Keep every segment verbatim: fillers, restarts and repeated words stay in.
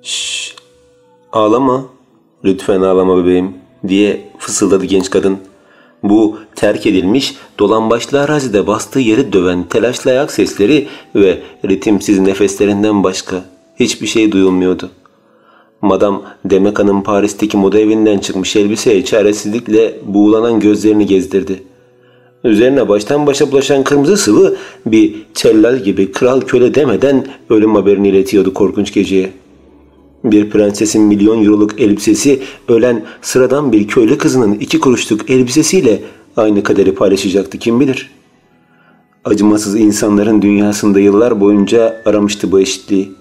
"Şşş, ağlama, lütfen ağlama bebeğim," diye fısıldadı genç kadın. Bu terk edilmiş, dolambaçlı arazide bastığı yeri döven telaşlı ayak sesleri ve ritimsiz nefeslerinden başka hiçbir şey duyulmuyordu. Madame Demeka'nın Paris'teki moda evinden çıkmış elbiseye çaresizlikle buğulanan gözlerini gezdirdi. Üzerine baştan başa bulaşan kırmızı sıvı bir tellal gibi kral köle demeden ölüm haberini iletiyordu korkunç geceye. Bir prensesin milyon euroluk elbisesi ölen sıradan bir köylü kızının iki kuruşluk elbisesiyle aynı kaderi paylaşacaktı kim bilir. Acımasız insanların dünyasında yıllar boyunca aramıştı bu eşitliği.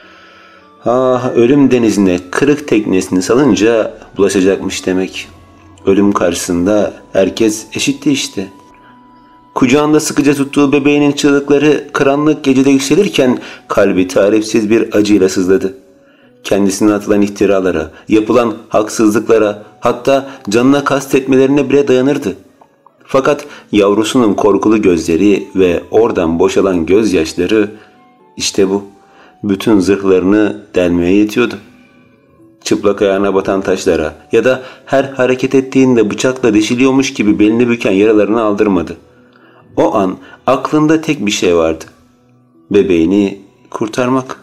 Ah, ölüm denizine kırık teknesini salınca bulaşacakmış demek. Ölüm karşısında herkes eşitti işte. Kucağında sıkıca tuttuğu bebeğinin çığlıkları karanlık gecede yükselirken kalbi tarifsiz bir acıyla sızladı. Kendisine atılan iftiralara, yapılan haksızlıklara, hatta canına kastetmelerine bile dayanırdı. Fakat yavrusunun korkulu gözleri ve oradan boşalan gözyaşları, işte bu, bütün zırhlarını delmeye yetiyordu. Çıplak ayağına batan taşlara ya da her hareket ettiğinde bıçakla deşiliyormuş gibi belini büken yaralarını aldırmadı. O an aklında tek bir şey vardı: bebeğini kurtarmak.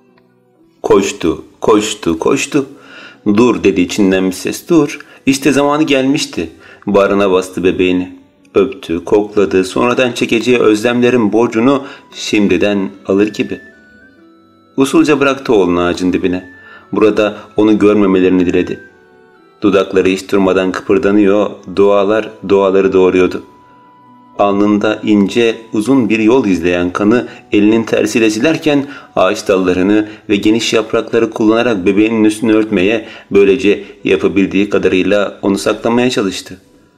Koştu, koştu, koştu. "Dur," dedi içinden bir ses, "dur. İşte zamanı gelmişti." Bağrına bastı bebeğini. Öptü, kokladı, sonradan çekeceği özlemlerin borcunu şimdiden alır gibi. Usulca bıraktı oğlunu ağacın dibine. Burada onu görmemelerini diledi. Dudakları hiç durmadan kıpırdanıyor, dualar duaları doğuruyordu. Alnında ince, uzun bir yol izleyen kanı elinin tersiyle silerken ağaç dallarını ve geniş yaprakları kullanarak bebeğinin üstünü örtmeye, böylece yapabildiği kadarıyla onu saklamaya çalıştı.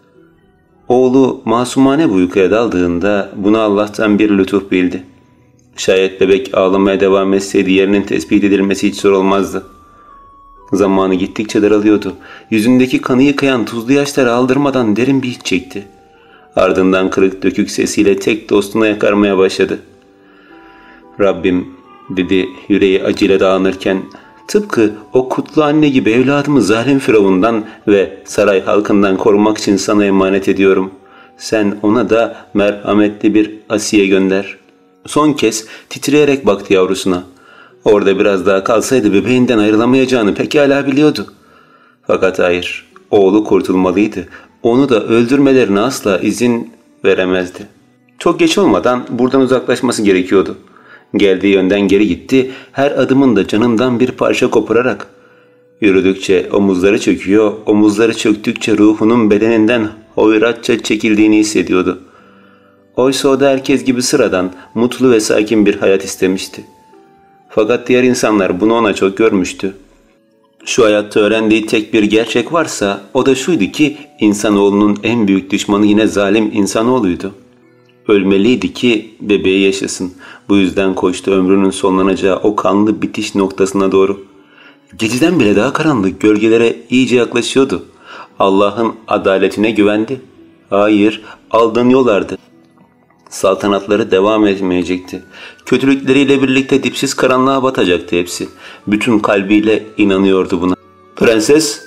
Oğlu masumane bu uykuya daldığında bunu Allah'tan bir lütuf bildi. Şayet bebek ağlamaya devam etseydi yerinin tespit edilmesi hiç zor olmazdı. Zamanı gittikçe daralıyordu. Yüzündeki kanı yıkayan tuzlu yaşları aldırmadan derin bir iç çekti. Ardından kırık dökük sesiyle tek dostuna yakarmaya başladı. "Rabbim," dedi yüreği acıyla dağlanırken, "tıpkı o kutlu anne gibi evladımı zalim firavundan ve saray halkından korumak için sana emanet ediyorum. Sen ona da merhametli bir Asiye gönder." Son kez titreyerek baktı yavrusuna. Orada biraz daha kalsaydı bebeğinden ayrılamayacağını pekala biliyordu. Fakat hayır, oğlu kurtulmalıydı. Onu da öldürmelerine asla izin veremezdi. Çok geç olmadan buradan uzaklaşması gerekiyordu. Geldiği yönden geri gitti, her adımında canından bir parça kopararak. Yürüdükçe omuzları çöküyor, omuzları çöktükçe ruhunun bedeninden hoyratça çekildiğini hissediyordu. Oysa o da herkes gibi sıradan, mutlu ve sakin bir hayat istemişti. Fakat diğer insanlar bunu ona çok görmüştü. Şu hayatta öğrendiği tek bir gerçek varsa o da şuydu ki insanoğlunun en büyük düşmanı yine zalim insanoğluydu. Ölmeliydi ki bebeği yaşasın. Bu yüzden koştu ömrünün sonlanacağı o kanlı bitiş noktasına doğru. Geceden bile daha karanlık gölgelere iyice yaklaşıyordu. Allah'ın adaletine güvendi. Hayır, aldanıyorlardı. Saltanatları devam etmeyecekti. Kötülükleriyle birlikte dipsiz karanlığa batacaktı hepsi. Bütün kalbiyle inanıyordu buna. "Prenses!"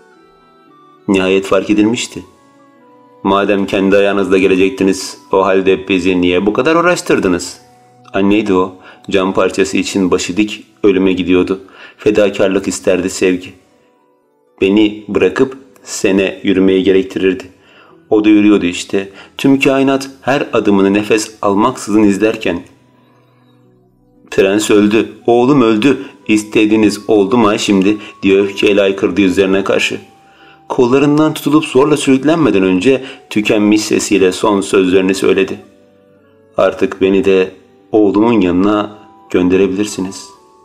Nihayet fark edilmişti. "Madem kendi ayağınızla gelecektiniz, o halde bizi niye bu kadar uğraştırdınız?" Anneydi o. Cam parçası için başı dik ölüme gidiyordu. Fedakarlık isterdi sevgi. Beni bırakıp sene yürümeyi gerektirirdi. O da yürüyordu işte. Tüm kainat her adımını nefes almaksızın izlerken. "Prens öldü, oğlum öldü, istediğiniz oldu mu ha şimdi?" diye öfkeyle aykırdı yüzlerine karşı. Kollarından tutulup zorla sürüklenmeden önce tükenmiş sesiyle son sözlerini söyledi. "Artık beni de oğlumun yanına gönderebilirsiniz."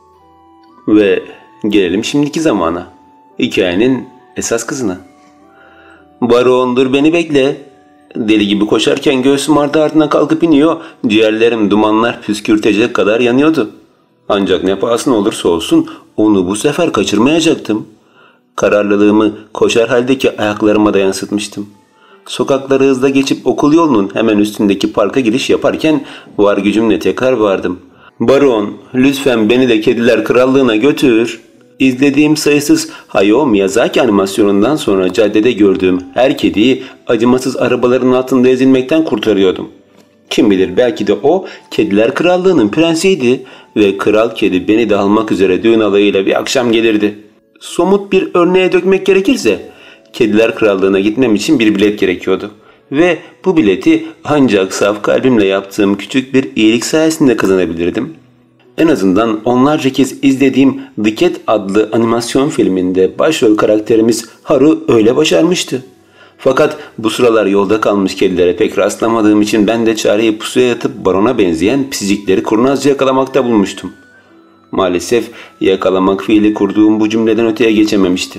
Ve gelelim şimdiki zamana. Hikayenin esas kızına. "Baron, dur beni bekle." Deli gibi koşarken göğsüm ardı ardına kalkıp iniyor, ciğerlerim dumanlar püskürtecek kadar yanıyordu. Ancak ne pahasına olursa olsun onu bu sefer kaçırmayacaktım. Kararlılığımı koşar haldeki ayaklarıma da yansıtmıştım. Sokakları hızla geçip okul yolunun hemen üstündeki parka giriş yaparken var gücümle tekrar vardım. "Baron, lütfen beni de kediler krallığına götür." İzlediğim sayısız Hayao Miyazaki animasyonundan sonra caddede gördüğüm her kediyi acımasız arabaların altında ezilmekten kurtarıyordum. Kim bilir, belki de o Kediler Krallığı'nın prensiydi ve kral kedi beni de almak üzere düğün alayıyla bir akşam gelirdi. Somut bir örneğe dökmek gerekirse Kediler Krallığı'na gitmem için bir bilet gerekiyordu. Ve bu bileti ancak saf kalbimle yaptığım küçük bir iyilik sayesinde kazanabilirdim. En azından onlarca kez izlediğim The Cat adlı animasyon filminde başrol karakterimiz Haru öyle başarmıştı. Fakat bu sıralar yolda kalmış kedilere pek rastlamadığım için ben de çareyi pusuya yatıp barona benzeyen pisicikleri kurnazca yakalamakta bulmuştum. Maalesef yakalamak fiili kurduğum bu cümleden öteye geçememişti.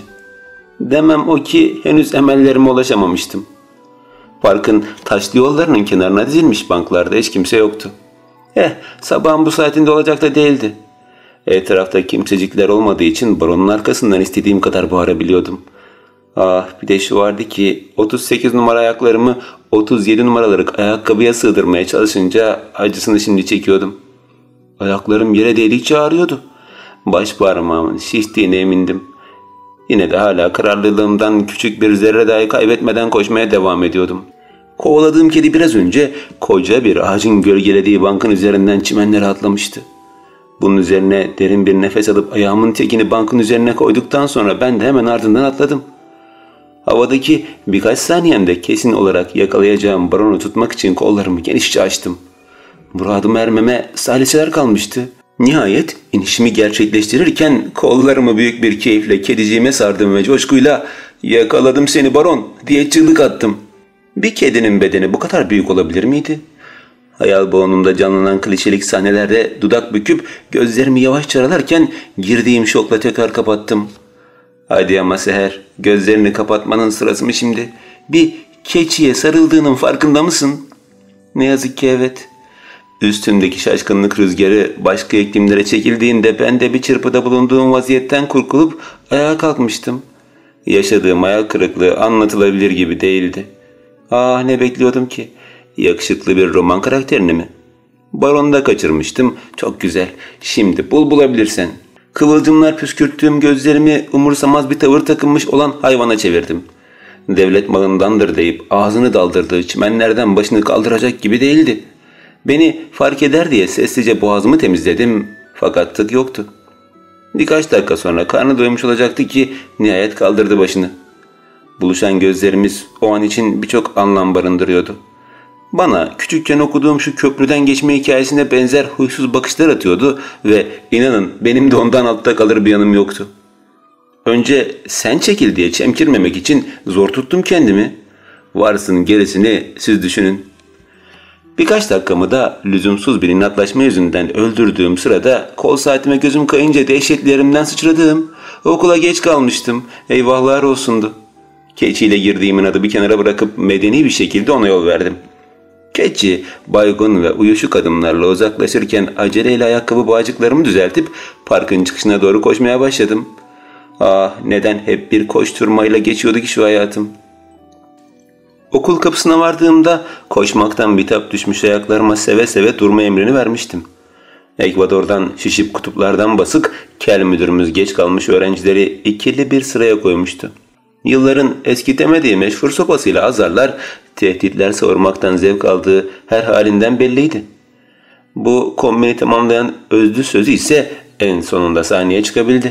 Demem o ki henüz emellerime ulaşamamıştım. Parkın taşlı yollarının kenarına dizilmiş banklarda hiç kimse yoktu. Eh, sabahın bu saatinde olacak da değildi. Etrafta kimsecikler olmadığı için baronun arkasından istediğim kadar bağırabiliyordum. Ah, bir de şu vardı ki otuz sekiz numara ayaklarımı otuz yedi numaralık ayakkabıya sığdırmaya çalışınca acısını şimdi çekiyordum. Ayaklarım yere değdikçe ağrıyordu. Baş parmağımın şiştiğine emindim. Yine de hala kararlılığımdan küçük bir zerre dahi kaybetmeden koşmaya devam ediyordum. Kovaladığım kedi biraz önce koca bir ağacın gölgelediği bankın üzerinden çimenlere atlamıştı. Bunun üzerine derin bir nefes alıp ayağımın tekini bankın üzerine koyduktan sonra ben de hemen ardından atladım. Havadaki birkaç saniyemde kesin olarak yakalayacağım baronu tutmak için kollarımı genişçe açtım. Muradıma ermeme saliseler kalmıştı. Nihayet inişimi gerçekleştirirken kollarımı büyük bir keyifle kediciğime sardım ve coşkuyla "Yakaladım seni baron!" diye çığlık attım. Bir kedinin bedeni bu kadar büyük olabilir miydi? Hayal boğunumda canlanan klişelik sahnelerde dudak büküp gözlerimi yavaşça aralarken girdiğim şokla tekrar kapattım. Hadi ama Seher, gözlerini kapatmanın sırası mı şimdi? Bir keçiye sarıldığının farkında mısın? Ne yazık ki evet. Üstümdeki şaşkınlık rüzgarı başka iklimlere çekildiğinde ben de bir çırpıda bulunduğum vaziyetten kurtulup ayağa kalkmıştım. Yaşadığım hayal kırıklığı anlatılabilir gibi değildi. Ah, ne bekliyordum ki? Yakışıklı bir roman karakterini mi? Baronu da kaçırmıştım. Çok güzel. Şimdi bul bulabilirsen. Kıvılcımlar püskürttüğüm gözlerimi umursamaz bir tavır takınmış olan hayvana çevirdim. Devlet malındandır deyip ağzını daldırdığı çimenlerden başını kaldıracak gibi değildi. Beni fark eder diye sessizce boğazımı temizledim fakat tık yoktu. Birkaç dakika sonra karnı doymuş olacaktı ki nihayet kaldırdı başını. Buluşan gözlerimiz o an için birçok anlam barındırıyordu. Bana küçükken okuduğum şu köprüden geçme hikayesine benzer huysuz bakışlar atıyordu ve inanın benim de ondan altta kalır bir yanım yoktu. Önce sen çekil diye çemkirmemek için zor tuttum kendimi. Varsın gerisini siz düşünün. Birkaç dakikamı da lüzumsuz bir inatlaşma yüzünden öldürdüğüm sırada kol saatime gözüm kayınca dehşetli yerimden sıçradım. Okula geç kalmıştım. Eyvahlar olsundu. Keçiyle girdiğimin adı bir kenara bırakıp medeni bir şekilde ona yol verdim. Keçi baygın ve uyuşuk adımlarla uzaklaşırken aceleyle ayakkabı bağcıklarımı düzeltip parkın çıkışına doğru koşmaya başladım. Ah, neden hep bir koşturmayla geçiyordu ki şu hayatım. Okul kapısına vardığımda koşmaktan bitap düşmüş ayaklarıma seve seve durma emrini vermiştim. Ekvador'dan şişip kutuplardan basık kel müdürümüz geç kalmış öğrencileri ikili bir sıraya koymuştu. Yılların eskitemediği meşhur sopasıyla azarlar, tehditler savurmaktan zevk aldığı her halinden belliydi. Bu kombini tamamlayan özlü sözü ise en sonunda sahneye çıkabildi.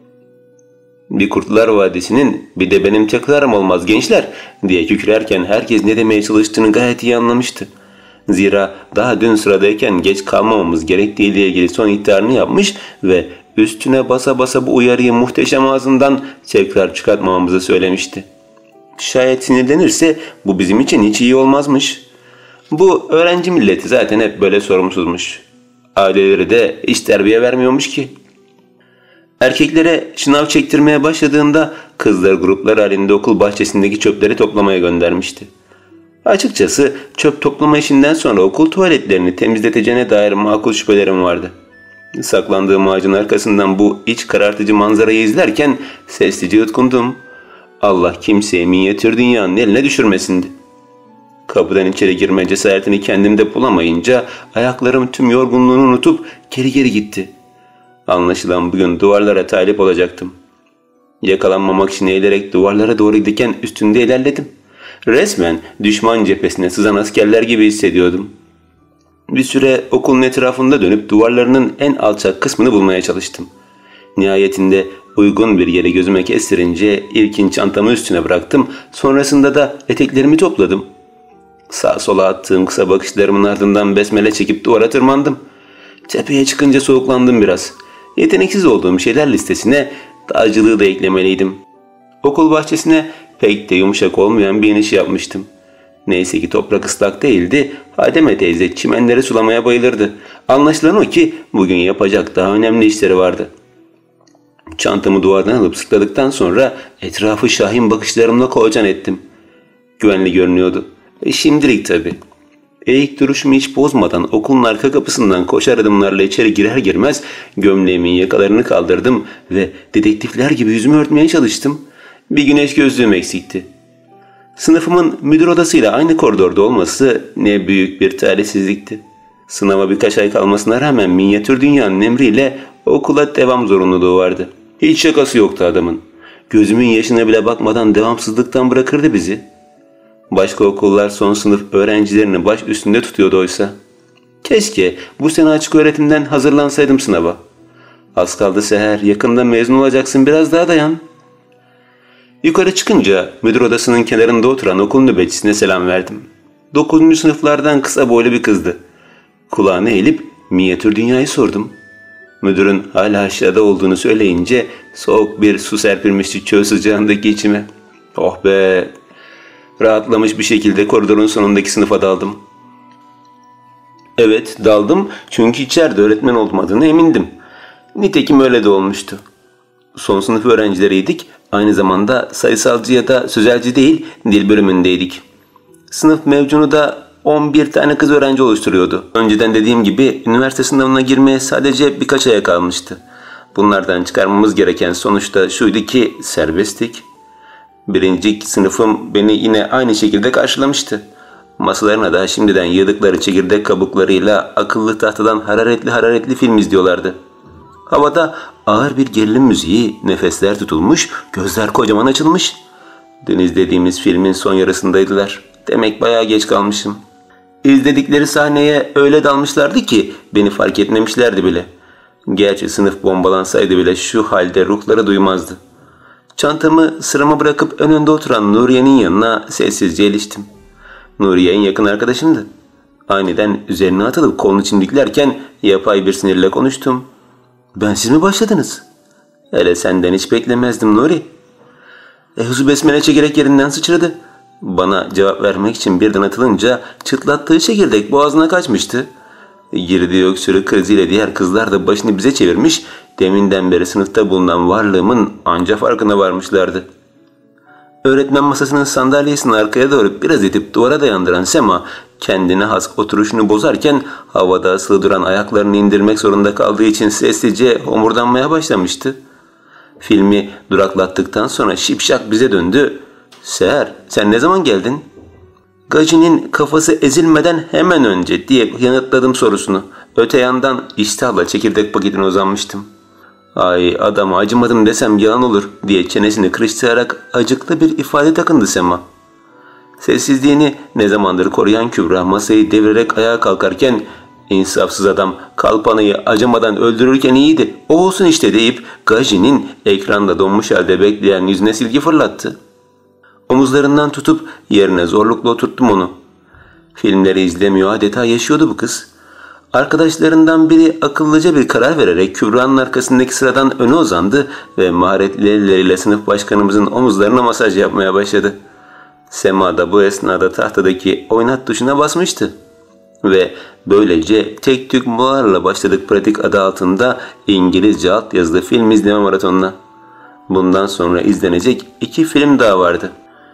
Bir Kurtlar Vadisi'nin bir de benim tekrarım olmaz gençler diye kükrerken herkes ne demeye çalıştığını gayet iyi anlamıştı. Zira daha dün sıradayken geç kalmamamız gerektiğiyle ilgili son ihtarını yapmış ve üstüne basa basa bu uyarıyı muhteşem ağzından tekrar çıkartmamamızı söylemişti. Şayet sinirlenirse bu bizim için hiç iyi olmazmış. Bu öğrenci milleti zaten hep böyle sorumsuzmuş. Aileleri de hiç terbiye vermiyormuş ki. Erkeklere şınav çektirmeye başladığında kızlar gruplar halinde okul bahçesindeki çöpleri toplamaya göndermişti. Açıkçası çöp toplama işinden sonra okul tuvaletlerini temizleteceğine dair makul şüphelerim vardı. Saklandığım ağacın arkasından bu iç karartıcı manzarayı izlerken sessizce yutkundum. Allah kimseyi minyatür dünyanın eline düşürmesindi. Kapıdan içeri girme cesaretini kendimde bulamayınca ayaklarım tüm yorgunluğunu unutup geri geri gitti. Anlaşılan bugün duvarlara talip olacaktım. Yakalanmamak için eğilerek duvarlara doğru giderken üstünde ilerledim. Resmen düşman cephesine sızan askerler gibi hissediyordum. Bir süre okulun etrafında dönüp duvarlarının en alçak kısmını bulmaya çalıştım. Nihayetinde uygun bir yeri gözüme kestirince ilkin çantamı üstüne bıraktım. Sonrasında da eteklerimi topladım. Sağa sola attığım kısa bakışlarımın ardından besmele çekip duvara tırmandım. Tepeye çıkınca soğuklandım biraz. Yeteneksiz olduğum şeyler listesine dağcılığı da eklemeliydim. Okul bahçesine pek de yumuşak olmayan bir iniş yapmıştım. Neyse ki toprak ıslak değildi. Hademe teyze çimenleri sulamaya bayılırdı. Anlaşılan o ki bugün yapacak daha önemli işleri vardı. Çantamı duvardan alıp sırtladıktan sonra etrafı şahin bakışlarımla kolaçan ettim. Güvenli görünüyordu. E şimdilik tabii. Eğik duruşumu hiç bozmadan okulun arka kapısından koşar adımlarla içeri girer girmez gömleğimin yakalarını kaldırdım ve dedektifler gibi yüzümü örtmeye çalıştım. Bir güneş gözlüğüm eksikti. Sınıfımın müdür odasıyla aynı koridorda olması ne büyük bir talihsizlikti. Sınava birkaç ay kalmasına rağmen minyatür dünyanın emriyle okula devam zorunluluğu vardı. Hiç şakası yoktu adamın. Gözümün yaşına bile bakmadan devamsızlıktan bırakırdı bizi. Başka okullar son sınıf öğrencilerini baş üstünde tutuyordu oysa. Keşke bu sene açık öğretimden hazırlansaydım sınava. Az kaldı Seher, yakında mezun olacaksın, biraz daha dayan. Yukarı çıkınca müdür odasının kenarında oturan okul nöbetçisine selam verdim. Dokuzuncu sınıflardan kısa boylu bir kızdı. Kulağını eğilip minyatür dünyayı sordum. Müdürün hala aşağıda olduğunu söyleyince soğuk bir su serpilmişti çöl sıcağındaki içime. Oh be! Rahatlamış bir şekilde koridorun sonundaki sınıfa daldım. Evet, daldım çünkü içeride öğretmen olmadığını emindim. Nitekim öyle de olmuştu. Son sınıf öğrencileriydik. Aynı zamanda sayısalcı ya da sözelci değil, dil bölümündeydik. Sınıf mevcunu da on bir tane kız öğrenci oluşturuyordu. Önceden dediğim gibi üniversite sınavına girmeye sadece birkaç aya kalmıştı. Bunlardan çıkarmamız gereken sonuç da şuydu ki serbesttik. Birinci sınıfım beni yine aynı şekilde karşılamıştı. Masalarına da şimdiden yığdıkları çekirdek kabuklarıyla akıllı tahtadan hararetli hararetli film izliyorlardı. Havada ağır bir gerilim müziği, nefesler tutulmuş, gözler kocaman açılmış. Dün izlediğimiz filmin son yarısındaydılar. Demek bayağı geç kalmışım. İzledikleri sahneye öyle dalmışlardı ki beni fark etmemişlerdi bile. Gerçi sınıf bombalansaydı bile şu halde ruhları duymazdı. Çantamı sırama bırakıp ön önde oturan Nuriye'nin yanına sessizce iliştim. Nuriye en yakın arkadaşımdı. Aniden üzerine atılıp kolunu çimdiklerken yapay bir sinirle konuştum. "Ben siz mi başladınız?" "Hele senden hiç beklemezdim Nuri." Ehuzu besmele çekerek yerinden sıçradı. Bana cevap vermek için birden atılınca çıtlattığı çekirdek boğazına kaçmıştı. Girdiği öksürük kriziyle diğer kızlar da başını bize çevirmiş, deminden beri sınıfta bulunan varlığımın anca farkına varmışlardı. Öğretmen masasının sandalyesini arkaya doğru biraz itip duvara dayandıran Sema, kendine has oturuşunu bozarken havada asılı duran ayaklarını indirmek zorunda kaldığı için sessizce homurdanmaya başlamıştı. Filmi duraklattıktan sonra şipşak bize döndü. "Seher, sen ne zaman geldin?" "Gaci'nin kafası ezilmeden hemen önce" diye yanıtladım sorusunu. Öte yandan iştahla çekirdek paketine uzanmıştım. "Ay, adama acımadım desem yalan olur" diye çenesini kırıştırarak acıklı bir ifade takındı Sema. Sessizliğini ne zamandır koruyan Kübra masayı devirerek ayağa kalkarken "İnsafsız adam, kalpanayı acımadan öldürürken iyiydi, o olsun işte" deyip Gaci'nin ekranda donmuş halde bekleyen yüzüne silgi fırlattı. Omuzlarından tutup yerine zorlukla oturttum onu. Filmleri izlemiyor, adeta yaşıyordu bu kız. Arkadaşlarından biri akıllıca bir karar vererek Kübra'nın arkasındaki sıradan öne uzandı ve maharetli elleriyle sınıf başkanımızın omuzlarına masaj yapmaya başladı. Sema da bu esnada tahtadaki oynat tuşuna basmıştı. Ve böylece tek tük molalarla başladık pratik adı altında İngilizce altyazılı film izleme maratonuna. Bundan sonra izlenecek iki film daha vardı.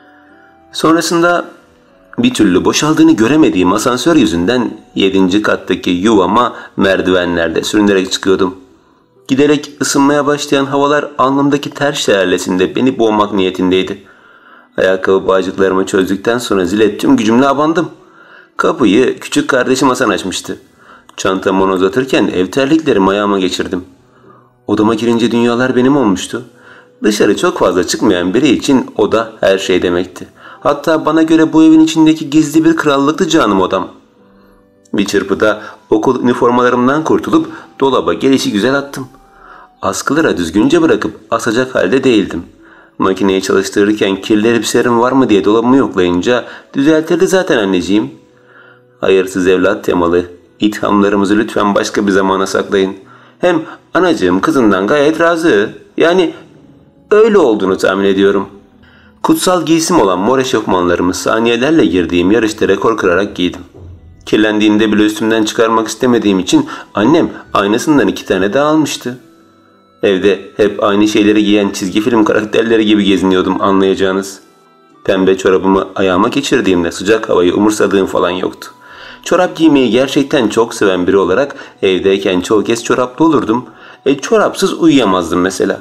Sonrasında bir türlü boşaldığını göremediğim asansör yüzünden yedinci kattaki yuvama merdivenlerde sürünerek çıkıyordum. Giderek ısınmaya başlayan havalar alnımdaki ter şelalesinde beni boğmak niyetindeydi. Ayakkabı bağcıklarımı çözdükten sonra zile tüm gücümle abandım. Kapıyı küçük kardeşim Hasan açmıştı. Çantamı ona uzatırken ev terliklerimi ayağıma geçirdim. Odama girince dünyalar benim olmuştu. Dışarı çok fazla çıkmayan biri için oda her şey demekti. Hatta bana göre bu evin içindeki gizli bir krallıktı canım odam. Bir çırpıda okul üniformalarımdan kurtulup dolaba gelişigüzel attım. Askılara düzgünce bırakıp asacak halde değildim. Makineyi çalıştırırken kirli elbiselerim var mı diye dolabımı yoklayınca düzeltirdi zaten anneciğim. Hayırsız evlat temalı ithamlarımızı lütfen başka bir zamana saklayın. Hem anacığım kızından gayet razı. Yani öyle olduğunu tahmin ediyorum. Kutsal giysim olan mor eşofmanlarımı saniyelerle girdiğim yarışta rekor kırarak giydim. Kirlendiğinde bile üstümden çıkarmak istemediğim için annem aynasından iki tane daha almıştı. Evde hep aynı şeyleri giyen çizgi film karakterleri gibi geziniyordum anlayacağınız. Pembe çorabımı ayağıma geçirdiğimde sıcak havayı umursadığım falan yoktu. Çorap giymeyi gerçekten çok seven biri olarak evdeyken çoğu kez çoraplı olurdum. E, çorapsız uyuyamazdım mesela.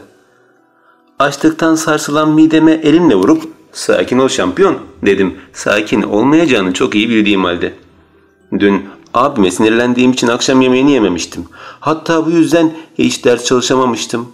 Açlıktan sarsılan mideme elimle vurup "Sakin ol şampiyon" dedim. Sakin olmayacağını çok iyi bildiğim halde. Dün abime sinirlendiğim için akşam yemeğini yememiştim. Hatta bu yüzden hiç ders çalışamamıştım.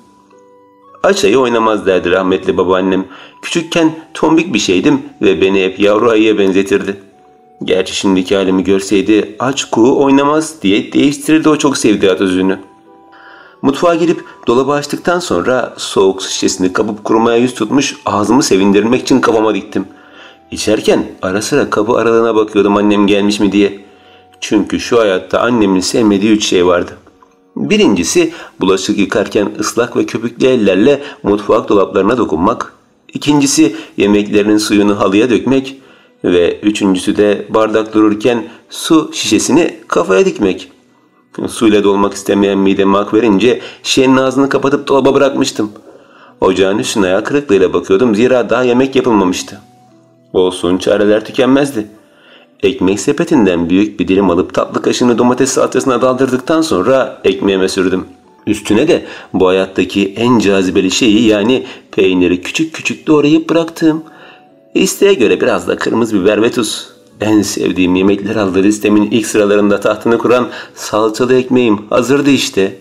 Aç ayı oynamaz derdi rahmetli babaannem. Küçükken tombik bir şeydim ve beni hep yavru ayıya benzetirdi. Gerçi şimdiki halimi görseydi aç kuğu oynamaz diye değiştirirdi o çok sevdiği atasözünü. Mutfağa girip dolabı açtıktan sonra soğuk su şişesini kapıp kurumaya yüz tutmuş ağzımı sevindirmek için kafama diktim. İçerken ara sıra kapı aralığına bakıyordum annem gelmiş mi diye. Çünkü şu hayatta annemin sevmediği üç şey vardı. Birincisi bulaşık yıkarken ıslak ve köpüklü ellerle mutfak dolaplarına dokunmak. İkincisi yemeklerinin suyunu halıya dökmek. Ve üçüncüsü de bardak dururken su şişesini kafaya dikmek. Suyla dolmak istemeyen mideme hak verince şişenin ağzını kapatıp dolaba bırakmıştım. Ocağın üstüne ayağı kırıklığıyla bakıyordum zira daha yemek yapılmamıştı. Olsun çareler tükenmezdi. Ekmek sepetinden büyük bir dilim alıp tatlı kaşığını domates salatasına daldırdıktan sonra ekmeğime sürdüm. Üstüne de bu hayattaki en cazibeli şeyi yani peyniri küçük küçük doğrayıp bıraktım. İsteğe göre biraz da kırmızı biber ve tuz. En sevdiğim yemekler adlı listemin ilk sıralarında tahtını kuran salçalı ekmeğim hazırdı işte.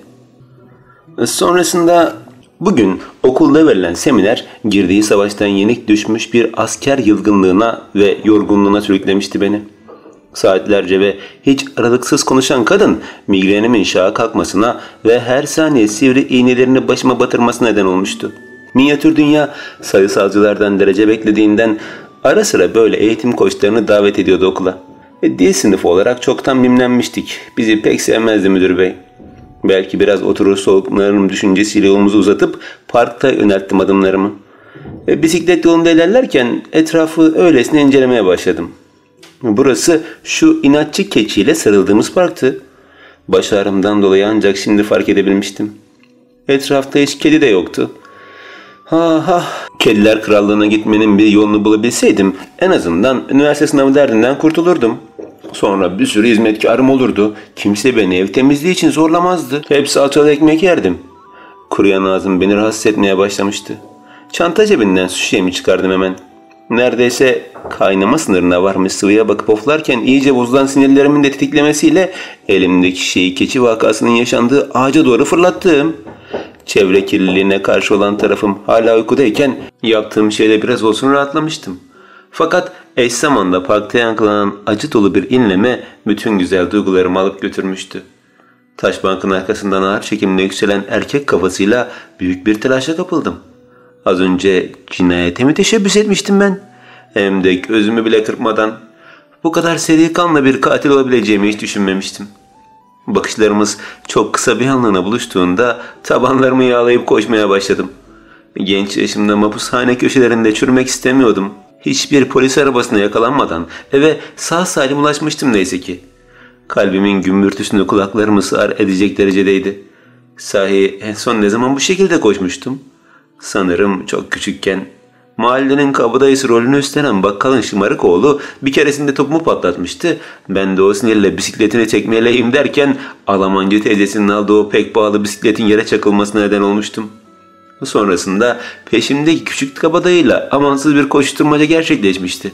Sonrasında bugün okulda verilen seminer girdiği savaştan yenik düşmüş bir asker yılgınlığına ve yorgunluğuna sürüklemişti beni. Saatlerce ve hiç aralıksız konuşan kadın migrenimin şaha kalkmasına ve her saniye sivri iğnelerini başıma batırmasına neden olmuştu. Minyatür dünya sayısalcılardan derece beklediğinden ara sıra böyle eğitim koçlarını davet ediyordu okula. Ve dil sınıfı olarak çoktan mimlenmiştik. Bizi pek sevmezdi müdür bey. Belki biraz oturur soğuklarım düşüncesiyle yolumuzu uzatıp parkta yönelttim adımlarımı. Ve bisiklet yolunda ilerlerken etrafı öylesine incelemeye başladım. Burası şu inatçı keçiyle sarıldığımız parktı. Baş ağrımdan dolayı ancak şimdi fark edebilmiştim. Etrafta hiç kedi de yoktu. Ha ha. Kediler krallığına gitmenin bir yolunu bulabilseydim en azından üniversite sınavı derdinden kurtulurdum. Sonra bir sürü hizmetkarım olurdu. Kimse beni ev temizliği için zorlamazdı. Hep salçalı ekmek yerdim. Kuruyan ağzım beni rahatsız etmeye başlamıştı. Çanta cebinden su şişemi çıkardım hemen. Neredeyse kaynama sınırına varmış sıvıya bakıp oflarken iyice bozulan sinirlerimin de tetiklemesiyle elimdeki şişeyi keçi vakasının yaşandığı ağaca doğru fırlattım. Çevre kirliliğine karşı olan tarafım hala uykudayken yaptığım şeyde biraz olsun rahatlamıştım. Fakat eş zamanla parkta yankılanan acı dolu bir inleme bütün güzel duygularımı alıp götürmüştü. Taş bankın arkasından ağır çekimle yükselen erkek kafasıyla büyük bir telaşa kapıldım. Az önce cinayete mi teşebbüs etmiştim ben? Hem de gözümü bile kırpmadan. Bu kadar seri kanla bir katil olabileceğimi hiç düşünmemiştim. Bakışlarımız çok kısa bir anlığına buluştuğunda tabanlarımı yağlayıp koşmaya başladım. Genç yaşımda mapushane köşelerinde çürümek istemiyordum. Hiçbir polis arabasına yakalanmadan eve sağ salim ulaşmıştım neyse ki. Kalbimin gümbürtüsünü kulaklarımı sığar edecek derecedeydi. Sahi en son ne zaman bu şekilde koşmuştum? Sanırım çok küçükken. Mahallenin kabadayısı rolünü üstlenen bakkalın şımarık oğlu bir keresinde topumu patlatmıştı. Ben de o sinirle bisikletini çekmeleyim derken Almancı teyzesinin aldığı o pek pahalı bisikletin yere çakılmasına neden olmuştum. Sonrasında peşimdeki küçük kabadayıyla amansız bir koşturmaca gerçekleşmişti.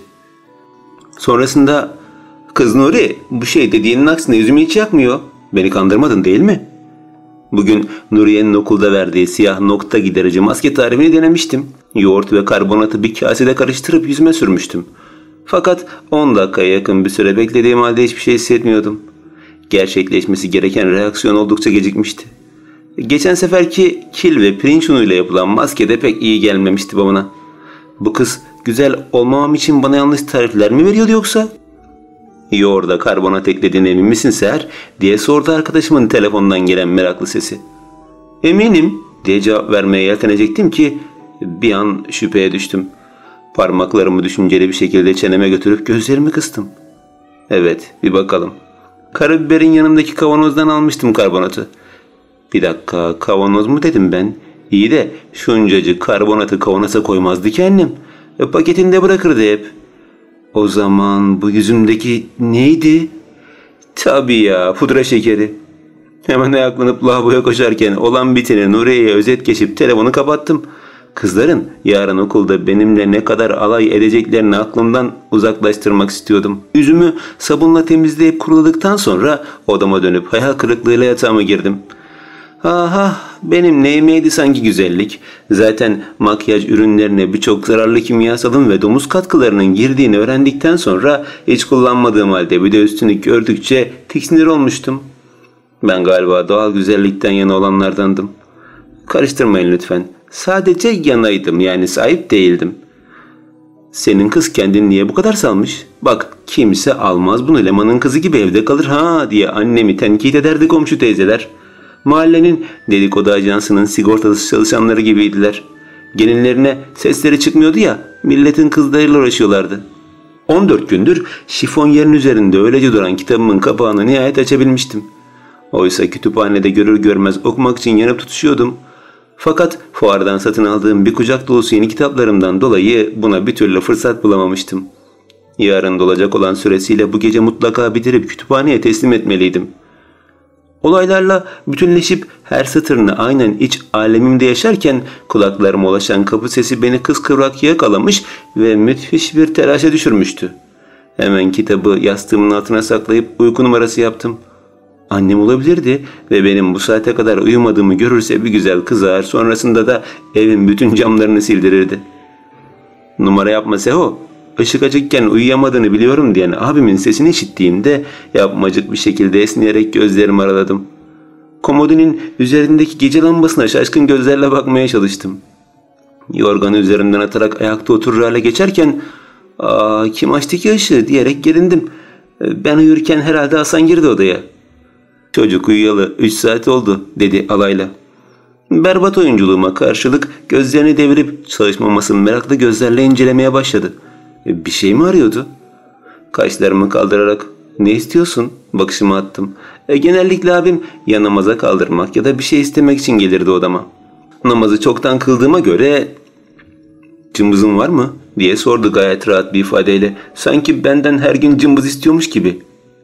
Sonrasında "Kız Nuri, bu şey dediğinin aksine yüzümü hiç yakmıyor. Beni kandırmadın değil mi?" Bugün Nuriye'nin okulda verdiği siyah nokta giderici maske tarifini denemiştim. Yoğurt ve karbonatı bir kasede karıştırıp yüzüme sürmüştüm. Fakat on dakikaya yakın bir süre beklediğim halde hiçbir şey hissetmiyordum. Gerçekleşmesi gereken reaksiyon oldukça gecikmişti. Geçen seferki kil ve pirinç unuyla yapılan maske de pek iyi gelmemişti babana. Bu kız güzel olmamam için bana yanlış tarifler mi veriyordu yoksa? Yoğurda karbonat eklediğine emin misin Seher diye sordu arkadaşımın telefondan gelen meraklı sesi. Eminim diye cevap vermeye yeltenecektim ki bir an şüpheye düştüm. Parmaklarımı düşünceli bir şekilde çeneme götürüp gözlerimi kıstım. Evet, bir bakalım. Karabiberin yanındaki kavanozdan almıştım karbonatı. Bir dakika, kavanoz mu dedim ben? İyi de şuncacık karbonatı kavanoza koymazdı ki annem. E, paketinde bırakırdı hep. O zaman bu yüzümdeki neydi? Tabii ya, pudra şekeri. Hemen ayaklanıp lavaboya koşarken olan biteni Nuriye'ye özet geçip telefonu kapattım. Kızların yarın okulda benimle ne kadar alay edeceklerini aklımdan uzaklaştırmak istiyordum. Yüzümü sabunla temizleyip kuruladıktan sonra odama dönüp hayal kırıklığıyla yatağıma girdim. Aha, benim neyimeydi sanki güzellik. Zaten makyaj ürünlerine birçok zararlı kimyasalın ve domuz katkılarının girdiğini öğrendikten sonra hiç kullanmadığım halde bir de üstünü gördükçe tiksinir olmuştum. Ben galiba doğal güzellikten yana olanlardandım. Karıştırmayın lütfen. Sadece yanaydım, yani sahip değildim. Senin kız kendini niye bu kadar salmış? Bak, kimse almaz bunu, Leman'ın kızı gibi evde kalır ha diye annemi tenkit ederdi komşu teyzeler. Mahallenin dedikodu ajansının sigortalı çalışanları gibiydiler. Gelinlerine sesleri çıkmıyordu ya, milletin kızlarıyla uğraşıyorlardı. on dört gündür şifonyerin üzerinde öylece duran kitabımın kapağını nihayet açabilmiştim. Oysa kütüphanede görür görmez okumak için yanıp tutuşuyordum. Fakat fuardan satın aldığım bir kucak dolusu yeni kitaplarımdan dolayı buna bir türlü fırsat bulamamıştım. Yarın dolacak olan süresiyle bu gece mutlaka bitirip kütüphaneye teslim etmeliydim. Olaylarla bütünleşip her satırını aynen iç alemimde yaşarken kulaklarıma ulaşan kapı sesi beni kıskıvrak yakalamış ve müthiş bir telaşa düşürmüştü. Hemen kitabı yastığımın altına saklayıp uyku numarası yaptım. Annem olabilirdi ve benim bu saate kadar uyumadığımı görürse bir güzel kızar, sonrasında da evin bütün camlarını sildirirdi. Numara yapma Seho, ışık açıkken uyuyamadığını biliyorum diyen abimin sesini işittiğimde yapmacık bir şekilde esneyerek gözlerimi araladım. Komodinin üzerindeki gece lambasına şaşkın gözlerle bakmaya çalıştım. Yorganı üzerinden atarak ayakta oturur hale geçerken ''Aa, kim açtı ki ışığı?'' diyerek gerindim. Ben uyurken herhalde Hasan girdi odaya. ''Çocuk uyuyalı üç saat oldu'' dedi alayla. Berbat oyunculuğuma karşılık gözlerini devirip çalışmamasını meraklı gözlerle incelemeye başladı. Bir şey mi arıyordu? Kaşlarımı kaldırarak ''Ne istiyorsun?'' bakışımı attım. E, genellikle abim ya namaza kaldırmak ya da bir şey istemek için gelirdi odama. Namazı çoktan kıldığıma göre ''Cımbızın var mı?'' diye sordu gayet rahat bir ifadeyle. Sanki benden her gün cımbız istiyormuş gibi.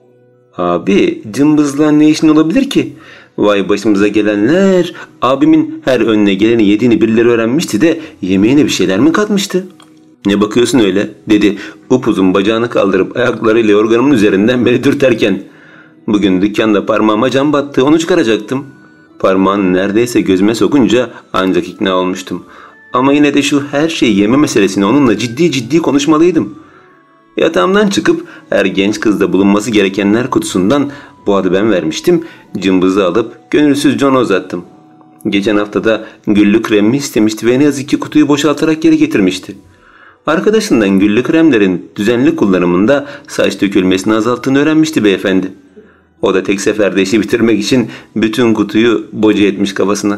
''Abi, cımbızla ne işin olabilir ki? Vay başımıza gelenler, abimin her önüne geleni yediğini birileri öğrenmişti de yemeğine bir şeyler mi katmıştı?'' ''Ne bakıyorsun öyle?'' dedi upuzun bacağını kaldırıp ayaklarıyla yorganımın üzerinden beni dürterken. Bugün dükkanda parmağıma cam battı, onu çıkaracaktım. Parmağını neredeyse gözüme sokunca ancak ikna olmuştum. Ama yine de şu her şeyi yeme meselesini onunla ciddi ciddi konuşmalıydım. Yatağımdan çıkıp her genç kızda bulunması gerekenler kutusundan, bu adı ben vermiştim, cımbızı alıp gönülsüzce ona uzattım. Geçen haftada güllü kremimi istemişti ve ne yazık ki kutuyu boşaltarak geri getirmişti. Arkadaşından güllü kremlerin düzenli kullanımında saç dökülmesini azalttığını öğrenmişti beyefendi. O da tek seferde işi bitirmek için bütün kutuyu boca etmiş kafasına.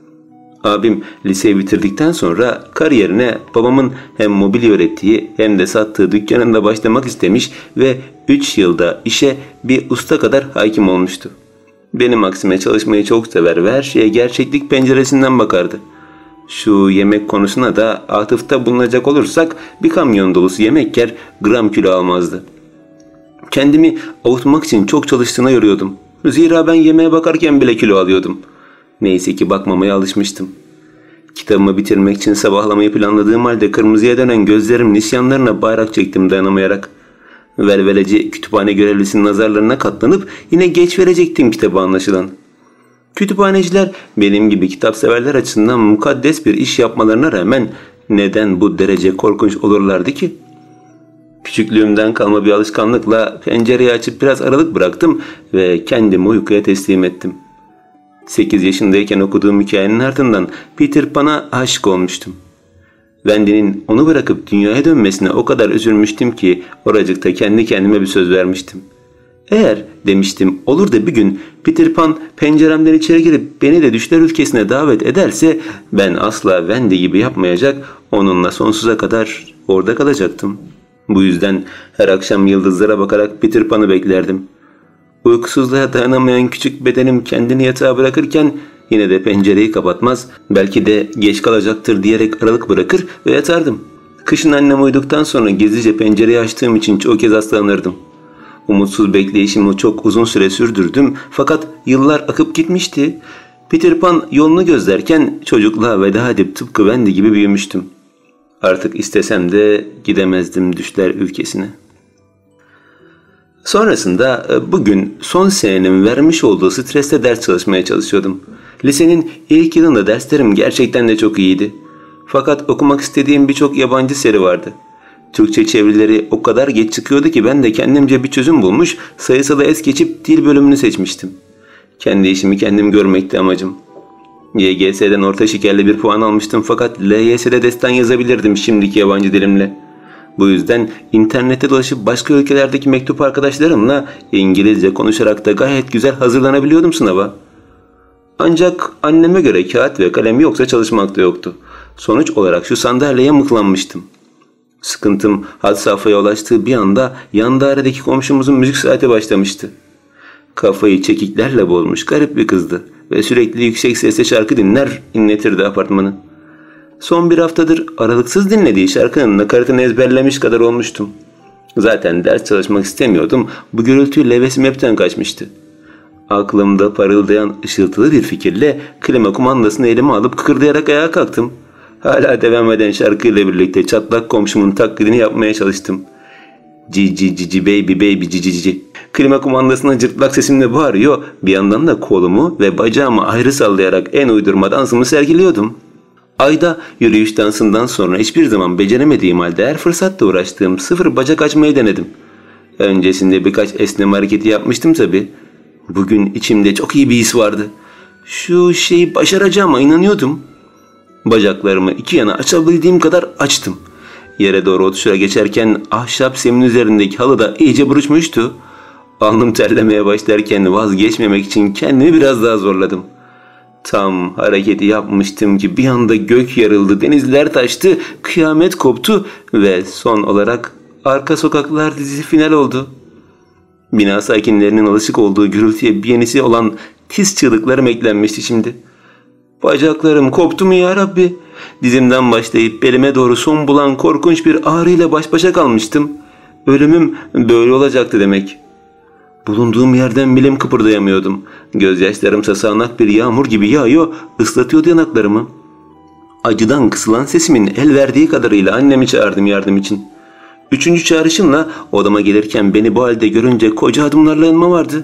Abim liseyi bitirdikten sonra kariyerine babamın hem mobilya ürettiği hem de sattığı dükkanında başlamak istemiş ve üç yılda işe bir usta kadar hakim olmuştu. Benim aksime çalışmayı çok sever ve her şeye gerçeklik penceresinden bakardı. Şu yemek konusuna da atıfta bulunacak olursak bir kamyon dolusu yemek yer, gram kilo almazdı. Kendimi avutmak için çok çalıştığına yoruyordum. Zira ben yemeğe bakarken bile kilo alıyordum. Neyse ki bakmamaya alışmıştım. Kitabımı bitirmek için sabahlamayı planladığım halde kırmızıya dönen gözlerimin isyanlarına bayrak çektim dayanamayarak. Velveleci kütüphane görevlisinin nazarlarına katlanıp yine geç verecektim kitabı anlaşılan. Kütüphaneciler benim gibi kitap severler açısından mukaddes bir iş yapmalarına rağmen neden bu derece korkunç olurlardı ki? Küçüklüğümden kalma bir alışkanlıkla pencereyi açıp biraz aralık bıraktım ve kendimi uykuya teslim ettim. sekiz yaşındayken okuduğum hikayenin ardından Peter Pan'a aşık olmuştum. Wendy'nin onu bırakıp dünyaya dönmesine o kadar üzülmüştüm ki oracıkta kendi kendime bir söz vermiştim. Eğer demiştim olur da bir gün Peter Pan penceremden içeri girip beni de düşler ülkesine davet ederse ben asla Wendy gibi yapmayacak, onunla sonsuza kadar orada kalacaktım. Bu yüzden her akşam yıldızlara bakarak Peter Pan'ı beklerdim. Uykusuzluğa dayanamayan küçük bedenim kendini yatağa bırakırken yine de pencereyi kapatmaz, belki de geç kalacaktır diyerek aralık bırakır ve yatardım. Kışın annem uyuduktan sonra gizlice pencereyi açtığım için çok kez hastalanırdım. Umutsuz bekleyişimi çok uzun süre sürdürdüm fakat yıllar akıp gitmişti. Peter Pan yolunu gözlerken çocukluğa veda edip tıpkı Wendy gibi büyümüştüm. Artık istesem de gidemezdim düşler ülkesine. Sonrasında bugün son senenin vermiş olduğu stresle ders çalışmaya çalışıyordum. Lisenin ilk yılında derslerim gerçekten de çok iyiydi. Fakat okumak istediğim birçok yabancı seri vardı. Türkçe çevirileri o kadar geç çıkıyordu ki ben de kendimce bir çözüm bulmuş, sayısala es geçip dil bölümünü seçmiştim. Kendi işimi kendim görmekti amacım. Y G S'den orta şekerli bir puan almıştım fakat L Y S'de destan yazabilirdim şimdiki yabancı dilimle. Bu yüzden internette dolaşıp başka ülkelerdeki mektup arkadaşlarımla İngilizce konuşarak da gayet güzel hazırlanabiliyordum sınava. Ancak anneme göre kağıt ve kalem yoksa çalışmak da yoktu. Sonuç olarak şu sandalyeye mıklanmıştım. Sıkıntım had safhaya ulaştığı bir anda yan dairedeki komşumuzun müzik saati başlamıştı. Kafayı çekiklerle bozmuş garip bir kızdı ve sürekli yüksek sesle şarkı dinler inletirdi apartmanı. Son bir haftadır aralıksız dinlediği şarkının nakaratını ezberlemiş kadar olmuştum. Zaten ders çalışmak istemiyordum, bu gürültüyle hevesim hepten kaçmıştı. Aklımda parıldayan ışıltılı bir fikirle klima kumandasını elime alıp kıkırdayarak ayağa kalktım. Hala devam eden şarkıyla birlikte çatlak komşumun taklidini yapmaya çalıştım. Cici cici baby baby cici cici. Klima kumandasına cırtlak sesimle bağırıyor, bir yandan da kolumu ve bacağımı ayrı sallayarak en uydurma dansımı sergiliyordum. Ayda yürüyüş dansından sonra hiçbir zaman beceremediğim halde her fırsatta uğraştığım sıfır bacak açmayı denedim. Öncesinde birkaç esneme hareketi yapmıştım tabi. Bugün içimde çok iyi bir his vardı. Şu şeyi başaracağıma inanıyordum. Bacaklarımı iki yana açabildiğim kadar açtım. Yere doğru oturuşa geçerken ahşap zemin üzerindeki halı da iyice buruşmuştu. Alnım terlemeye başlarken vazgeçmemek için kendimi biraz daha zorladım. Tam hareketi yapmıştım ki bir anda gök yarıldı, denizler taştı, kıyamet koptu ve son olarak Arka Sokaklar dizisi final oldu. Bina sakinlerinin alışık olduğu gürültüye bir yenisi olan tiz çığlıklarım eklenmişti şimdi. Bacaklarım koptu mu ya Rabbi? Dizimden başlayıp belime doğru son bulan korkunç bir ağrıyla baş başa kalmıştım. Ölümüm böyle olacaktı demek. Bulunduğum yerden bile kıpırdayamıyordum. Gözyaşlarımsa sağanak bir yağmur gibi yağıyor, ıslatıyordu yanaklarımı. Acıdan kısılan sesimin el verdiği kadarıyla annemi çağırdım yardım için. Üçüncü çağrışımla odama gelirken beni bu halde görünce koca adımlarla yanıma vardı.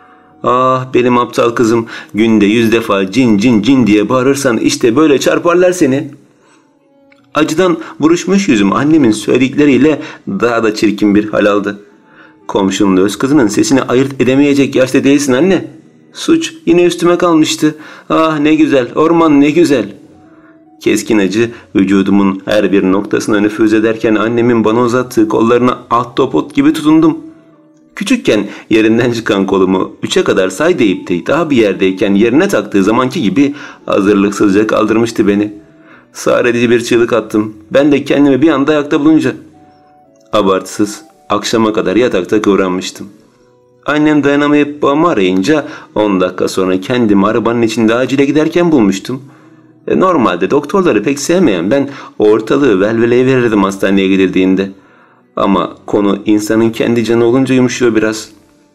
Ah benim aptal kızım, günde yüz defa cin cin cin diye bağırırsan işte böyle çarparlar seni. Acıdan buruşmuş yüzüm annemin söyledikleriyle daha da çirkin bir hal aldı. Komşunun öz kızının sesini ayırt edemeyecek yaşta değilsin anne. Suç yine üstüme kalmıştı. Ah ne güzel, orman ne güzel. Keskin acı vücudumun her bir noktasına nüfuz ederken annemin bana uzattığı kollarına ahtapot gibi tutundum. Küçükken yerinden çıkan kolumu üçe kadar say deyip de daha bir yerdeyken yerine taktığı zamanki gibi hazırlıksızca kaldırmıştı beni. Sağır edici bir çığlık attım. Ben de kendimi bir anda ayakta bulunca. Abartısız akşama kadar yatakta kıvranmıştım. Annem dayanamayıp babamı arayınca on dakika sonra kendimi arabanın içinde acile giderken bulmuştum. E, normalde doktorları pek sevmeyen ben ortalığı velveleye verirdim hastaneye gidildiğinde. Ama konu insanın kendi canı olunca yumuşuyor biraz.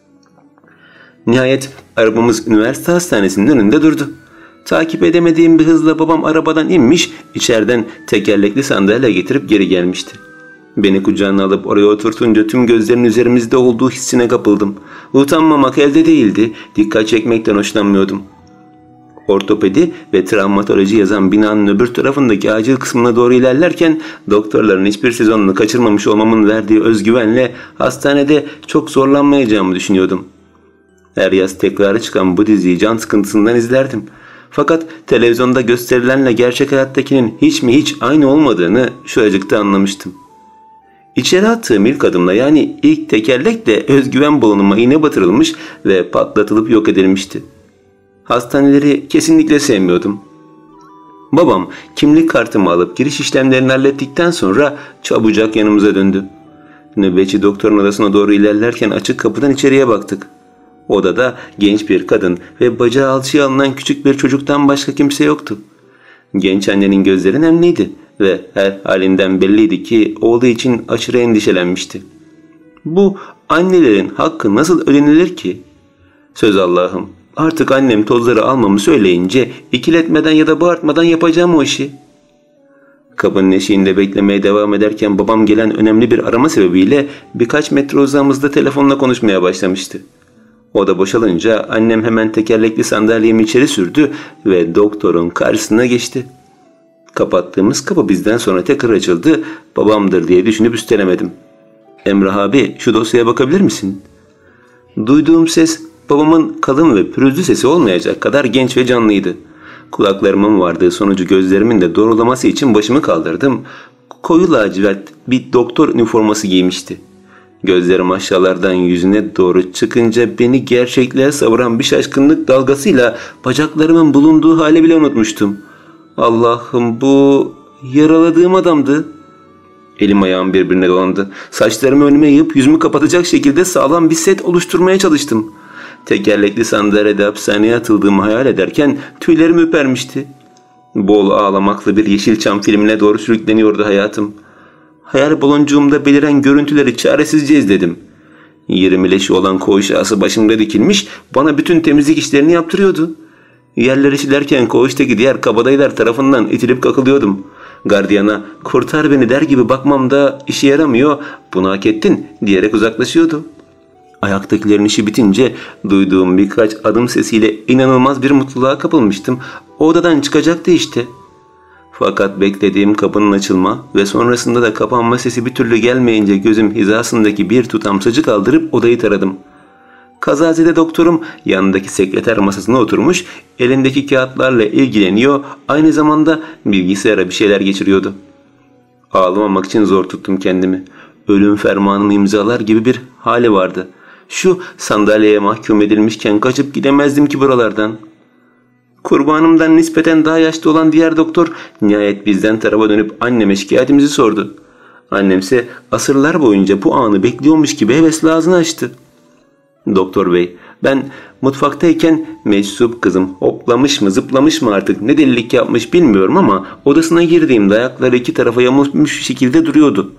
Nihayet arabamız üniversite hastanesinin önünde durdu. Takip edemediğim bir hızla babam arabadan inmiş, içeriden tekerlekli sandalye getirip geri gelmişti. Beni kucağına alıp oraya oturtunca tüm gözlerin üzerimizde olduğu hissine kapıldım. Utanmamak elde değildi, dikkat çekmekten hoşlanmıyordum. Ortopedi ve travmatoloji yazan binanın öbür tarafındaki acil kısmına doğru ilerlerken doktorların hiçbir sezonunu kaçırmamış olmamın verdiği özgüvenle hastanede çok zorlanmayacağımı düşünüyordum. Her yaz tekrarı çıkan bu diziyi can sıkıntısından izlerdim. Fakat televizyonda gösterilenle gerçek hayattakinin hiç mi hiç aynı olmadığını şuracıkta anlamıştım. İçeri attığım ilk adımla, yani ilk tekerlekle özgüven balonuma iğne batırılmış ve patlatılıp yok edilmişti. Hastaneleri kesinlikle sevmiyordum. Babam kimlik kartımı alıp giriş işlemlerini hallettikten sonra çabucak yanımıza döndü. Nöbetçi doktorun odasına doğru ilerlerken açık kapıdan içeriye baktık. Odada genç bir kadın ve bacağı alçıya alınan küçük bir çocuktan başka kimse yoktu. Genç annenin gözleri nemliydi ve her halinden belliydi ki oğlu için aşırı endişelenmişti. Bu annelerin hakkı nasıl ödenilir ki? Söz Allah'ım, artık annem tozları almamı söyleyince ikiletmeden ya da bağırtmadan yapacağım o işi. Kapının eşiğinde beklemeye devam ederken babam gelen önemli bir arama sebebiyle birkaç metre uzağımızda telefonla konuşmaya başlamıştı. Oda boşalınca annem hemen tekerlekli sandalyemi içeri sürdü ve doktorun karşısına geçti. Kapattığımız kapı bizden sonra tekrar açıldı. Babamdır diye düşünüp üstelemedim. "Emrah abi, şu dosyaya bakabilir misin?" Duyduğum ses babamın kalın ve pürüzlü sesi olmayacak kadar genç ve canlıydı. Kulaklarımın vardığı sonucu gözlerimin de doğrulaması için başımı kaldırdım. Koyu lacivert bir doktor üniforması giymişti. Gözlerim aşağılardan yüzüne doğru çıkınca beni gerçekliğe savuran bir şaşkınlık dalgasıyla bacaklarımın bulunduğu hali bile unutmuştum. Allah'ım, bu yaraladığım adamdı. Elim ayağım birbirine dolandı. Saçlarımı önüme yığıp yüzümü kapatacak şekilde sağlam bir set oluşturmaya çalıştım. Tekerlekli sandalyede hapishaneye atıldığımı hayal ederken tüylerim ürpermişti. Bol ağlamaklı bir Yeşilçam filmine doğru sürükleniyordu hayatım. Hayal baloncuğumda beliren görüntüleri çaresizce izledim. Yirmi leşi olan koğuş ağası başımda dikilmiş, bana bütün temizlik işlerini yaptırıyordu. Yerleri silerken koğuştaki diğer kabadayılar tarafından itilip kakılıyordum. Gardiyana "kurtar beni" der gibi bakmam da işe yaramıyor, "bunu hak ettin" diyerek uzaklaşıyordu. Ayaktakilerin işi bitince duyduğum birkaç adım sesiyle inanılmaz bir mutluluğa kapılmıştım. O odadan çıkacaktı işte. Fakat beklediğim kapının açılma ve sonrasında da kapanma sesi bir türlü gelmeyince gözüm hizasındaki bir tutam sacı kaldırıp odayı taradım. Kazazede doktorum yanındaki sekreter masasına oturmuş, elindeki kağıtlarla ilgileniyor, aynı zamanda bilgisayara bir şeyler geçiriyordu. Ağlamamak için zor tuttum kendimi. Ölüm fermanını imzalar gibi bir hali vardı. Şu sandalyeye mahkum edilmişken kaçıp gidemezdim ki buralardan. Kurbanımdan nispeten daha yaşlı olan diğer doktor nihayet bizden tarafa dönüp anneme şikayetimizi sordu. Annemse asırlar boyunca bu anı bekliyormuş gibi hevesli ağzını açtı. "Doktor bey, ben mutfaktayken meczup kızım hoplamış mı zıplamış mı artık ne delilik yapmış bilmiyorum ama odasına girdiğimde ayakları iki tarafa yamulmuş şekilde duruyordu.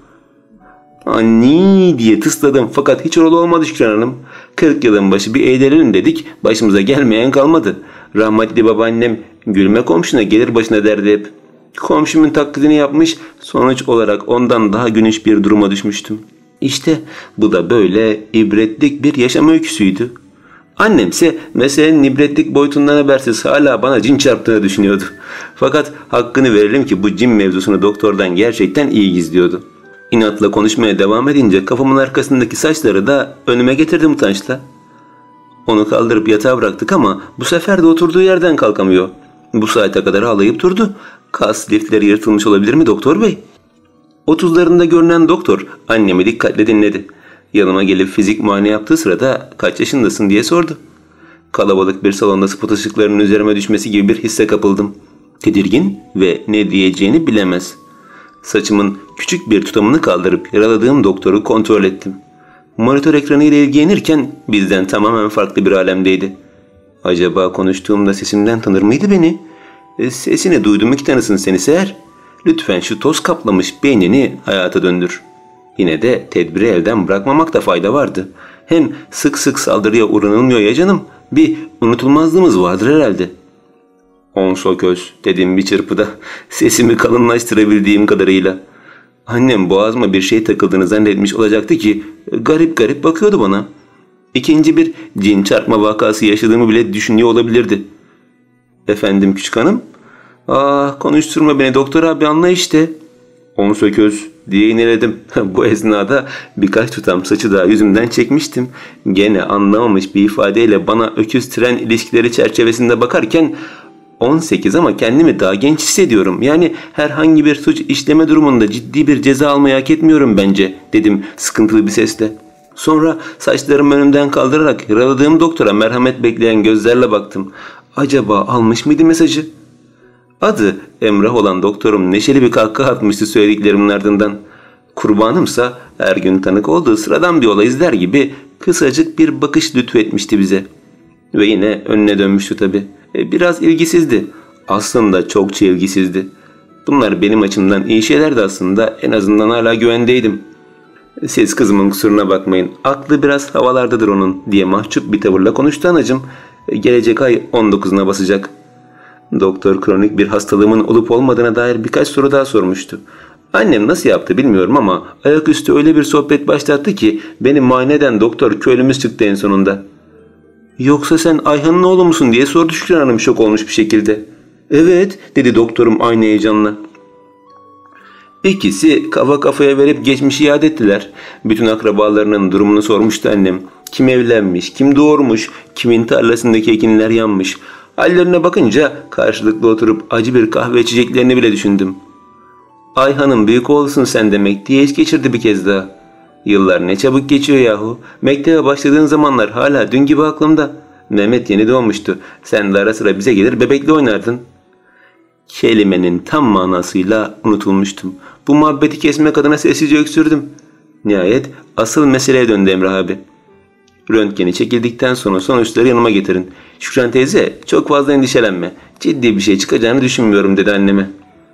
Anni diye tısladım fakat hiç oralı olmadı Şükran Hanım. Kırk yılın başı bir eğlenelim dedik, başımıza gelmeyen kalmadı. Rahmetli babaannem gülme komşuna gelir başına derdi hep. Komşumun taklidini yapmış, sonuç olarak ondan daha gülünç bir duruma düşmüştüm. İşte bu da böyle ibretlik bir yaşam öyküsüydü. Annemse meselenin ibretlik boyutundan habersiz hala bana cin çarptığını düşünüyordu. Fakat hakkını verelim ki bu cin mevzusunu doktordan gerçekten iyi gizliyordu. İnatla konuşmaya devam edince kafamın arkasındaki saçları da önüme getirdim utançla. Onu kaldırıp yatağa bıraktık ama bu sefer de oturduğu yerden kalkamıyor. Bu saate kadar ağlayıp durdu. Kas liftleri yırtılmış olabilir mi doktor bey? Otuzlarında görünen doktor annemi dikkatle dinledi. Yanıma gelip fizik muayene yaptığı sırada "kaç yaşındasın" diye sordu. Kalabalık bir salonda spot ışıklarının üzerime düşmesi gibi bir hisse kapıldım. Tedirgin ve ne diyeceğini bilemez. Saçımın küçük bir tutamını kaldırıp yaraladığım doktoru kontrol ettim. Monitör ekranı ile ilgilenirken bizden tamamen farklı bir alemdeydi. Acaba konuştuğumda sesimden tanır mıydı beni? E, sesini duydum ki tanısın seni Seher. Lütfen şu toz kaplamış beynini hayata döndür. Yine de tedbiri elden bırakmamakta fayda vardı. Hem sık sık saldırıya uğranılmıyor ya canım. Bir unutulmazlığımız vardır herhalde. "On soköz" dedim bir çırpıda, sesimi kalınlaştırabildiğim kadarıyla. Annem boğazıma bir şey takıldığını zannetmiş olacaktı ki garip garip bakıyordu bana. İkinci bir cin çarpma vakası yaşadığımı bile düşünüyor olabilirdi. Efendim küçük hanım? Ah, konuşturma beni doktor abi, anla işte. On sököz diye ineledim. Bu esnada birkaç tutam saçı daha yüzümden çekmiştim. Gene anlamamış bir ifadeyle bana öküz tren ilişkileri çerçevesinde bakarken on sekiz ama kendimi daha genç hissediyorum. Yani herhangi bir suç işleme durumunda ciddi bir ceza almayı hak etmiyorum bence, dedim sıkıntılı bir sesle. Sonra saçlarımı önümden kaldırarak yaraladığım doktora merhamet bekleyen gözlerle baktım. Acaba almış mıydı mesajı? Adı Emrah olan doktorum neşeli bir kahkaha atmıştı söylediklerimin ardından. Kurbanımsa her gün tanık olduğu sıradan bir olay izler gibi kısacık bir bakış lütfetmişti bize. Ve yine önüne dönmüştü tabii. Biraz ilgisizdi. Aslında çokça ilgisizdi. Bunlar benim açımdan iyi şeylerdi aslında. En azından hala güvendeydim. Siz kızımın kusuruna bakmayın. Aklı biraz havalardadır onun, diye mahcup bir tavırla konuştu anacığım. Gelecek ay on dokuzuna basacak. Doktor kronik bir hastalığımın olup olmadığına dair birkaç soru daha sormuştu. Annem nasıl yaptı bilmiyorum ama ayaküstü öyle bir sohbet başlattı ki beni muayene eden doktor köylümüz çıktı en sonunda. "Yoksa sen Ayhan'ın oğlu musun?" diye sordu Şükran Hanım şok olmuş bir şekilde. "Evet," dedi doktorum aynı heyecanla. İkisi kafa kafaya verip geçmişi iade ettiler. Bütün akrabalarının durumunu sormuştu annem. Kim evlenmiş, kim doğurmuş, kimin tarlasındaki ekinler yanmış. Hallerine bakınca karşılıklı oturup acı bir kahve içeceklerini bile düşündüm. "Ayhan'ın büyük oğlusun sen demek," diye iç geçirdi bir kez daha. Yıllar ne çabuk geçiyor yahu. Mektebe başladığın zamanlar hala dün gibi aklımda. Mehmet yeni doğmuştu. Sen de ara sıra bize gelir bebekle oynardın. Kelimenin tam manasıyla unutulmuştum. Bu muhabbeti kesmek adına sessizce öksürdüm. Nihayet asıl meseleye döndü Emrah abi. "Röntgeni çekildikten sonra sonuçları yanıma getirin. Şükran teyze çok fazla endişelenme. Ciddi bir şey çıkacağını düşünmüyorum," dedi anneme.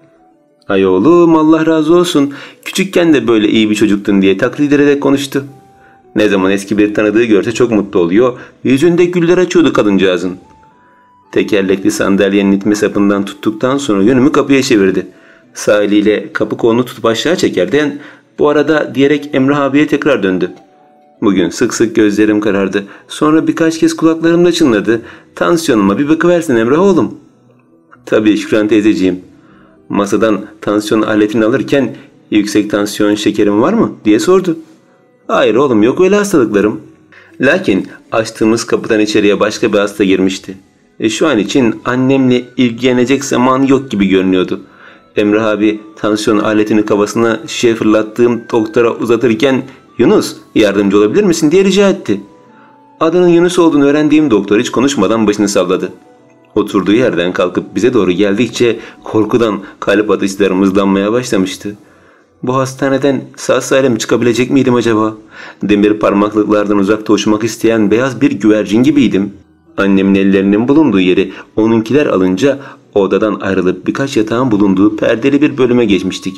"Ay oğlum Allah razı olsun. Küçükken de böyle iyi bir çocuktun," diye taklit ederek konuştu. Ne zaman eski bir tanıdığı görse çok mutlu oluyor. Yüzünde güller açıyordu kadıncağızın. Tekerlekli sandalyenin itme sapından tuttuktan sonra yönümü kapıya çevirdi. Sağ eliyle kapı kolunu tutup aşağı çekerken "Bu arada," diyerek Emrah abiye tekrar döndü. Bugün sık sık gözlerim karardı. Sonra birkaç kez kulaklarımda çınladı. "Tansiyonuma bir bakıversin Emrah oğlum." "Tabii Şükran teyzeciğim." Masadan tansiyon aletini alırken "Yüksek tansiyon şekerim var mı?" diye sordu. "Hayır oğlum, yok öyle hastalıklarım." Lakin açtığımız kapıdan içeriye başka bir hasta girmişti. E şu an için annemle ilgilenecek zaman yok gibi görünüyordu. Emrah abi tansiyon aletini kafasına şişe fırlattığım doktora uzatırken "Yunus, yardımcı olabilir misin?" diye rica etti. Adının Yunus olduğunu öğrendiğim doktor hiç konuşmadan başını salladı. Oturduğu yerden kalkıp bize doğru geldikçe korkudan kalp atışlarım hızlanmaya başlamıştı. Bu hastaneden sağ salim çıkabilecek miydim acaba? Demir parmaklıklardan uzakta uçmak isteyen beyaz bir güvercin gibiydim. Annemin ellerinin bulunduğu yeri onunkiler alınca odadan ayrılıp birkaç yatağın bulunduğu perdeli bir bölüme geçmiştik.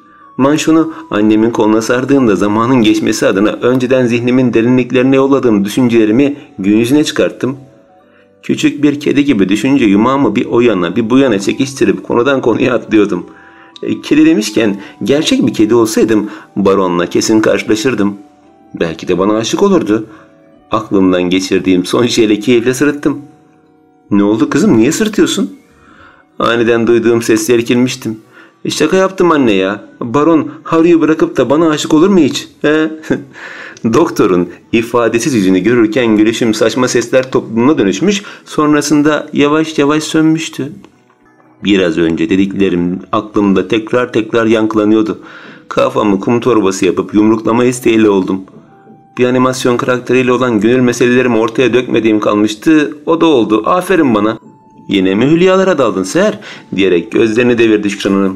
Manşonu annemin koluna sardığımda zamanın geçmesi adına önceden zihnimin derinliklerine yolladığım düşüncelerimi gün yüzüne çıkarttım. Küçük bir kedi gibi düşünce yumağımı bir o yana bir bu yana çekiştirip konudan konuya atlıyordum. E, kedi demişken gerçek bir kedi olsaydım baronla kesin karşılaşırdım. Belki de bana aşık olurdu. Aklımdan geçirdiğim son şeyle keyifle sırıttım. "Ne oldu kızım, niye sırıtıyorsun?" Aniden duyduğum sesle irkilmiştim. E, "Şaka yaptım anne ya. Baron Harry'i bırakıp da bana aşık olur mu hiç?" He? Doktorun ifadesiz yüzünü görürken gülüşüm saçma sesler topluluğuna dönüşmüş, sonrasında yavaş yavaş sönmüştü. Biraz önce dediklerim aklımda tekrar tekrar yankılanıyordu. Kafamı kum torbası yapıp yumruklama isteğiyle oldum. Bir animasyon karakteriyle olan gönül meselelerimi ortaya dökmediğim kalmıştı. O da oldu. Aferin bana. "Yine mi hülyalara daldın Seher?" diyerek gözlerini devirdi Şükran Hanım.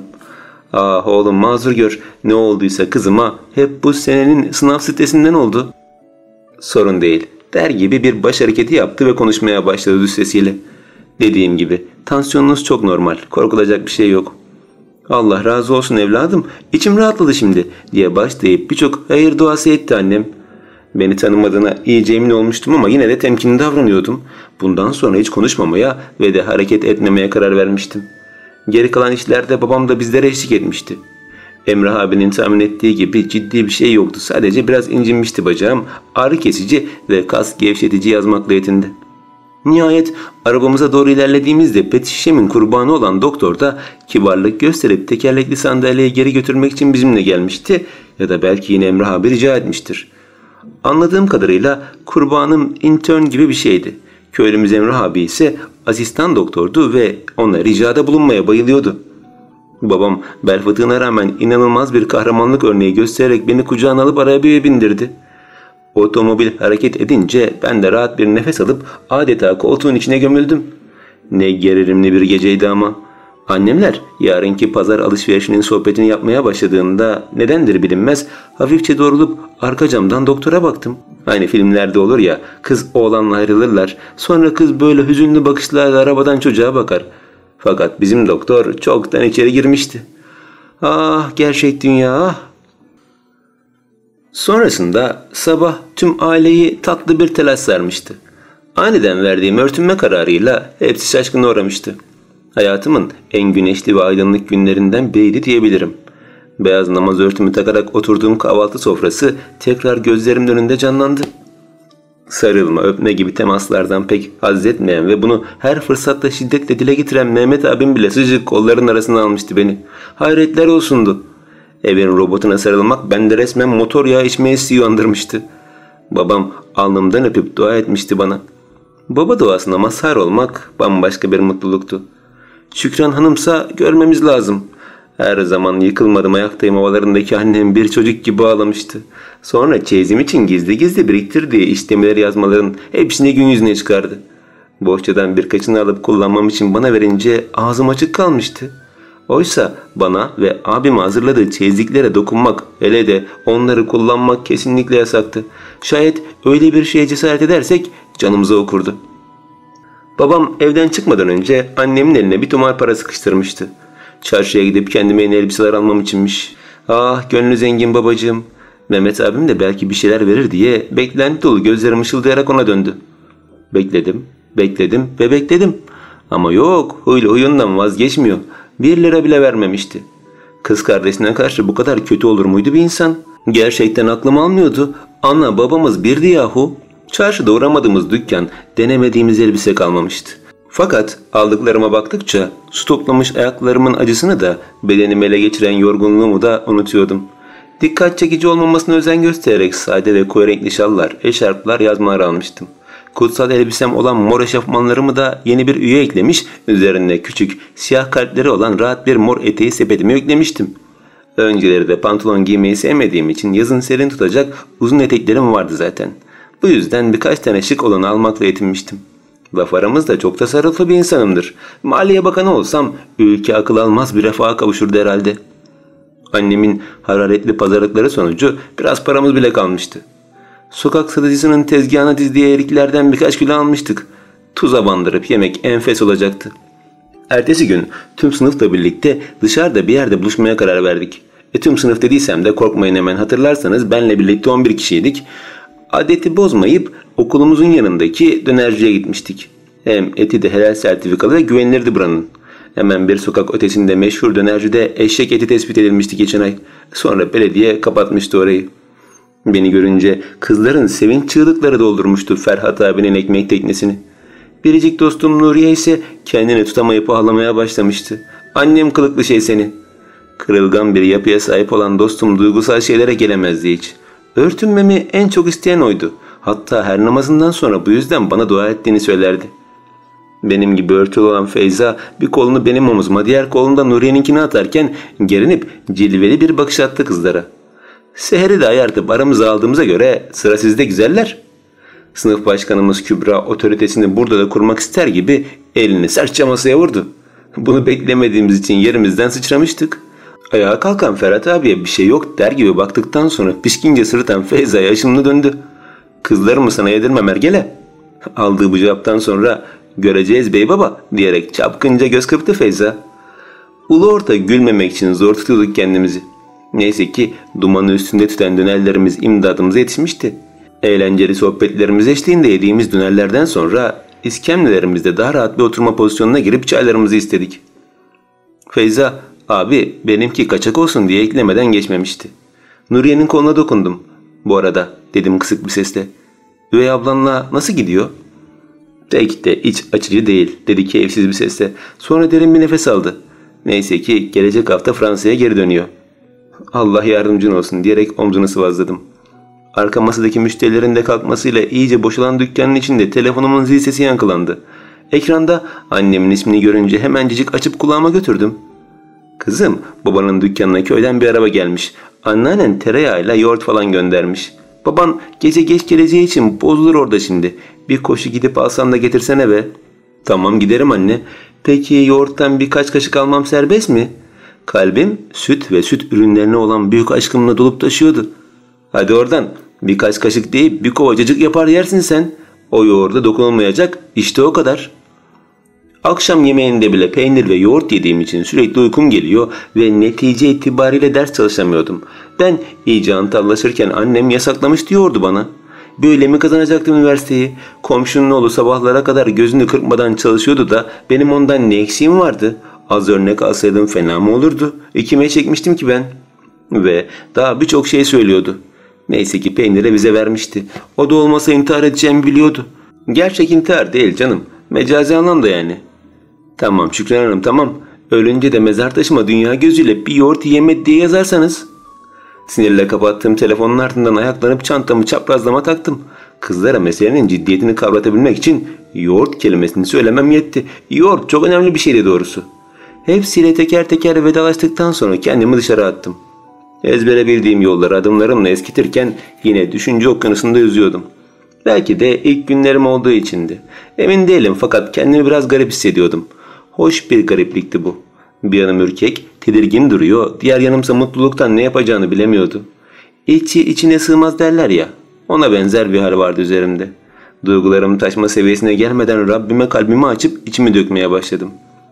"Ah oğlum mazur gör. Ne olduysa kızıma hep bu senenin sınav stresinden oldu." "Sorun değil," der gibi bir baş hareketi yaptı ve konuşmaya başladı düz sesiyle. "Dediğim gibi tansiyonunuz çok normal. Korkulacak bir şey yok." "Allah razı olsun evladım. İçim rahatladı şimdi," diye başlayıp birçok hayır duası etti annem. Beni tanımadığına iyice emin olmuştum ama yine de temkinli davranıyordum. Bundan sonra hiç konuşmamaya ve de hareket etmemeye karar vermiştim. Geri kalan işlerde babam da bizlere eşlik etmişti. Emrah abinin tahmin ettiği gibi ciddi bir şey yoktu. Sadece biraz incinmişti bacağım. Ağrı kesici ve kas gevşetici yazmakla yetindi. Nihayet arabamıza doğru ilerlediğimizde pet şişemin kurbanı olan doktor da kibarlık gösterip tekerlekli sandalyeye geri götürmek için bizimle gelmişti ya da belki yine Emrah abi rica etmiştir. Anladığım kadarıyla kurbanım intern gibi bir şeydi. Köylümüz Emrah abi ise asistan doktordu ve ona ricada bulunmaya bayılıyordu. Babam bel fıtığına rağmen inanılmaz bir kahramanlık örneği göstererek beni kucağına alıp arabaya bindirdi. Otomobil hareket edince ben de rahat bir nefes alıp adeta koltuğun içine gömüldüm. Ne gerilimli bir geceydi ama. Annemler yarınki pazar alışverişinin sohbetini yapmaya başladığında nedendir bilinmez hafifçe doğrulup arka camdan doktora baktım. Aynı filmlerde olur ya, kız oğlanla ayrılırlar, sonra kız böyle hüzünlü bakışlarla arabadan çocuğa bakar. Fakat bizim doktor çoktan içeri girmişti. Ah gerçek dünya ah. Sonrasında sabah tüm aileyi tatlı bir telaş sarmıştı. Aniden verdiğim örtünme kararıyla hepsi şaşkına uğramıştı. Hayatımın en güneşli ve aydınlık günlerinden biriydi diyebilirim. Beyaz namaz örtümü takarak oturduğum kahvaltı sofrası tekrar gözlerimin önünde canlandı. Sarılma, öpme gibi temaslardan pek haz etmeyen ve bunu her fırsatta şiddetle dile getiren Mehmet abim bile sıcak kolların arasına almıştı beni. Hayretler olsundu. Evin robotuna sarılmak bende resmen motor yağı içmeye hissi uyandırmıştı. Babam alnımdan öpüp dua etmişti bana. Baba duasına mazhar olmak bambaşka bir mutluluktu. Şükran Hanımsa görmemiz lazım. Her zaman yıkılmadım ayaktayım havalarındaki annem bir çocuk gibi ağlamıştı. Sonra çeyizim için gizli gizli biriktirdiği işlemeleri yazmaların hepsini gün yüzüne çıkardı. Bohçadan birkaçını alıp kullanmam için bana verince ağzım açık kalmıştı. Oysa bana ve abime hazırladığı çeyizliklere dokunmak, hele de onları kullanmak kesinlikle yasaktı. Şayet öyle bir şeye cesaret edersek canımıza okurdu. Babam evden çıkmadan önce annemin eline bir tomar para sıkıştırmıştı. Çarşıya gidip kendime yeni elbiseler almam içinmiş. Ah gönlü zengin babacığım. Mehmet abim de belki bir şeyler verir diye beklenti dolu gözlerim ışıldayarak ona döndü. Bekledim, bekledim ve bekledim. Ama yok, huylu huyundan vazgeçmiyor. Bir lira bile vermemişti. Kız kardeşine karşı bu kadar kötü olur muydu bir insan? Gerçekten aklım almıyordu. Ana babamız birdi yahu. Çarşıda uğramadığımız dükkan, denemediğimiz elbise kalmamıştı. Fakat aldıklarıma baktıkça su toplamış ayaklarımın acısını da bedenimi ele geçiren yorgunluğumu da unutuyordum. Dikkat çekici olmamasına özen göstererek sade ve koyu renkli şallar, eşarplar, yazmalar almıştım. Kutsal elbisem olan mor eşofmanlarımı da yeni bir üye eklemiş, üzerine küçük siyah kalpleri olan rahat bir mor eteği sepetime yüklemiştim. Önceleri de pantolon giymeyi sevmediğim için yazın serin tutacak uzun eteklerim vardı zaten. Bu yüzden birkaç tane şık olanı almakla yetinmiştim. Laf aramızda çok tasarruflu bir insanımdır. Maliye Bakanı olsam ülke akıl almaz bir refaha kavuşurdu herhalde. Annemin hararetli pazarlıkları sonucu biraz paramız bile kalmıştı. Sokak satıcısının tezgahına dizdiği eriklerden birkaç kilo almıştık. Tuza bandırıp yemek enfes olacaktı. Ertesi gün tüm sınıfla birlikte dışarıda bir yerde buluşmaya karar verdik. E tüm sınıf dediysem de korkmayın, hemen hatırlarsanız benle birlikte on bir kişiydik. Adeti bozmayıp okulumuzun yanındaki dönerciye gitmiştik. Hem eti de helal sertifikalı ve güvenilirdi buranın. Hemen bir sokak ötesinde meşhur dönercide eşek eti tespit edilmişti geçen ay. Sonra belediye kapatmıştı orayı. Beni görünce kızların sevinç çığlıkları doldurmuştu Ferhat abinin ekmek teknesini. Biricik dostum Nuriye ise kendini tutamayıp ağlamaya başlamıştı. Annem kılıklı şey seni. Kırılgan bir yapıya sahip olan dostum duygusal şeylere gelemezdi hiç. Örtünmemi en çok isteyen oydu. Hatta her namazından sonra bu yüzden bana dua ettiğini söylerdi. Benim gibi örtülü olan Feyza bir kolunu benim omuzuma, diğer kolunu da Nuriye'ninkine atarken gerinip cilveli bir bakış attı kızlara. Seheri de ayartıp aramıza aldığımıza göre sıra sizde güzeller. Sınıf başkanımız Kübra otoritesini burada da kurmak ister gibi elini sertçe masaya vurdu. Bunu beklemediğimiz için yerimizden sıçramıştık. Ayağa kalkan Ferhat abiye bir şey yok der gibi baktıktan sonra pişkince sırıtan Feyza'ya aşımlı döndü. Kızlar mı sana yedirmem ergele? Aldığı bu cevaptan sonra göreceğiz bey baba diyerek çapkınca göz kırptı Feyza. Ulu orta gülmemek için zor tutuyorduk kendimizi. Neyse ki dumanı üstünde tüten dönerlerimiz imdadımıza yetişmişti. Eğlenceli sohbetlerimiz eşliğinde yediğimiz dönerlerden sonra iskemlelerimizde daha rahat bir oturma pozisyonuna girip çaylarımızı istedik. Feyza, abi benimki kaçak olsun diye eklemeden geçmemişti. Nuriye'nin koluna dokundum. Bu arada dedim kısık bir sesle. Üvey ablanla nasıl gidiyor? Pek de iç açıcı değil dedi keyifsiz bir sesle. Sonra derin bir nefes aldı. Neyse ki gelecek hafta Fransa'ya geri dönüyor. Allah yardımcın olsun diyerek omzunu sıvazladım. Arka masadaki müşterilerin de kalkmasıyla iyice boşalan dükkanın içinde telefonumun zil sesi yankılandı. Ekranda annemin ismini görünce hemencecik açıp kulağıma götürdüm. Kızım, babanın dükkanına köyden bir araba gelmiş. Anneannen tereyağıyla yoğurt falan göndermiş. Baban gece geç geleceği için bozulur orada şimdi. Bir koşu gidip alsan da getirsene be. Tamam giderim anne. Peki yoğurttan birkaç kaşık almam serbest mi? Kalbim süt ve süt ürünlerine olan büyük aşkımla dolup taşıyordu. Hadi oradan birkaç kaşık değil bir kovacıcık yapar yersin sen. O yoğurda dokunulmayacak işte o kadar. Akşam yemeğinde bile peynir ve yoğurt yediğim için sürekli uykum geliyor ve netice itibariyle ders çalışamıyordum. Ben iyice antallaşırken annem yasaklamış diyordu bana. Böyle mi kazanacaktım üniversiteyi? Komşunun oğlu sabahlara kadar gözünü kırpmadan çalışıyordu da benim ondan ne eksiğim vardı? Az örnek alsaydım fena mı olurdu? İkime çekmiştim ki ben. Ve daha birçok şey söylüyordu. Neyse ki peynire vize vermişti. O da olmasa intihar edeceğimi biliyordu. Gerçek intihar değil canım. Mecazi anlamda yani. Tamam Şükran Hanım tamam. Ölünce de mezar taşıma dünya gözüyle bir yoğurt yemedi diye yazarsanız. Sinirle kapattığım telefonun ardından ayaklanıp çantamı çaprazlama taktım. Kızlara meselenin ciddiyetini kavratabilmek için yoğurt kelimesini söylemem yetti. Yoğurt çok önemli bir şeydi doğrusu. Hepsiyle teker teker vedalaştıktan sonra kendimi dışarı attım. Ezbere bildiğim yolları adımlarımla eskitirken yine düşünce okyanusunda yüzüyordum. Belki de ilk günlerim olduğu içindi. Emin değilim fakat kendimi biraz garip hissediyordum. Hoş bir gariplikti bu. Bir yanım ürkek, tedirgin duruyor, diğer yanımsa mutluluktan ne yapacağını bilemiyordu. İçi içine sığmaz derler ya, ona benzer bir hal vardı üzerimde. Duygularım taşma seviyesine gelmeden Rabbime kalbimi açıp içimi dökmeye başladım.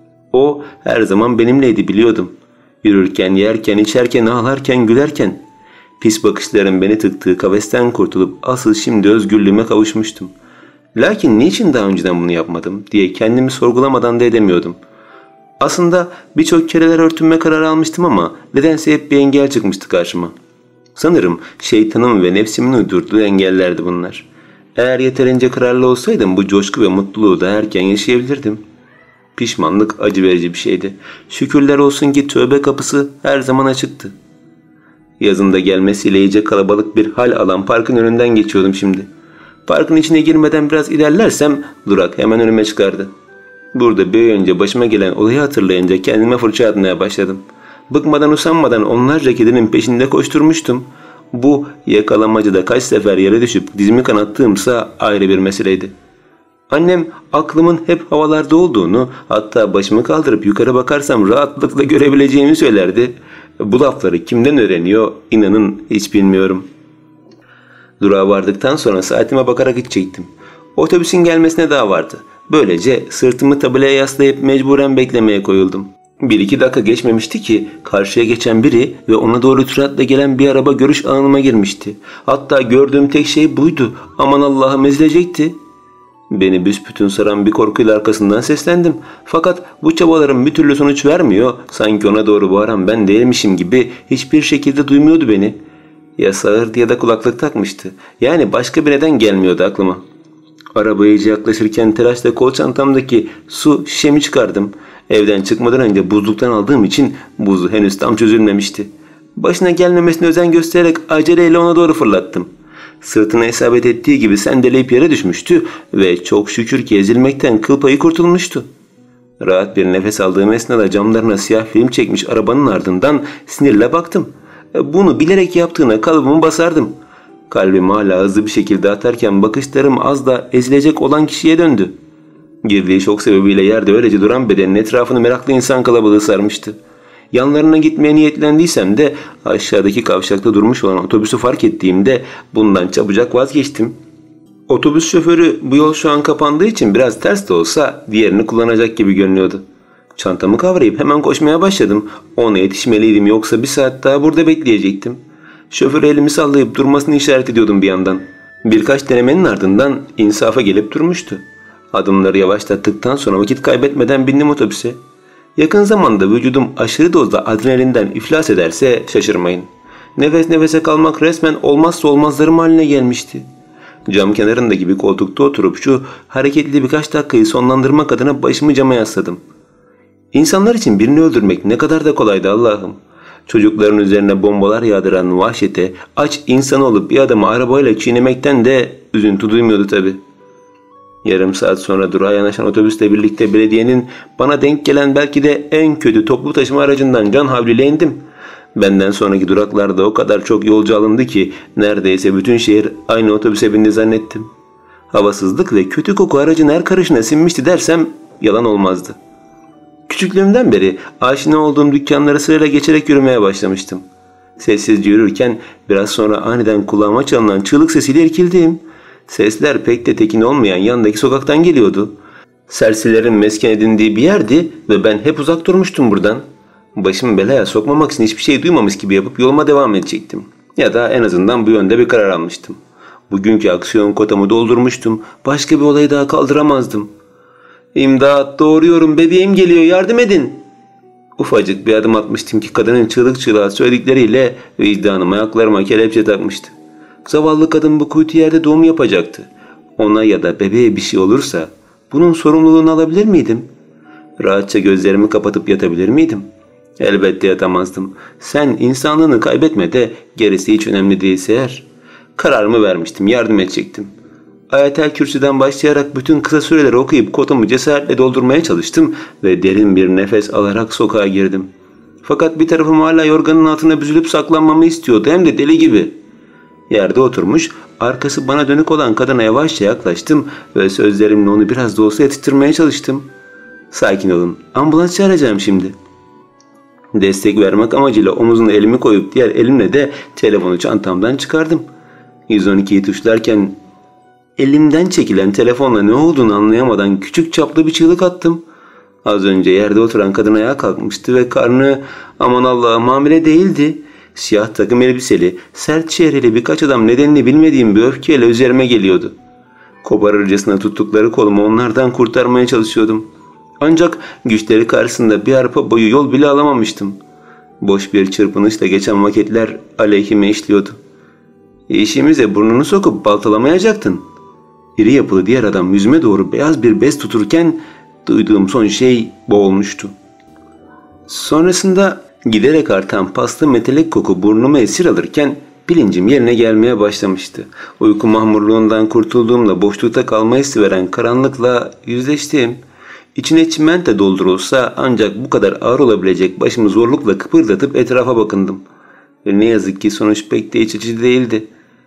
O her zaman benimleydi biliyordum. Yürürken, yerken, içerken, ağlarken, gülerken. Pis bakışların beni tıktığı kafesten kurtulup asıl şimdi özgürlüğüme kavuşmuştum. Lakin niçin daha önceden bunu yapmadım diye kendimi sorgulamadan da edemiyordum. Aslında birçok kereler örtünme kararı almıştım ama nedense hep bir engel çıkmıştı karşıma. Sanırım şeytanın ve nefsimin uydurduğu engellerdi bunlar. Eğer yeterince kararlı olsaydım bu coşku ve mutluluğu da erken yaşayabilirdim. Pişmanlık acı verici bir şeydi. Şükürler olsun ki tövbe kapısı her zaman açıktı. Yazında gelmesiyle iyice kalabalık bir hal alan parkın önünden geçiyordum şimdi. Parkın içine girmeden biraz ilerlersem durak hemen önüme çıkardı. Burada bir önce başıma gelen olayı hatırlayınca kendime fırça atmaya başladım. Bıkmadan usanmadan onlarca kedinin peşinde koşturmuştum. Bu yakalamacıda kaç sefer yere düşüp dizimi kanattığımsa ayrı bir meseleydi. Annem aklımın hep havalarda olduğunu, hatta başımı kaldırıp yukarı bakarsam rahatlıkla görebileceğimi söylerdi. Bu lafları kimden öğreniyor inanın hiç bilmiyorum. Durağa vardıktan sonra saatime bakarak gidecektim. Otobüsün gelmesine daha vardı. Böylece sırtımı tabelaya yaslayıp mecburen beklemeye koyuldum. Bir iki dakika geçmemişti ki karşıya geçen biri ve ona doğru süratle gelen bir araba görüş alanıma girmişti. Hatta gördüğüm tek şey buydu. Aman Allah'ım ezilecekti. Beni büsbütün saran bir korkuyla arkasından seslendim. Fakat bu çabalarım bir türlü sonuç vermiyor. Sanki ona doğru bağıran ben değilmişim gibi hiçbir şekilde duymuyordu beni. Ya sağırdı ya da kulaklık takmıştı. Yani başka bir neden gelmiyordu aklıma. Arabaya iyice yaklaşırken telaşla kol çantamdaki su şişemi çıkardım. Evden çıkmadan önce buzluktan aldığım için buzu henüz tam çözülmemişti. Başına gelmemesine özen göstererek aceleyle ona doğru fırlattım. Sırtına isabet ettiği gibi sendeleyip yere düşmüştü ve çok şükür ki ezilmekten kıl payı kurtulmuştu. Rahat bir nefes aldığım esnada camlarına siyah film çekmiş arabanın ardından sinirle baktım. Bunu bilerek yaptığına kalıbımı basardım. Kalbim hala hızlı bir şekilde atarken bakışlarım az da ezilecek olan kişiye döndü. Girdiği şok sebebiyle yerde öylece duran bedenin etrafını meraklı insan kalabalığı sarmıştı. Yanlarına gitmeye niyetlendiysem de aşağıdaki kavşakta durmuş olan otobüsü fark ettiğimde bundan çabucak vazgeçtim. Otobüs şoförü bu yol şu an kapandığı için biraz ters de olsa diğerini kullanacak gibi görünüyordu. Çantamı kavrayıp hemen koşmaya başladım. Ona yetişmeliydim yoksa bir saat daha burada bekleyecektim. Şoföre elimi sallayıp durmasını işaret ediyordum bir yandan. Birkaç denemenin ardından insafa gelip durmuştu. Adımları yavaşlattıktan sonra vakit kaybetmeden bindim otobüse. Yakın zamanda vücudum aşırı dozda adrenalinden iflas ederse şaşırmayın. Nefes nefese kalmak resmen olmazsa olmazlarım haline gelmişti. Cam kenarındaki bir koltukta oturup şu hareketli birkaç dakikayı sonlandırmak adına başımı cama yasladım. İnsanlar için birini öldürmek ne kadar da kolaydı Allah'ım. Çocukların üzerine bombalar yağdıran vahşete aç insan olup bir adamı arabayla çiğnemekten de üzüntü duymuyordu tabii. Yarım saat sonra durağa yanaşan otobüsle birlikte belediyenin bana denk gelen belki de en kötü toplu taşıma aracından can havliyle indim. Benden sonraki duraklarda o kadar çok yolcu alındı ki neredeyse bütün şehir aynı otobüse bindi zannettim. Havasızlık ve kötü koku aracın her karışına sinmişti dersem yalan olmazdı. Küçüklüğümden beri aşina olduğum dükkanlara sırayla geçerek yürümeye başlamıştım. Sessizce yürürken biraz sonra aniden kulağıma çalınan çığlık sesiyle irkildim. Sesler pek de tekin olmayan yandaki sokaktan geliyordu. Serserilerin mesken edindiği bir yerdi ve ben hep uzak durmuştum buradan. Başımı belaya sokmamak için hiçbir şey duymamış gibi yapıp yoluma devam edecektim. Ya da en azından bu yönde bir karar almıştım. Bugünkü aksiyon kotamı doldurmuştum. Başka bir olayı daha kaldıramazdım. İmdat, doğuruyorum, bebeğim geliyor, yardım edin. Ufacık bir adım atmıştım ki kadının çığlık çığlığa söyledikleriyle vicdanım ayaklarıma kelepçe takmıştı. Zavallı kadın bu kuytu yerde doğum yapacaktı. Ona ya da bebeğe bir şey olursa bunun sorumluluğunu alabilir miydim? Rahatça gözlerimi kapatıp yatabilir miydim? Elbette yatamazdım. Sen insanlığını kaybetme de gerisi hiç önemli değilse eğer. Kararımı vermiştim, yardım edecektim. Ayetel Kürsü'den başlayarak bütün kısa süreleri okuyup kotamı cesaretle doldurmaya çalıştım ve derin bir nefes alarak sokağa girdim. Fakat bir tarafım hala yorganın altına büzülüp saklanmamı istiyordu, hem de deli gibi. Yerde oturmuş, arkası bana dönük olan kadına yavaşça yaklaştım ve sözlerimle onu biraz da olsa yatıştırmaya çalıştım. Sakin olun, ambulans çağıracağım şimdi. Destek vermek amacıyla omuzuna elimi koyup diğer elimle de telefonu çantamdan çıkardım. yüz on ikiyi tuşlarken elimden çekilen telefonla ne olduğunu anlayamadan küçük çaplı bir çığlık attım. Az önce yerde oturan kadın ayağa kalkmıştı ve karnı aman Allah'ım hamile değildi. Siyah takım elbiseli, sert çehreli birkaç adam nedenini bilmediğim bir öfkeyle üzerime geliyordu. Koparırcasına tuttukları kolumu onlardan kurtarmaya çalışıyordum. Ancak güçleri karşısında bir arpa boyu yol bile alamamıştım. Boş bir çırpınışla geçen vakitler aleyhime işliyordu. İşimize burnunu sokup baltalamayacaktın. İri yapılı diğer adam yüzüme doğru beyaz bir bez tuturken duyduğum son şey bu olmuştu. Sonrasında giderek artan paslı metalek koku burnumu esir alırken bilincim yerine gelmeye başlamıştı. Uyku mahmurluğundan kurtulduğumla boşlukta kalma hissi veren karanlıkla yüzleştim. İçine çimento doldurulsa ancak bu kadar ağır olabilecek başımı zorlukla kıpırdatıp etrafa bakındım. Ve ne yazık ki sonuç pek de iç açıcı değildi.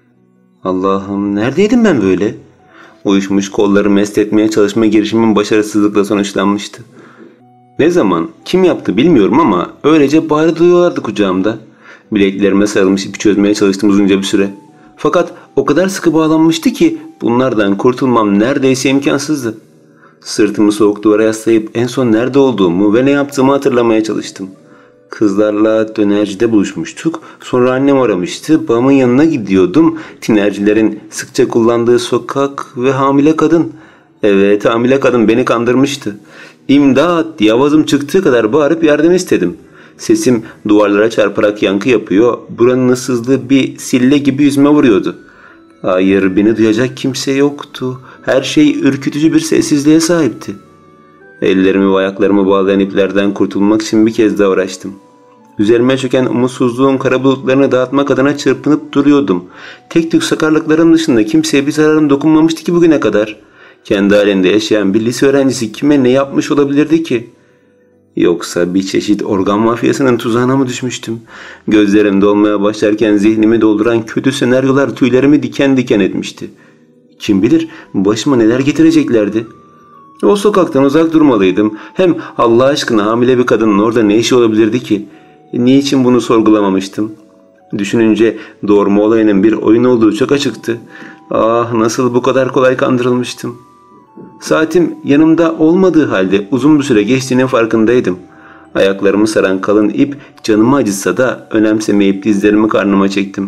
Allah'ım, neredeydim ben böyle? Uyuşmuş kolları mest etmeye çalışma girişimin başarısızlıkla sonuçlanmıştı. Ne zaman, kim yaptı bilmiyorum ama öylece bağırı duyuyorlardı kucağımda. Bileklerime sarılmış ipi çözmeye çalıştım uzunca bir süre. Fakat o kadar sıkı bağlanmıştı ki bunlardan kurtulmam neredeyse imkansızdı. Sırtımı soğuk duvara yaslayıp en son nerede olduğumu ve ne yaptığımı hatırlamaya çalıştım. Kızlarla dönercide buluşmuştuk. Sonra annem aramıştı. Babamın yanına gidiyordum. Tinercilerin sıkça kullandığı sokak ve hamile kadın. Evet, hamile kadın beni kandırmıştı. İmdat diye avazım çıktığı kadar bağırıp yardım istedim. Sesim duvarlara çarparak yankı yapıyor. Buranın ıssızlığı bir sille gibi yüzüme vuruyordu. Hayır, beni duyacak kimse yoktu. Her şey ürkütücü bir sessizliğe sahipti. Ellerimi ve ayaklarımı bağlayan iplerden kurtulmak için bir kez daha uğraştım. Üzerime çöken umutsuzluğun kara bulutlarını dağıtmak adına çırpınıp duruyordum. Tek tük sakarlıklarım dışında kimseye bir zararım dokunmamıştı ki bugüne kadar. Kendi halinde yaşayan bir lise öğrencisi kime ne yapmış olabilirdi ki? Yoksa bir çeşit organ mafyasının tuzağına mı düşmüştüm? Gözlerim dolmaya başlarken zihnimi dolduran kötü senaryolar tüylerimi diken diken etmişti. Kim bilir başıma neler getireceklerdi? O sokaktan uzak durmalıydım. Hem Allah aşkına hamile bir kadının orada ne işi olabilirdi ki? Niçin bunu sorgulamamıştım? Düşününce doğurma olayının bir oyun olduğu çok açıktı. Ah, nasıl bu kadar kolay kandırılmıştım. Saatim yanımda olmadığı halde uzun bir süre geçtiğinin farkındaydım. Ayaklarımı saran kalın ip canımı acıtsa da önemsemeyip dizlerimi karnıma çektim.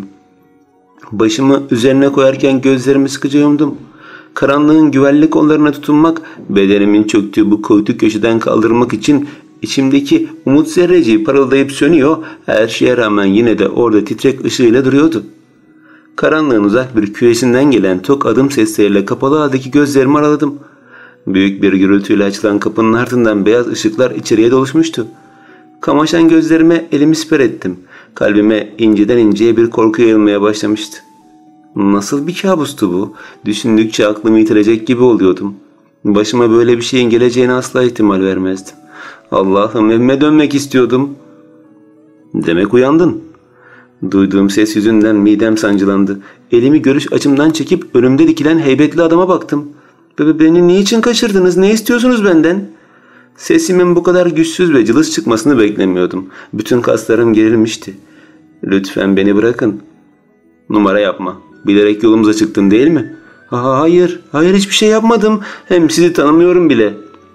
Başımı üzerine koyarken gözlerimi sıkıca yumdum. Karanlığın güvenli kollarına tutunmak, bedenimin çöktüğü bu kuytu köşeden kaldırmak için içimdeki umut zerreciği parıldayıp sönüyor, her şeye rağmen yine de orada titrek ışığıyla duruyordu. Karanlığın uzak bir küresinden gelen tok adım sesleriyle kapalı haldeki gözlerimi araladım. Büyük bir gürültüyle açılan kapının ardından beyaz ışıklar içeriye doluşmuştu. Kamaşan gözlerime elimi siper ettim. Kalbime inceden inceye bir korku yayılmaya başlamıştı. Nasıl bir kabustu bu? Düşündükçe aklımı yitirecek gibi oluyordum. Başıma böyle bir şeyin geleceğine asla ihtimal vermezdim. Allah'ım, evime dönmek istiyordum. Demek uyandın. Duyduğum ses yüzünden midem sancılandı. Elimi görüş açımdan çekip önümde dikilen heybetli adama baktım. Beni niçin kaçırdınız? Ne istiyorsunuz benden? Sesimin bu kadar güçsüz ve cılız çıkmasını beklemiyordum. Bütün kaslarım gerilmişti. Lütfen beni bırakın. Numara yapma. Bilerek yolumuza çıktın değil mi? Ha, hayır, hayır hiçbir şey yapmadım. Hem sizi tanımıyorum bile.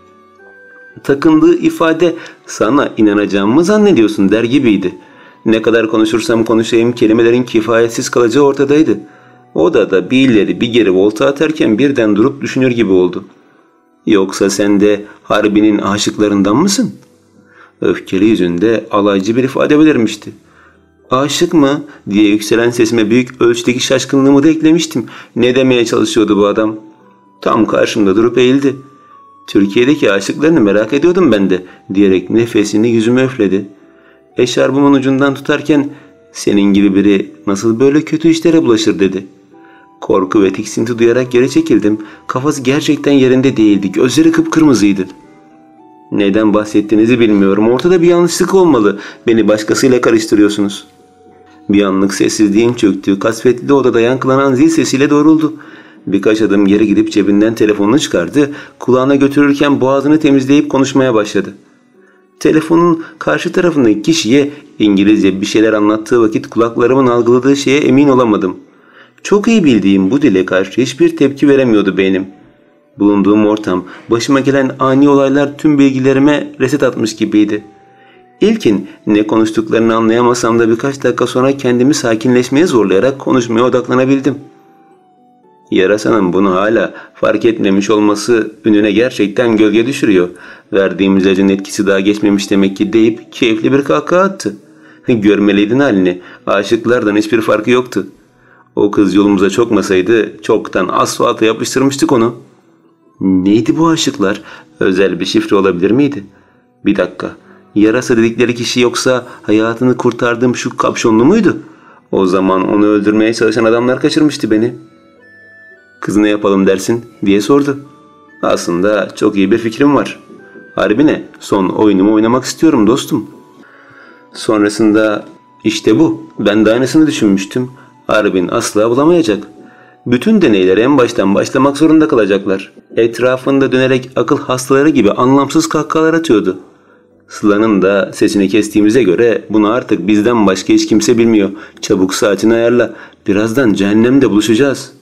Takındığı ifade sana inanacağımı zannediyorsun der gibiydi. Ne kadar konuşursam konuşayım kelimelerin kifayetsiz kalacağı ortadaydı. Odada bir ileri bir geri volta atarken birden durup düşünür gibi oldu. Yoksa sen de Harbi'nin aşıklarından mısın? Öfkeli yüzünde alaycı bir ifade belirmişti. Aşık mı diye yükselen sesime büyük ölçüdeki şaşkınlığımı da eklemiştim. Ne demeye çalışıyordu bu adam? Tam karşımda durup eğildi. Türkiye'deki aşıklarını merak ediyordum ben de diyerek nefesini yüzüme üfledi. Eşarbımın ucundan tutarken senin gibi biri nasıl böyle kötü işlere bulaşır dedi. Korku ve tiksinti duyarak geri çekildim. Kafası gerçekten yerinde değildi. Gözleri kıpkırmızıydı. Neden bahsettiğinizi bilmiyorum. Ortada bir yanlışlık olmalı. Beni başkasıyla karıştırıyorsunuz. Bir anlık sessizliğin çöktüğü kasvetli odada yankılanan zil sesiyle doğruldu. Birkaç adım geri gidip cebinden telefonunu çıkardı. Kulağına götürürken boğazını temizleyip konuşmaya başladı. Telefonun karşı tarafındaki kişiye İngilizce bir şeyler anlattığı vakit kulaklarımın algıladığı şeye emin olamadım. Çok iyi bildiğim bu dile karşı hiçbir tepki veremiyordu beynim. Bulunduğum ortam, başıma gelen ani olaylar tüm bilgilerime reset atmış gibiydi. İlkin ne konuştuklarını anlayamasam da birkaç dakika sonra kendimi sakinleşmeye zorlayarak konuşmaya odaklanabildim. Yarasanın bunu hala fark etmemiş olması önüne gerçekten gölge düşürüyor. Verdiğimiz ilacın etkisi daha geçmemiş demek ki deyip keyifli bir kahkaha attı. Görmeliydin halini. Aşıklardan hiçbir farkı yoktu. O kız yolumuza çokmasaydı çoktan asfalta yapıştırmıştık onu. Neydi bu aşıklar? Özel bir şifre olabilir miydi? Bir dakika. Yarasa dedikleri kişi yoksa hayatını kurtardığım şu kapşonlu muydu? O zaman onu öldürmeye çalışan adamlar kaçırmıştı beni. Kız ne yapalım dersin diye sordu. Aslında çok iyi bir fikrim var. Harbine son oyunumu oynamak istiyorum dostum. Sonrasında işte bu. Ben de aynısını düşünmüştüm. Harbin asla bulamayacak. Bütün deneylere en baştan başlamak zorunda kalacaklar. Etrafında dönerek akıl hastaları gibi anlamsız kahkahalar atıyordu. Sıla'nın da sesini kestiğimize göre bunu artık bizden başka hiç kimse bilmiyor. Çabuk saatini ayarla. Birazdan cehennemde buluşacağız.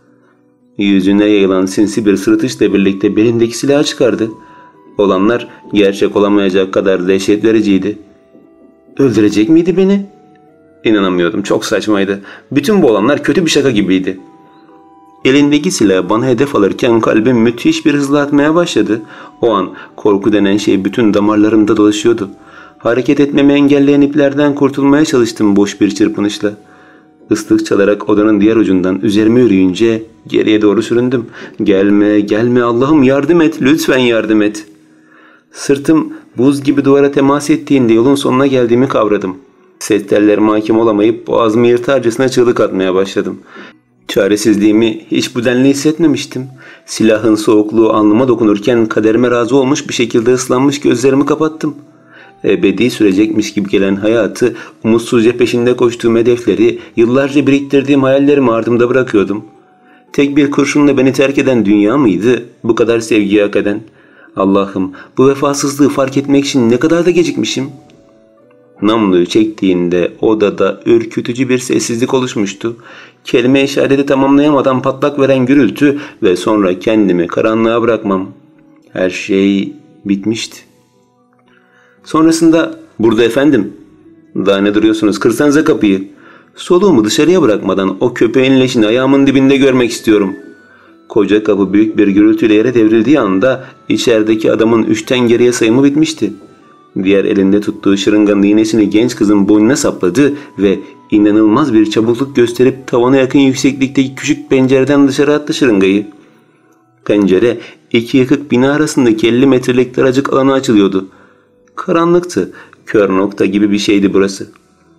Yüzüne yayılan sinsi bir sırıtışla birlikte belindeki silahı çıkardı. Olanlar gerçek olamayacak kadar dehşet vericiydi. Öldürecek miydi beni? İnanamıyordum. Çok saçmaydı. Bütün bu olanlar kötü bir şaka gibiydi. Elindeki silahı bana hedef alırken kalbim müthiş bir hızla atmaya başladı. O an korku denen şey bütün damarlarımda dolaşıyordu. Hareket etmemi engelleyen iplerden kurtulmaya çalıştım boş bir çırpınışla. Islık çalarak odanın diğer ucundan üzerime yürüyünce geriye doğru süründüm. Gelme, gelme Allah'ım yardım et, lütfen yardım et. Sırtım buz gibi duvara temas ettiğinde yolun sonuna geldiğimi kavradım. Ses tellerime hakim olamayıp boğazımı yırtarcasına çığlık atmaya başladım. Çaresizliğimi hiç bu denli hissetmemiştim. Silahın soğukluğu alnıma dokunurken kaderime razı olmuş bir şekilde ıslanmış gözlerimi kapattım. Ebedi sürecekmiş gibi gelen hayatı, umutsuzca peşinde koştuğum hedefleri, yıllarca biriktirdiğim hayallerimi ardımda bırakıyordum. Tek bir kurşunla beni terk eden dünya mıydı bu kadar sevgiyi hak eden? Allah'ım, bu vefasızlığı fark etmek için ne kadar da gecikmişim. Namluyu çektiğinde odada ürkütücü bir sessizlik oluşmuştu. Kelime işareti tamamlayamadan patlak veren gürültü ve sonra kendimi karanlığa bırakmam. Her şey bitmişti. Sonrasında burada efendim. Daha ne duruyorsunuz, kırsanıza kapıyı. Soluğumu dışarıya bırakmadan o köpeğin leşini ayağımın dibinde görmek istiyorum. Koca kapı büyük bir gürültüyle yere devrildiği anda içerideki adamın üçten geriye sayımı bitmişti. Diğer elinde tuttuğu şırınganın iğnesini genç kızın boynuna sapladı ve inanılmaz bir çabukluk gösterip tavana yakın yükseklikteki küçük pencereden dışarı attı şırıngayı. Pencere iki yıkık bina arasındaki elli metrelik daracık alana açılıyordu. Karanlıktı, kör nokta gibi bir şeydi burası.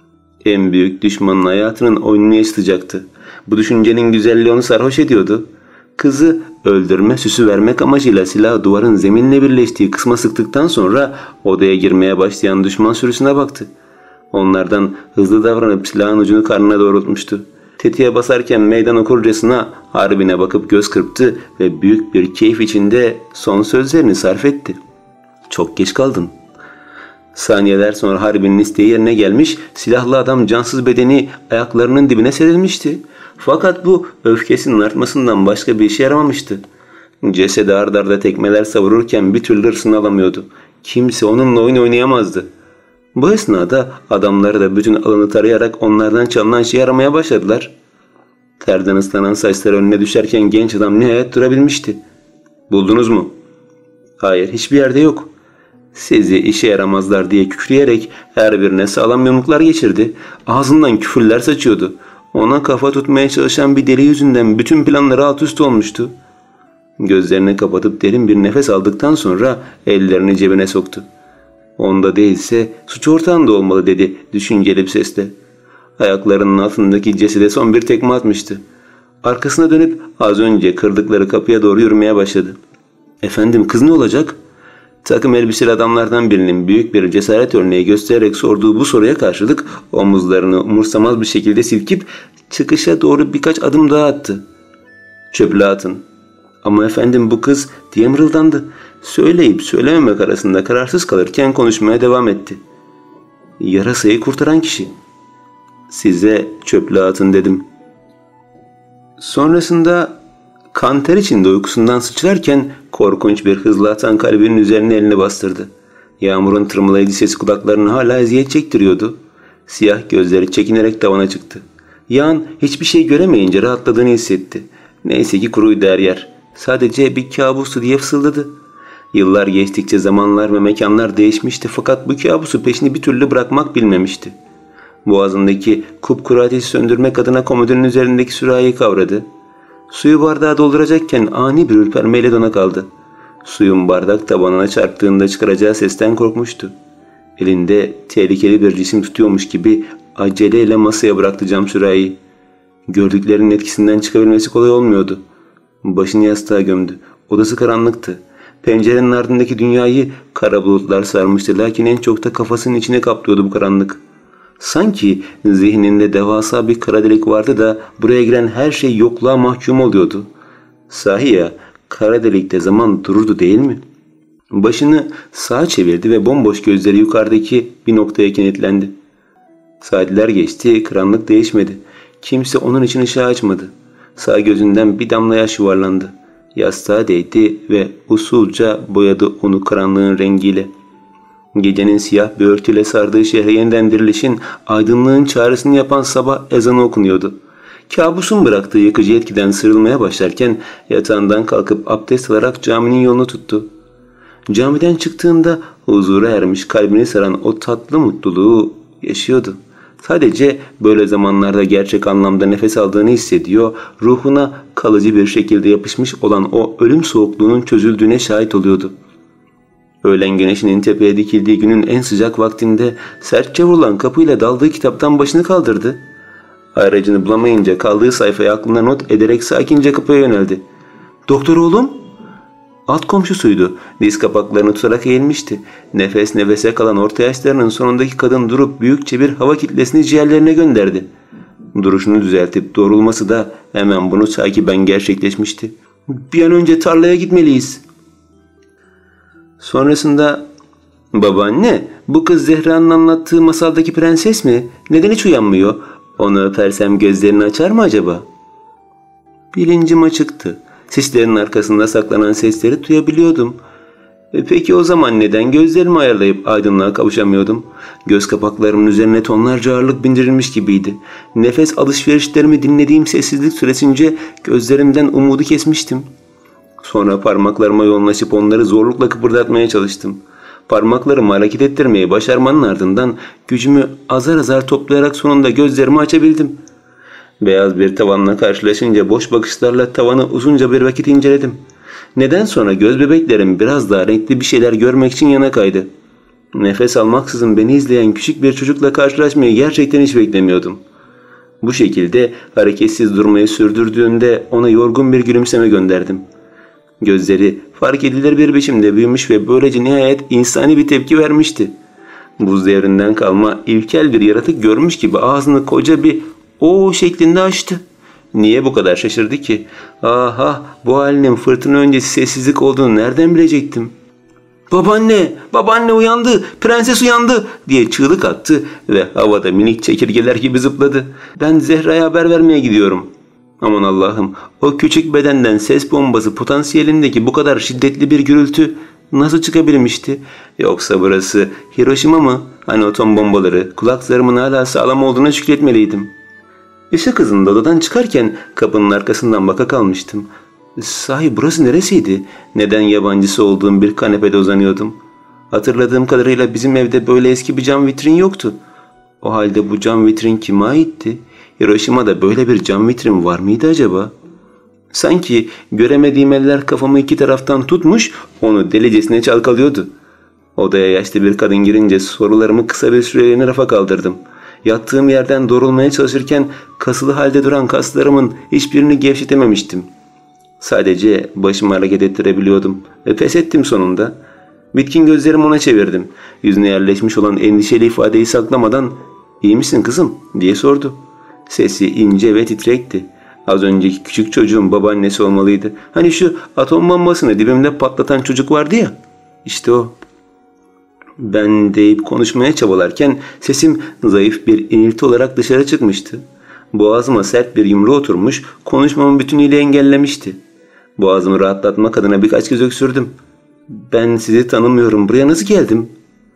En büyük düşmanın hayatının oyununu yaşatacaktı. Bu düşüncenin güzelliği onu sarhoş ediyordu. Kızı öldürme süsü vermek amacıyla silahı duvarın zeminle birleştiği kısma sıktıktan sonra odaya girmeye başlayan düşman sürüsüne baktı. Onlardan hızlı davranıp silahın ucunu karnına doğrultmuştu. Tetiğe basarken meydan okurcasına harbine bakıp göz kırptı ve büyük bir keyif içinde son sözlerini sarf etti. "Çok geç kaldın." Saniyeler sonra harbinin isteği yerine gelmiş, silahlı adam cansız bedeni ayaklarının dibine serilmişti. Fakat bu öfkesinin artmasından başka bir işe yaramamıştı. Cesedi ard arda tekmeler savururken bir türlü hırsını alamıyordu. Kimse onunla oyun oynayamazdı. Bu esnada adamları da bütün alanı tarayarak onlardan çalınan şeyi aramaya başladılar. Terden ıslanan saçları önüne düşerken genç adam nihayet durabilmişti. "Buldunuz mu?" "Hayır, hiçbir yerde yok." "Sizi işe yaramazlar" diye kükreyerek her birine sağlam yumruklar geçirdi. Ağzından küfürler saçıyordu. Ona kafa tutmaya çalışan bir deli yüzünden bütün planları alt üst olmuştu. Gözlerini kapatıp derin bir nefes aldıktan sonra ellerini cebine soktu. "Onda değilse suç ortağında olmalı" dedi düşünceli bir sesle. Ayaklarının altındaki cesede son bir tekme atmıştı. Arkasına dönüp az önce kırdıkları kapıya doğru yürümeye başladı. "Efendim, kız ne olacak?" Takım elbiseli adamlardan birinin büyük bir cesaret örneği göstererek sorduğu bu soruya karşılık omuzlarını umursamaz bir şekilde silkip çıkışa doğru birkaç adım daha attı. "Çöplüğe atın." "Ama efendim, bu kız" diye mırıldandı. Söyleyip söylememek arasında kararsız kalırken konuşmaya devam etti. "Yarasayı kurtaran kişi." "Size çöplüğe atın dedim." Sonrasında kan ter içinde uykusundan sıçrarken korkunç bir hızla atan kalbinin üzerine elini bastırdı. Yağmurun tırmalayıcı sesi kulaklarını hala eziyet çektiriyordu. Siyah gözleri çekinerek tavana çıktı. Yağan hiçbir şey göremeyince rahatladığını hissetti. Neyse ki kuruydu her yer. Sadece bir kabustu diye fısıldadı. Yıllar geçtikçe zamanlar ve mekanlar değişmişti fakat bu kabusu peşini bir türlü bırakmak bilmemişti. Boğazındaki kupkuru ateşi söndürmek adına komodinin üzerindeki sürahiyi kavradı. Suyu bardağa dolduracakken ani bir ürpermeyle dona kaldı. Suyun bardak tabanına çarptığında çıkaracağı sesten korkmuştu. Elinde tehlikeli bir cisim tutuyormuş gibi aceleyle masaya bıraktı cam sürahiyi. Gördüklerinin etkisinden çıkabilmesi kolay olmuyordu. Başını yastığa gömdü. Odası karanlıktı. Pencerenin ardındaki dünyayı kara bulutlar sarmıştı, lakin en çok da kafasının içine kaplıyordu bu karanlık. Sanki zihninde devasa bir kara delik vardı da buraya giren her şey yokluğa mahkum oluyordu. Sahi ya, kara delikte zaman dururdu değil mi? Başını sağa çevirdi ve bomboş gözleri yukarıdaki bir noktaya kenetlendi. Saatler geçti, karanlık değişmedi. Kimse onun için ışığı açmadı. Sağ gözünden bir damla yaş yuvarlandı. Yastığa değdi ve usulca boyadı onu karanlığın rengiyle. Gecenin siyah bir örtüyle sardığı şehre yeniden dirilişin, aydınlığın çağrısını yapan sabah ezanı okunuyordu. Kabusun bıraktığı yıkıcı etkiden sıyrılmaya başlarken yatağından kalkıp abdest alarak caminin yolunu tuttu. Camiden çıktığında huzura ermiş, kalbini saran o tatlı mutluluğu yaşıyordu. Sadece böyle zamanlarda gerçek anlamda nefes aldığını hissediyor, ruhuna kalıcı bir şekilde yapışmış olan o ölüm soğukluğunun çözüldüğüne şahit oluyordu. Öğlen güneşinin tepeye dikildiği günün en sıcak vaktinde sertçe vurulan kapıyla daldığı kitaptan başını kaldırdı. Aracını bulamayınca kaldığı sayfayı aklına not ederek sakince kapıya yöneldi. "Doktor oğlum?" Alt komşusuydu. Diz kapaklarını tutarak eğilmişti. Nefes nefese kalan orta yaşlarının sonundaki kadın durup büyükçe bir hava kitlesini ciğerlerine gönderdi. Duruşunu düzeltip doğrulması da hemen bunu takiben gerçekleşmişti. "Bir an önce tarlaya gitmeliyiz." Sonrasında "Babaanne, bu kız Zehra'nın anlattığı masaldaki prenses mi? Neden hiç uyanmıyor? Onu öpersem gözlerini açar mı acaba?" Bilincim açıktı. Sislerin arkasında saklanan sesleri duyabiliyordum. E peki o zaman neden gözlerimi ayarlayıp aydınlığa kavuşamıyordum? Göz kapaklarımın üzerine tonlarca ağırlık bindirilmiş gibiydi. Nefes alışverişlerimi dinlediğim sessizlik süresince gözlerimden umudu kesmiştim. Sonra parmaklarıma yoğunlaşıp onları zorlukla kıpırdatmaya çalıştım. Parmaklarımı hareket ettirmeyi başarmanın ardından gücümü azar azar toplayarak sonunda gözlerimi açabildim. Beyaz bir tavanla karşılaşınca boş bakışlarla tavanı uzunca bir vakit inceledim. Neden sonra göz bebeklerim biraz daha renkli bir şeyler görmek için yana kaydı. Nefes almaksızın beni izleyen küçük bir çocukla karşılaşmayı gerçekten hiç beklemiyordum. Bu şekilde hareketsiz durmayı sürdürdüğünde ona yorgun bir gülümseme gönderdim. Gözleri fark edilir bir biçimde büyümüş ve böylece nihayet insani bir tepki vermişti. Buz devrinden kalma ilkel bir yaratık görmüş gibi ağzını koca bir "o" şeklinde açtı. Niye bu kadar şaşırdı ki? Aha, bu halinin fırtına öncesi sessizlik olduğunu nereden bilecektim? "Babaanne, babaanne uyandı, prenses uyandı" diye çığlık attı ve havada minik çekirgeler gibi zıpladı. "Ben Zehra'ya haber vermeye gidiyorum." Aman Allah'ım, o küçük bedenden ses bombası potansiyelindeki bu kadar şiddetli bir gürültü nasıl çıkabilmişti? Yoksa burası Hiroşima mı? Hani atom bombaları, kulak zarımın hala sağlam olduğuna şükretmeliydim. Işık hızında odadan çıkarken kapının arkasından baka kalmıştım. Sahi burası neresiydi? Neden yabancısı olduğum bir kanepede uzanıyordum? Hatırladığım kadarıyla bizim evde böyle eski bir cam vitrin yoktu. O halde bu cam vitrin kime aitti? Hiroşima'da böyle bir cam vitrin var mıydı acaba? Sanki göremediğim eller kafamı iki taraftan tutmuş, onu delicesine çalkalıyordu. Odaya yaşlı bir kadın girince sorularımı kısa bir süreliğine rafa kaldırdım. Yattığım yerden doğrulmaya çalışırken kasılı halde duran kaslarımın hiçbirini gevşetememiştim. Sadece başımı hareket ettirebiliyordum ve pes ettim sonunda. Bitkin gözlerimi ona çevirdim. Yüzüne yerleşmiş olan endişeli ifadeyi saklamadan "İyi misin kızım?" diye sordu. Sesi ince ve titrekti. Az önceki küçük çocuğun babaannesi olmalıydı. Hani şu atom bombasını dibimde patlatan çocuk vardı ya. İşte o. Ben deyip konuşmaya çabalarken sesim zayıf bir inilti olarak dışarı çıkmıştı. Boğazıma sert bir yumru oturmuş, konuşmamı bütünüyle engellemişti. Boğazımı rahatlatmak adına birkaç kez öksürdüm. "Ben sizi tanımıyorum. Buraya nasıl geldim?"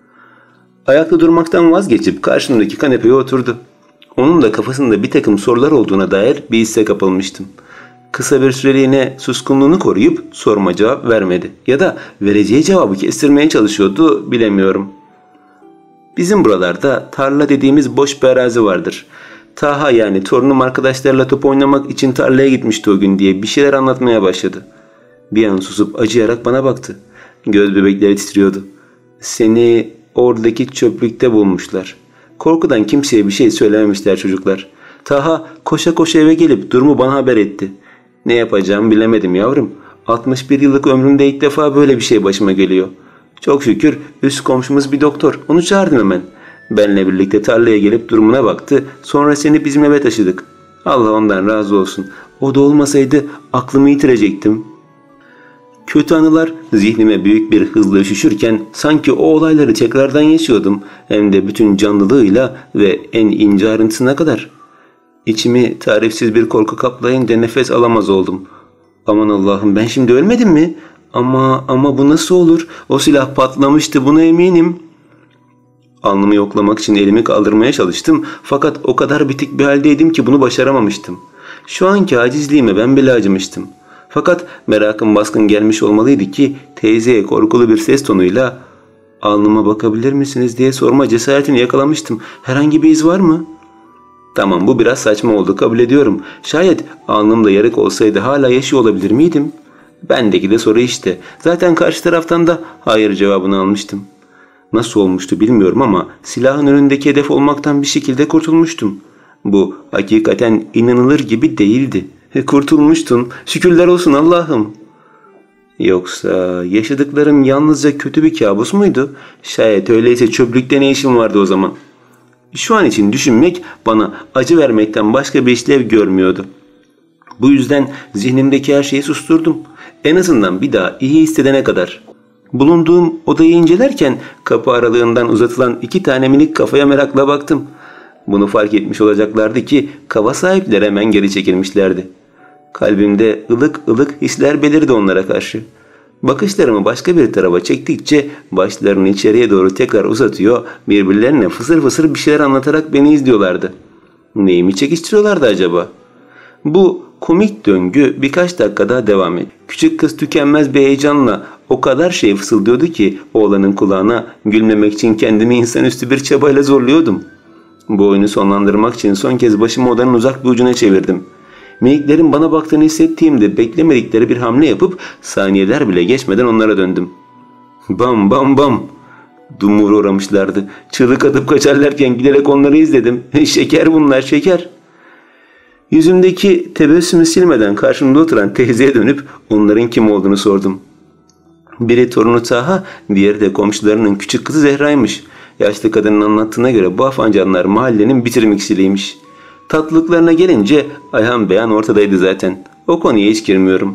Ayakta durmaktan vazgeçip karşımdaki kanepeye oturdu. Onun da kafasında bir takım sorular olduğuna dair bir hisse kapılmıştım. Kısa bir süreliğine suskunluğunu koruyup soruma cevap vermedi. Ya da vereceği cevabı kestirmeye çalışıyordu, bilemiyorum. Bizim buralarda tarla dediğimiz boş bir arazi vardır. Taha yani torunum arkadaşlarla top oynamak için tarlaya gitmişti o gün diye bir şeyler anlatmaya başladı. Bir an susup acıyarak bana baktı. Göz bebekleri titriyordu. "Seni oradaki çöplükte bulmuşlar. Korkudan kimseye bir şey söylememişler çocuklar. Taha koşa koşa eve gelip durumu bana haber etti. Ne yapacağımı bilemedim yavrum. altmış bir yıllık ömrümde ilk defa böyle bir şey başıma geliyor. Çok şükür üst komşumuz bir doktor. Onu çağırdım hemen. Benle birlikte tarlaya gelip durumuna baktı. Sonra seni bizim eve taşıdık. Allah ondan razı olsun. O da olmasaydı aklımı yitirecektim." Kötü anılar zihnime büyük bir hızla üşüşürken sanki o olayları tekrardan yaşıyordum. Hem de bütün canlılığıyla ve en ince ayrıntısına kadar. İçimi tarifsiz bir korku kaplayınca nefes alamaz oldum. Aman Allah'ım, ben şimdi ölmedim mi? Ama ama bu nasıl olur? O silah patlamıştı, buna eminim. Alnımı yoklamak için elimi kaldırmaya çalıştım. Fakat o kadar bitik bir haldeydim ki bunu başaramamıştım. Şu anki acizliğime ben bile acımıştım. Fakat merakım baskın gelmiş olmalıydı ki teyzeye korkulu bir ses tonuyla "Alnıma bakabilir misiniz?" diye sorma cesaretini yakalamıştım. "Herhangi bir iz var mı?" Tamam, bu biraz saçma oldu, kabul ediyorum. Şayet alnımda yarık olsaydı hala yaşıyor olabilir miydim? Bendeki de soru işte. Zaten karşı taraftan da hayır cevabını almıştım. Nasıl olmuştu bilmiyorum ama silahın önündeki hedef olmaktan bir şekilde kurtulmuştum. Bu hakikaten inanılır gibi değildi. Kurtulmuştun. Şükürler olsun Allah'ım. Yoksa yaşadıklarım yalnızca kötü bir kabus muydu? Şayet öyleyse çöplükte ne işim vardı o zaman? Şu an için düşünmek bana acı vermekten başka bir işlev görmüyordu. Bu yüzden zihnimdeki her şeyi susturdum. En azından bir daha iyi hissedene kadar. Bulunduğum odayı incelerken kapı aralığından uzatılan iki tane minik kafaya merakla baktım. Bunu fark etmiş olacaklardı ki kava sahipleri hemen geri çekilmişlerdi. Kalbimde ılık ılık hisler belirdi onlara karşı. Bakışlarımı başka bir tarafa çektikçe başlarını içeriye doğru tekrar uzatıyor, birbirlerine fısır fısır bir şeyler anlatarak beni izliyorlardı. Neyimi çekiştiriyorlardı acaba? Bu komik döngü birkaç dakika daha devam etti. Küçük kız tükenmez bir heyecanla o kadar şey fısıldıyordu ki oğlanın kulağına, gülmemek için kendimi insanüstü bir çabayla zorluyordum. Bu oyunu sonlandırmak için son kez başımı odanın uzak bir ucuna çevirdim. Miniklerin bana baktığını hissettiğimde beklemedikleri bir hamle yapıp saniyeler bile geçmeden onlara döndüm. Bam bam bam. Dumura uğramışlardı. Çığlık atıp kaçarlarken giderek onları izledim. Şeker bunlar, şeker. Yüzümdeki tebessümü silmeden karşımda oturan teyzeye dönüp onların kim olduğunu sordum. Biri torunu Taha, diğeri de komşularının küçük kızı Zehra'ymış. Yaşlı kadının anlattığına göre bu afancanlar mahallenin bitirimiksiriymiş. Tatlılıklarına gelince ayhan beyan ortadaydı zaten. O konuya hiç girmiyorum.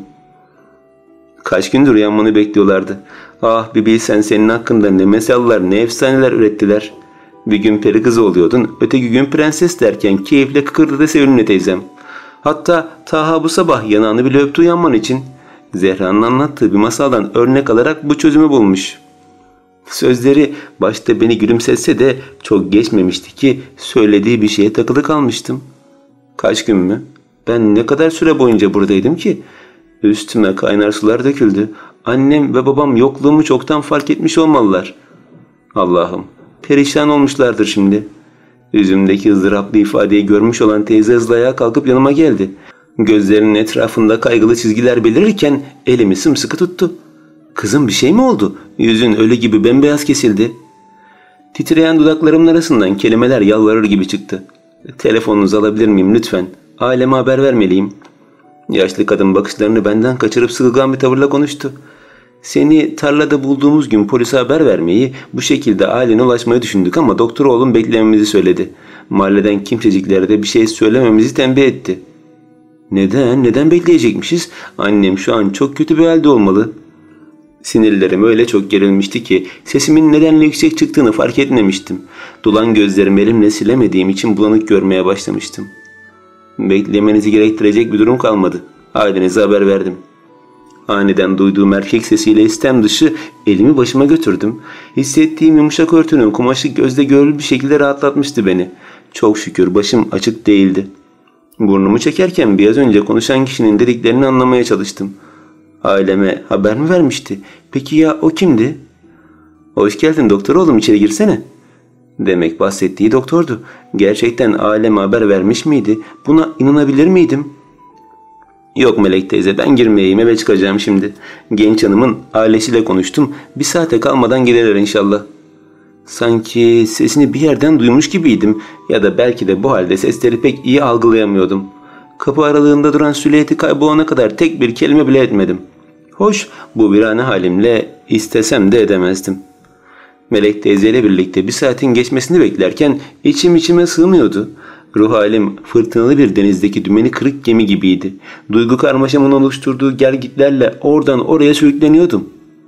Kaç gündür uyanmanı bekliyorlardı. Ah bir bilsen senin hakkında ne mesallar, ne efsaneler ürettiler. Bir gün peri kızı oluyordun, öteki gün prenses derken keyifle kıkırdadı Sevimli teyzem. Hatta Taha bu sabah yanağını bile öptü uyanman için. Zehra'nın anlattığı bir masaldan örnek alarak bu çözümü bulmuş. Sözleri başta beni gülümsetse de çok geçmemişti ki söylediği bir şeye takılı kalmıştım. Kaç gün mü? Ben ne kadar süre boyunca buradaydım ki? Üstüme kaynar sular döküldü. Annem ve babam yokluğumu çoktan fark etmiş olmalılar. Allah'ım, perişan olmuşlardır şimdi. Yüzümdeki ızdıraplı ifadeyi görmüş olan teyze hızla ayağa kalkıp yanıma geldi. Gözlerinin etrafında kaygılı çizgiler belirirken elimi sımsıkı tuttu. Kızım bir şey mi oldu? Yüzün ölü gibi bembeyaz kesildi. Titreyen dudaklarımın arasından kelimeler yalvarır gibi çıktı. Telefonunuzu alabilir miyim lütfen? Aileme haber vermeliyim. Yaşlı kadın bakışlarını benden kaçırıp sıkılgan bir tavırla konuştu. Seni tarlada bulduğumuz gün polise haber vermeyi, bu şekilde ailene ulaşmayı düşündük ama doktor oğlum beklememizi söyledi. Mahalleden kimseciklere de bir şey söylememizi tembih etti. Neden? Neden bekleyecekmişiz? Annem şu an çok kötü bir halde olmalı. Sinirlerim öyle çok gerilmişti ki sesimin nedenle yüksek çıktığını fark etmemiştim. Dolan gözlerimi elimle silemediğim için bulanık görmeye başlamıştım. Beklemenizi gerektirecek bir durum kalmadı. Ailenize haber verdim. Aniden duyduğum erkek sesiyle istem dışı elimi başıma götürdüm. Hissettiğim yumuşak örtünün kumaşı gözde görülür bir şekilde rahatlatmıştı beni. Çok şükür başım açık değildi. Burnumu çekerken biraz önce konuşan kişinin dediklerini anlamaya çalıştım. Aileme haber mi vermişti? Peki ya o kimdi? Hoş geldin doktor oğlum, içeri girsene. Demek bahsettiği doktordu. Gerçekten aileme haber vermiş miydi? Buna inanabilir miydim? Yok Melek teyze, ben girmeyeyim, eve çıkacağım şimdi. Genç hanımın ailesiyle konuştum. Bir saate kalmadan gelirler inşallah. Sanki sesini bir yerden duymuş gibiydim. Ya da belki de bu halde sesleri pek iyi algılayamıyordum. Kapı aralığında duran Süleyt'i kaybolana kadar tek bir kelime bile etmedim. Hoş, bu virane halimle istesem de edemezdim. Melek teyzeyle birlikte bir saatin geçmesini beklerken içim içime sığmıyordu. Ruh halim fırtınalı bir denizdeki dümeni kırık gemi gibiydi. Duygu karmaşamın oluşturduğu gelgitlerle oradan oraya sürükleniyordum.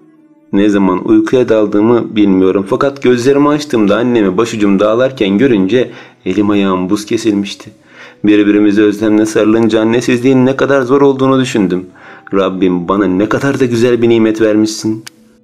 Ne zaman uykuya daldığımı bilmiyorum fakat gözlerimi açtığımda annemi başucumda ağlarken görünce elim ayağım buz kesilmişti. Birbirimize özlemle sarılınca annesizliğin ne kadar zor olduğunu düşündüm. Rabbim bana ne kadar da güzel bir nimet vermişsin.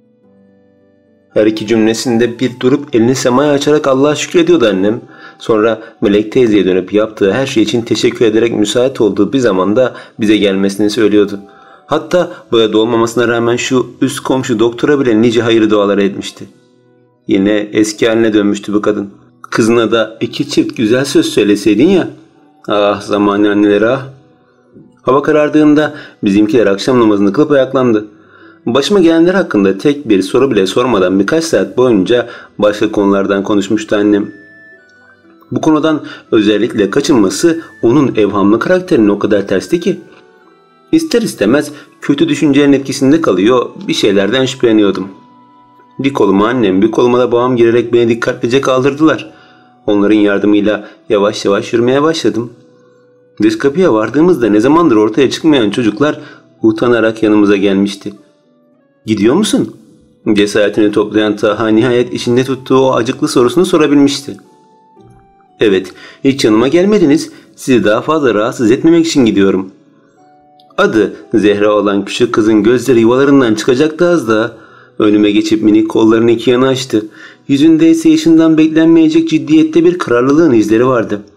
Her iki cümlesinde bir durup elini semaya açarak Allah'a şükrediyordu annem. Sonra Melek teyzeye dönüp yaptığı her şey için teşekkür ederek müsait olduğu bir zamanda bize gelmesini söylüyordu. Hatta burada olmamasına rağmen şu üst komşu doktora bile nice hayır duaları etmişti. Yine eski haline dönmüştü bu kadın. Kızına da iki çift güzel söz söyleseydin ya. Ah zamanı anneleri ah. Hava karardığında bizimkiler akşam namazını kılıp ayaklandı. Başıma gelenler hakkında tek bir soru bile sormadan birkaç saat boyunca başka konulardan konuşmuştu annem. Bu konudan özellikle kaçınması onun evhamlı karakterine o kadar tersti ki. İster istemez kötü düşüncelerin etkisinde kalıyor, bir şeylerden şüpheleniyordum. Bir koluma annem, bir koluma da babam girerek beni dikkatlice kaldırdılar. Onların yardımıyla yavaş yavaş yürümeye başladım. Dış kapıya vardığımızda ne zamandır ortaya çıkmayan çocuklar utanarak yanımıza gelmişti. "Gidiyor musun?" Cesaretini toplayan Taha nihayet içinde tuttuğu o acıklı sorusunu sorabilmişti. "Evet, hiç yanıma gelmediniz. Sizi daha fazla rahatsız etmemek için gidiyorum." Adı Zehra olan küçük kızın gözleri yuvalarından çıkacaktı az daha. Önüme geçip minik kollarını iki yana açtı. Yüzünde ise yaşından beklenmeyecek ciddiyette bir kararlılığın izleri vardı.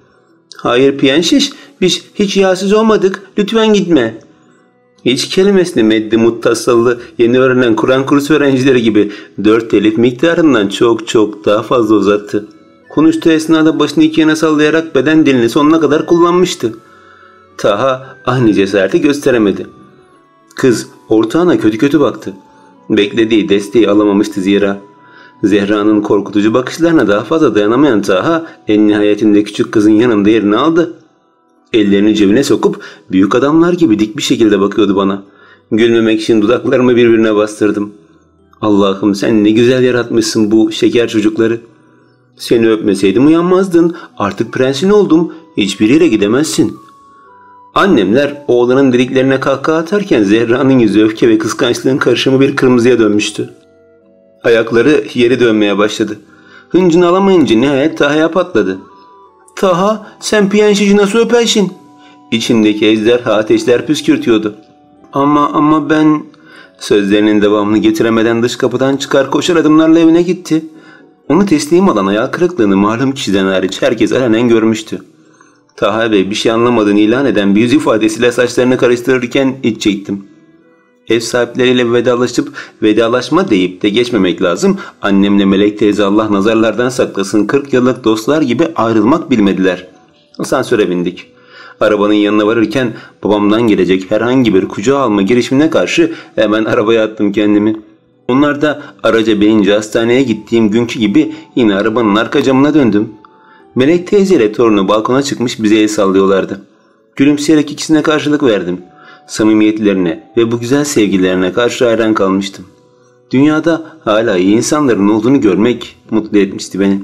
Hayır piyanşiş, biz hiç yağsız olmadık, lütfen gitme. Hiç kelimesini meddi muttasallı yeni öğrenen Kur'an kursu öğrencileri gibi dört telif miktarından çok çok daha fazla uzattı. Konuştuğu esnada başını iki yana sallayarak beden dilini sonuna kadar kullanmıştı. Taha aynı cesareti gösteremedi. Kız ortağına kötü kötü baktı. Beklediği desteği alamamıştı zira. Zehra'nın korkutucu bakışlarına daha fazla dayanamayan Taha en nihayetinde küçük kızın yanında yerini aldı. Ellerini cebine sokup büyük adamlar gibi dik bir şekilde bakıyordu bana. Gülmemek için dudaklarımı birbirine bastırdım. Allah'ım sen ne güzel yaratmışsın bu şeker çocukları. Seni öpmeseydim uyanmazdın. Artık prensin oldum. Hiçbir yere gidemezsin. Annemler oğlanın dediklerine kahkaha atarken Zehra'nın yüzü öfke ve kıskançlığın karışımı bir kırmızıya dönmüştü. Ayakları yere dönmeye başladı. Hıncını alamayınca nihayet Taha'ya patladı. Taha sen piyanşici nasıl öpersin? İçindeki ejderha ateşler püskürtüyordu. Ama ama ben... Sözlerinin devamını getiremeden dış kapıdan çıkar koşar adımlarla evine gitti. Onu teslim alan hayal kırıklığını malum kişiden hariç herkes alenen görmüştü. Taha Bey bir şey anlamadığını ilan eden bir yüz ifadesiyle saçlarını karıştırırken iç çektim. Ev sahipleriyle vedalaşıp vedalaşma deyip de geçmemek lazım. Annemle Melek teyze Allah nazarlardan saklasın kırk yıllık dostlar gibi ayrılmak bilmediler. Asansöre bindik. Arabanın yanına varırken babamdan gelecek herhangi bir kucağa alma girişimine karşı hemen arabaya attım kendimi. Onlar da araca binince hastaneye gittiğim günkü gibi yine arabanın arka camına döndüm. Melek teyze ile torunu balkona çıkmış bize el sallıyorlardı. Gülümseyerek ikisine karşılık verdim. Samimiyetlerine ve bu güzel sevgilerine karşı hayran kalmıştım. Dünyada hala iyi insanların olduğunu görmek mutlu etmişti beni.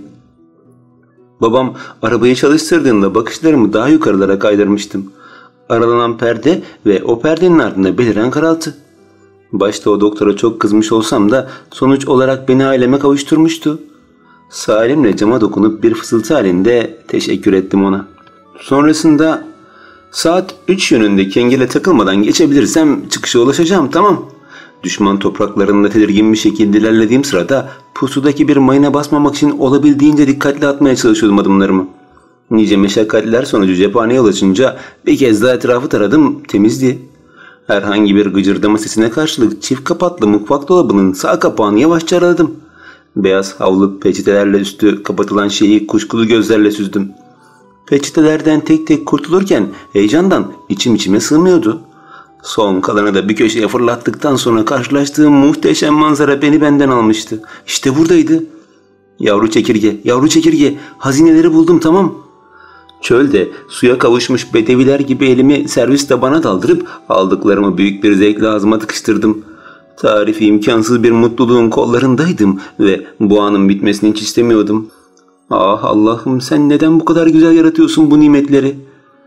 Babam arabayı çalıştırdığında bakışlarımı daha yukarılara kaydırmıştım. Aralanan perde ve o perdenin ardında beliren karaltı. Başta o doktora çok kızmış olsam da sonuç olarak beni aileme kavuşturmuştu. Sağ elimle cama dokunup bir fısıltı halinde teşekkür ettim ona. Sonrasında saat üç yönünde kengele takılmadan geçebilirsem çıkışa ulaşacağım, tamam. Düşman topraklarında tedirgin bir şekilde ilerlediğim sırada pusudaki bir mayına basmamak için olabildiğince dikkatli atmaya çalışıyordum adımlarımı. Nice meşakkatler sonucu cephaneye ulaşınca bir kez daha etrafı taradım, temizdi. Herhangi bir gıcırdama sesine karşılık çift kapaklı mutfak dolabının sağ kapağını yavaşça araladım. Beyaz havlu peçetelerle üstü kapatılan şeyi kuşkulu gözlerle süzdüm. Peçetelerden tek tek kurtulurken heyecandan içim içime sığmıyordu. Son kalanı da bir köşeye fırlattıktan sonra karşılaştığım muhteşem manzara beni benden almıştı. İşte buradaydı. Yavru çekirge, yavru çekirge, hazineleri buldum, tamam. Çölde suya kavuşmuş bedeviler gibi elimi servis tabana daldırıp aldıklarımı büyük bir zevkle ağzıma tıkıştırdım. Tarifi imkansız bir mutluluğun kollarındaydım ve bu anın bitmesini hiç istemiyordum. Ah Allah'ım sen neden bu kadar güzel yaratıyorsun bu nimetleri?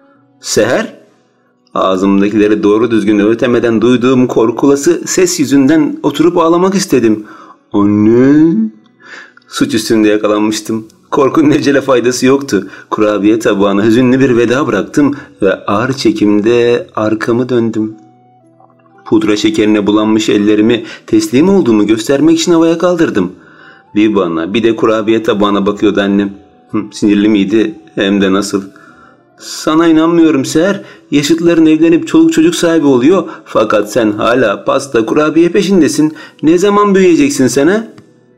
Seher? Ağzımdakileri doğru düzgün öğütemeden duyduğum korkulası ses yüzünden oturup ağlamak istedim. Anne! Suç üstünde yakalanmıştım. Korkunun ecele faydası yoktu. Kurabiye tabağına hüzünlü bir veda bıraktım ve ağır çekimde arkamı döndüm. Pudra şekerine bulanmış ellerimi teslim olduğumu göstermek için havaya kaldırdım. Bir bana bir de kurabiye tabağına bakıyordu annem. Hı, sinirli miydi? Hem de nasıl. Sana inanmıyorum Seher. Yaşıtların evlenip çoluk çocuk sahibi oluyor. Fakat sen hala pasta kurabiye peşindesin. Ne zaman büyüyeceksin sen ha?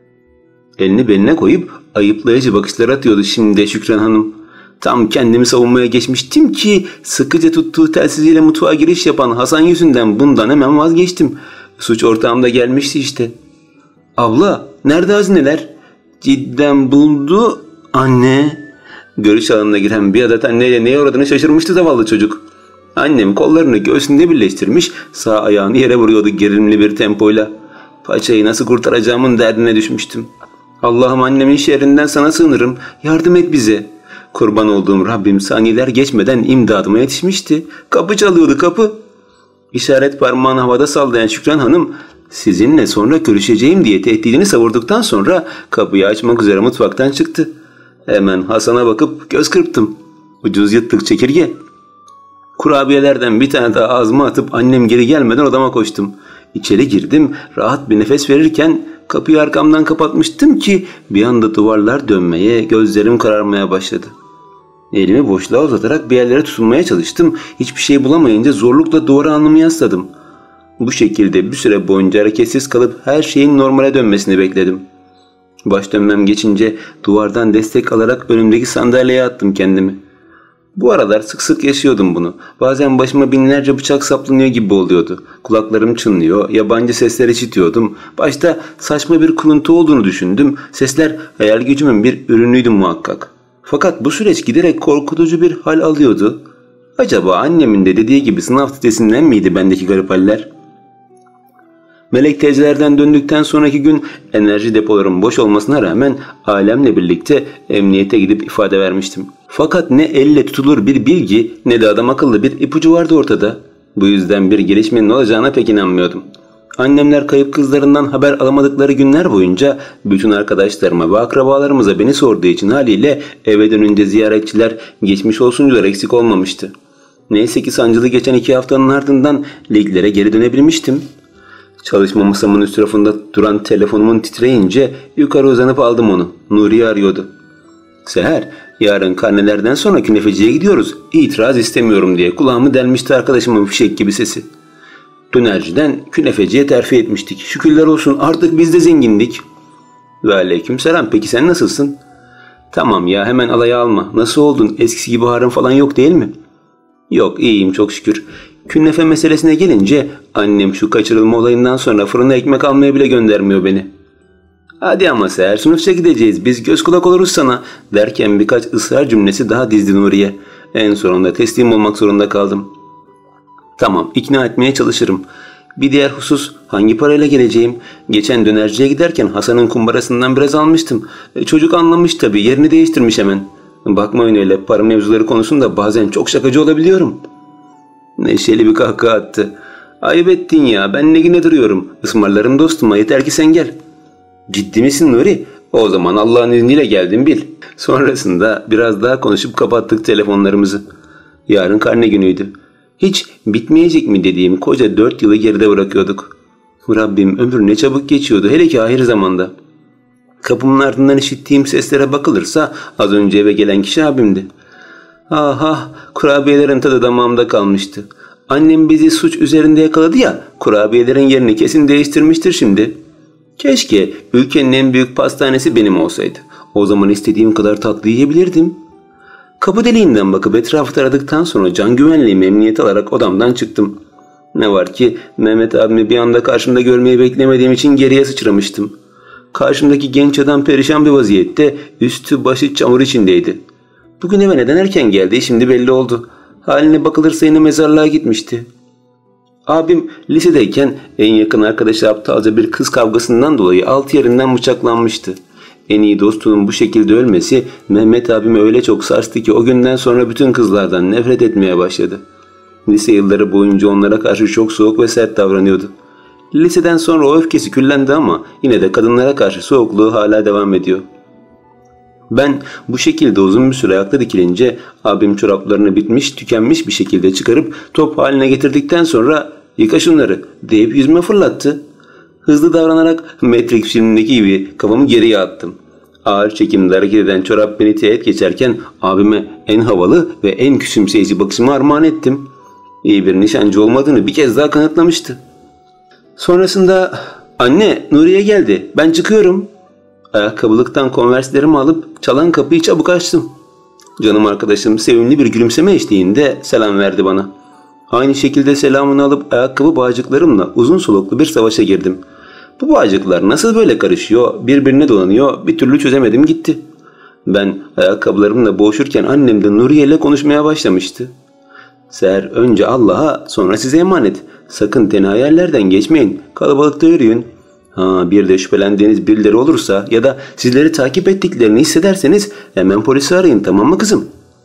Elini beline koyup ayıplayıcı bakışlar atıyordu şimdi de Şükran Hanım. Tam kendimi savunmaya geçmiştim ki sıkıca tuttuğu telsiziyle mutfağa giriş yapan Hasan yüzünden bundan hemen vazgeçtim. Suç ortağım da gelmişti işte. Abla nerede hazineler? Cidden buldu anne. Görüş alanına giren bir adet anneyle neye uğradığını şaşırmıştı zavallı çocuk. Annem kollarını göğsünde birleştirmiş sağ ayağını yere vuruyordu gerilimli bir tempoyla. Paçayı nasıl kurtaracağımın derdine düşmüştüm. Allah'ım annemin şerrinden sana sığınırım. Yardım et bize. Kurban olduğum Rabbim saniyeler geçmeden imdadıma yetişmişti. Kapı çalıyordu, kapı. İşaret parmağını havada sallayan Şükran Hanım sizinle sonra görüşeceğim diye tehdidini savurduktan sonra kapıyı açmak üzere mutfaktan çıktı. Hemen Hasan'a bakıp göz kırptım. Ucuz yırttık çekirge. Kurabiyelerden bir tane daha ağzıma atıp annem geri gelmeden odama koştum. İçeri girdim, rahat bir nefes verirken kapıyı arkamdan kapatmıştım ki bir anda duvarlar dönmeye, gözlerim kararmaya başladı. Elimi boşluğa uzatarak bir yerlere tutunmaya çalıştım. Hiçbir şey bulamayınca zorlukla duvara alnımı yasladım. Bu şekilde bir süre boyunca hareketsiz kalıp her şeyin normale dönmesini bekledim. Baş dönmem geçince duvardan destek alarak önümdeki sandalyeye attım kendimi. Bu aralar sık sık yaşıyordum bunu. Bazen başıma binlerce bıçak saplanıyor gibi oluyordu. Kulaklarım çınlıyor, yabancı sesler işitiyordum. Başta saçma bir kuruntu olduğunu düşündüm. Sesler hayal gücümün bir ürünüydü muhakkak. Fakat bu süreç giderek korkutucu bir hal alıyordu. Acaba annemin de dediği gibi sınav stresinden miydi bendeki garip haller? Melek teyzelerden döndükten sonraki gün enerji depolarım boş olmasına rağmen ailemle birlikte emniyete gidip ifade vermiştim. Fakat ne elle tutulur bir bilgi ne de adam akıllı bir ipucu vardı ortada. Bu yüzden bir gelişmenin olacağına pek inanmıyordum. Annemler kayıp kızlarından haber alamadıkları günler boyunca bütün arkadaşlarıma ve akrabalarımıza beni sorduğu için haliyle eve dönünce ziyaretçiler, geçmiş olsuncular eksik olmamıştı. Neyse ki sancılı geçen iki haftanın ardından liglere geri dönebilmiştim. Çalışma masamın üst tarafında duran telefonumun titreyince yukarı uzanıp aldım onu. Nuriye arıyordu. "Seher, yarın karnelerden sonra künefeciye gidiyoruz. İtiraz istemiyorum" diye kulağımı delmişti arkadaşımın fişek gibi sesi. Dönerciden künefeciye terfi etmiştik. Şükürler olsun, artık biz de zengindik. Ve aleykümselam, peki sen nasılsın? Tamam ya, hemen alaya alma. Nasıl oldun? Eskisi gibi ağrın falan yok değil mi? Yok, iyiyim çok şükür. Künefe meselesine gelince annem şu kaçırılma olayından sonra fırına ekmek almaya bile göndermiyor beni. "Hadi ama Seher, sınıfça gideceğiz, biz göz kulak oluruz sana" derken birkaç ısrar cümlesi daha dizdi Nuriye. En sonunda teslim olmak zorunda kaldım. Tamam, ikna etmeye çalışırım. Bir diğer husus, hangi parayla geleceğim? Geçen dönerciye giderken Hasan'ın kumbarasından biraz almıştım. E, çocuk anlamış tabii, yerini değiştirmiş hemen. Bakmayın öyle, para mevzuları konusunda bazen çok şakacı olabiliyorum. Neşeli bir kahkaha attı. "Ayıp ettin ya, ben ne yine duruyorum. Ismarlarım dostuma, yeter ki sen gel." "Ciddi misin Nuri? O zaman Allah'ın izniyle geldim bil." Sonrasında biraz daha konuşup kapattık telefonlarımızı. Yarın karne günüydü. Hiç bitmeyecek mi dediğim koca dört yılı geride bırakıyorduk. Rabbim, ömür ne çabuk geçiyordu, hele ki ahir zamanda. Kapımın ardından işittiğim seslere bakılırsa az önce eve gelen kişi abimdi. Aha, kurabiyelerin tadı damağımda kalmıştı. Annem bizi suç üzerinde yakaladı ya, kurabiyelerin yerini kesin değiştirmiştir şimdi. Keşke ülkenin en büyük pastanesi benim olsaydı. O zaman istediğim kadar tatlı yiyebilirdim. Kapı deliğinden bakıp etrafı taradıktan sonra can güvenliğimi emniyete alarak odamdan çıktım. Ne var ki Mehmet abimi bir anda karşımda görmeyi beklemediğim için geriye sıçramıştım. Karşımdaki genç adam perişan bir vaziyette, üstü başı çamur içindeydi. Bugün eve neden erken geldi şimdi belli oldu. Haline bakılırsa yine mezarlığa gitmişti. Abim lisedeyken en yakın arkadaşı aptalca bir kız kavgasından dolayı altı yerinden bıçaklanmıştı. En iyi dostunun bu şekilde ölmesi Mehmet abimi öyle çok sarstı ki o günden sonra bütün kızlardan nefret etmeye başladı. Lise yılları boyunca onlara karşı çok soğuk ve sert davranıyordu. Liseden sonra o öfkesi küllendi ama yine de kadınlara karşı soğukluğu hala devam ediyor. Ben bu şekilde uzun bir süre ayakta dikilince abim çoraplarını bitmiş tükenmiş bir şekilde çıkarıp top haline getirdikten sonra "Yıka şunları" deyip yüzüme fırlattı. Hızlı davranarak Matrix filmindeki gibi kafamı geriye attım. Ağır çekimde hareket eden çorap beni teğet geçerken abime en havalı ve en küçümseyici bakışımı armağan ettim. İyi bir nişancı olmadığını bir kez daha kanıtlamıştı. Sonrasında "Anne, Nuriye geldi, ben çıkıyorum." Ayakkabılıktan konverslerimi alıp çalan kapıyı çabuk açtım. Canım arkadaşım sevimli bir gülümseme eşliğinde selam verdi bana. Aynı şekilde selamını alıp ayakkabı bağcıklarımla uzun soluklu bir savaşa girdim. Bu bağcıklar nasıl böyle karışıyor, birbirine dolanıyor, bir türlü çözemedim gitti. Ben ayakkabılarımla boğuşurken annem de Nuriye ile konuşmaya başlamıştı. "Seher, önce Allah'a, sonra size emanet. Sakın tenha yerlerden geçmeyin, kalabalıkta yürüyün. Ha, bir de şüphelendiğiniz birileri olursa ya da sizleri takip ettiklerini hissederseniz hemen polisi arayın, tamam mı kızım?"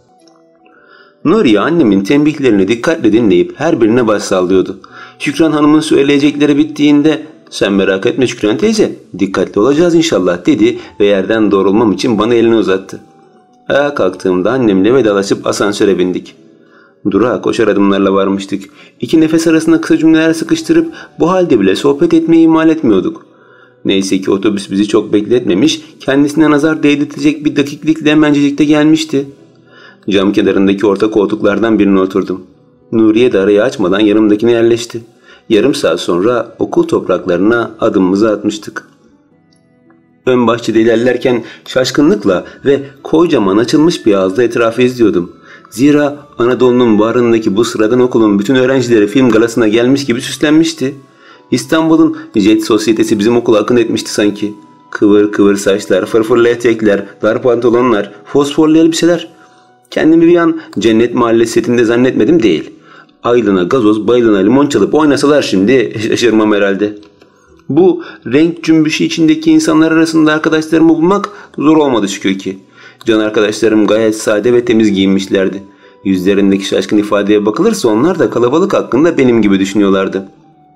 Nuriye annemin tembihlerini dikkatle dinleyip her birine baş sallıyordu. Şükran Hanım'ın söyleyecekleri bittiğinde "Sen merak etme Şükran teyze, dikkatli olacağız inşallah" dedi ve yerden doğrulmam için bana elini uzattı. Ayağa kalktığımda annemle vedalaşıp asansöre bindik. Durağa koşar adımlarla varmıştık. İki nefes arasında kısa cümleler sıkıştırıp bu halde bile sohbet etmeyi ihmal etmiyorduk. Neyse ki otobüs bizi çok bekletmemiş, kendisine nazar değdirtecek bir dakiklikle hemencecikte gelmişti. Cam kenarındaki orta koltuklardan birine oturdum. Nuriye de arayı açmadan yanımdakine yerleşti. Yarım saat sonra okul topraklarına adımımızı atmıştık. Ön bahçede ilerlerken şaşkınlıkla ve kocaman açılmış bir ağızla etrafı izliyordum. Zira Anadolu'nun bağrındaki bu sıradan okulun bütün öğrencileri film galasına gelmiş gibi süslenmişti. İstanbul'un jet sosyetesi bizim okula akın etmişti sanki. Kıvır kıvır saçlar, fırfırlı etekler, dar pantolonlar, fosforlu elbiseler. Kendimi bir an Cennet Mahallesi setinde zannetmedim değil. Aylına gazoz, baylına limon çalıp oynasalar şimdi şaşırmam herhalde. Bu renk cümbüşü içindeki insanlar arasında arkadaşlarımı bulmak zor olmadı şükür ki. Can arkadaşlarım gayet sade ve temiz giyinmişlerdi. Yüzlerindeki şaşkın ifadeye bakılırsa onlar da kalabalık hakkında benim gibi düşünüyorlardı.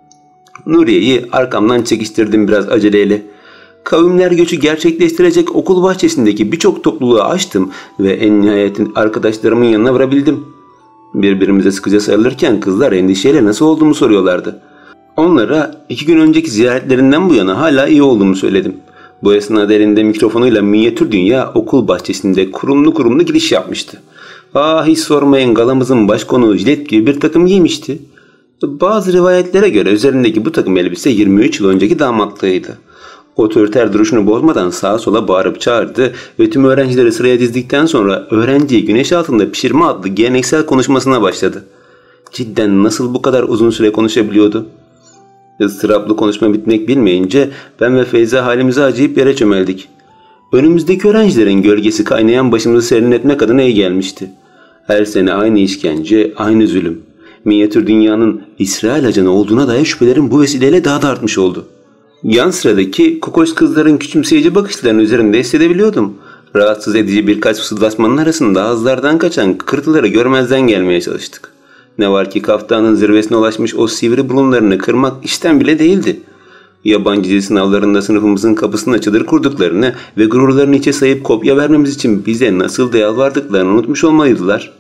Nuriye'yi arkamdan çekiştirdim biraz aceleyle. Kavimler göçü gerçekleştirecek okul bahçesindeki birçok topluluğu açtım ve en nihayetin arkadaşlarımın yanına varabildim. Birbirimize sıkıca sarılırken kızlar endişeyle nasıl olduğumu soruyorlardı. Onlara iki gün önceki ziyaretlerinden bu yana hala iyi olduğumu söyledim. Bu esnada elinde mikrofonuyla Minyatür Dünya okul bahçesinde kurumlu kurumlu giriş yapmıştı. Ah hiç sormayın, galamızın başkonuğu jilet gibi bir takım giymişti. Bazı rivayetlere göre üzerindeki bu takım elbise yirmi üç yıl önceki damatlığıydı. Otoriter duruşunu bozmadan sağa sola bağırıp çağırdı ve tüm öğrencileri sıraya dizdikten sonra öğrenciyi güneş altında pişirme adlı geleneksel konuşmasına başladı. Cidden nasıl bu kadar uzun süre konuşabiliyordu? Istıraplı konuşma bitmek bilmeyince ben ve Feyza halimize acıyıp yere çömeldik. Önümüzdeki öğrencilerin gölgesi kaynayan başımızı serinletmek adına iyi gelmişti. Her sene aynı işkence, aynı zulüm. Minyatür Dünya'nın İsrail ajanı olduğuna dair şüphelerim bu vesileyle daha da artmış oldu. Yan sıradaki kokoş kızların küçümseyici bakışlarının üzerinde hissedebiliyordum. Rahatsız edici birkaç fısıldaşmanın arasında ağızlardan kaçan kıkırtıları görmezden gelmeye çalıştık. Ne var ki kaftanın zirvesine ulaşmış o sivri burunlarını kırmak işten bile değildi. Yabancı dil sınavlarında sınıfımızın kapısına çadır kurduklarını ve gururlarını içe sayıp kopya vermemiz için bize nasıl da yalvardıklarını unutmuş olmalıydılar.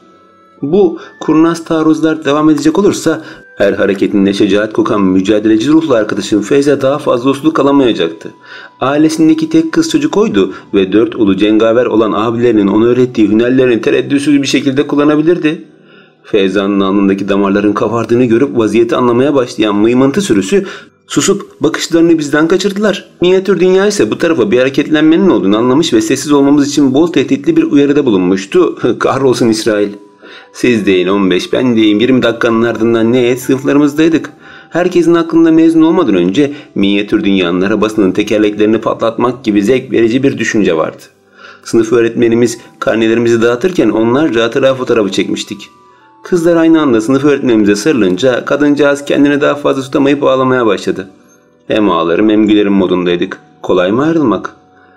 Bu kurnaz taarruzlar devam edecek olursa her hareketinde şecaat kokan mücadeleci ruhlu arkadaşım Feyza daha fazla uslu kalamayacaktı. Ailesindeki tek kız çocuk oydu ve dört ulu cengaver olan abilerinin ona öğrettiği hünerlerini tereddütsüz bir şekilde kullanabilirdi. Feyza'nın alnındaki damarların kavardığını görüp vaziyeti anlamaya başlayan mıymıntı sürüsü susup bakışlarını bizden kaçırdılar. Minyatür Dünya ise bu tarafa bir hareketlenmenin olduğunu anlamış ve sessiz olmamız için bol tehditli bir uyarıda bulunmuştu. Kahrolsun İsrail. Siz deyin on beş, ben deyim yirmi dakikanın ardından neyse sınıflarımızdaydık. Herkesin aklında mezun olmadan önce Minyatür Dünya'nın arabasının tekerleklerini patlatmak gibi zevk verici bir düşünce vardı. Sınıf öğretmenimiz karnelerimizi dağıtırken onlarca hatıra fotoğrafı çekmiştik. Kızlar aynı anda sınıf öğretmenimize sarılınca kadıncağız kendini daha fazla tutamayıp ağlamaya başladı. Hem ağlarım hem gülerim modundaydık. Kolay mı ayrılmak?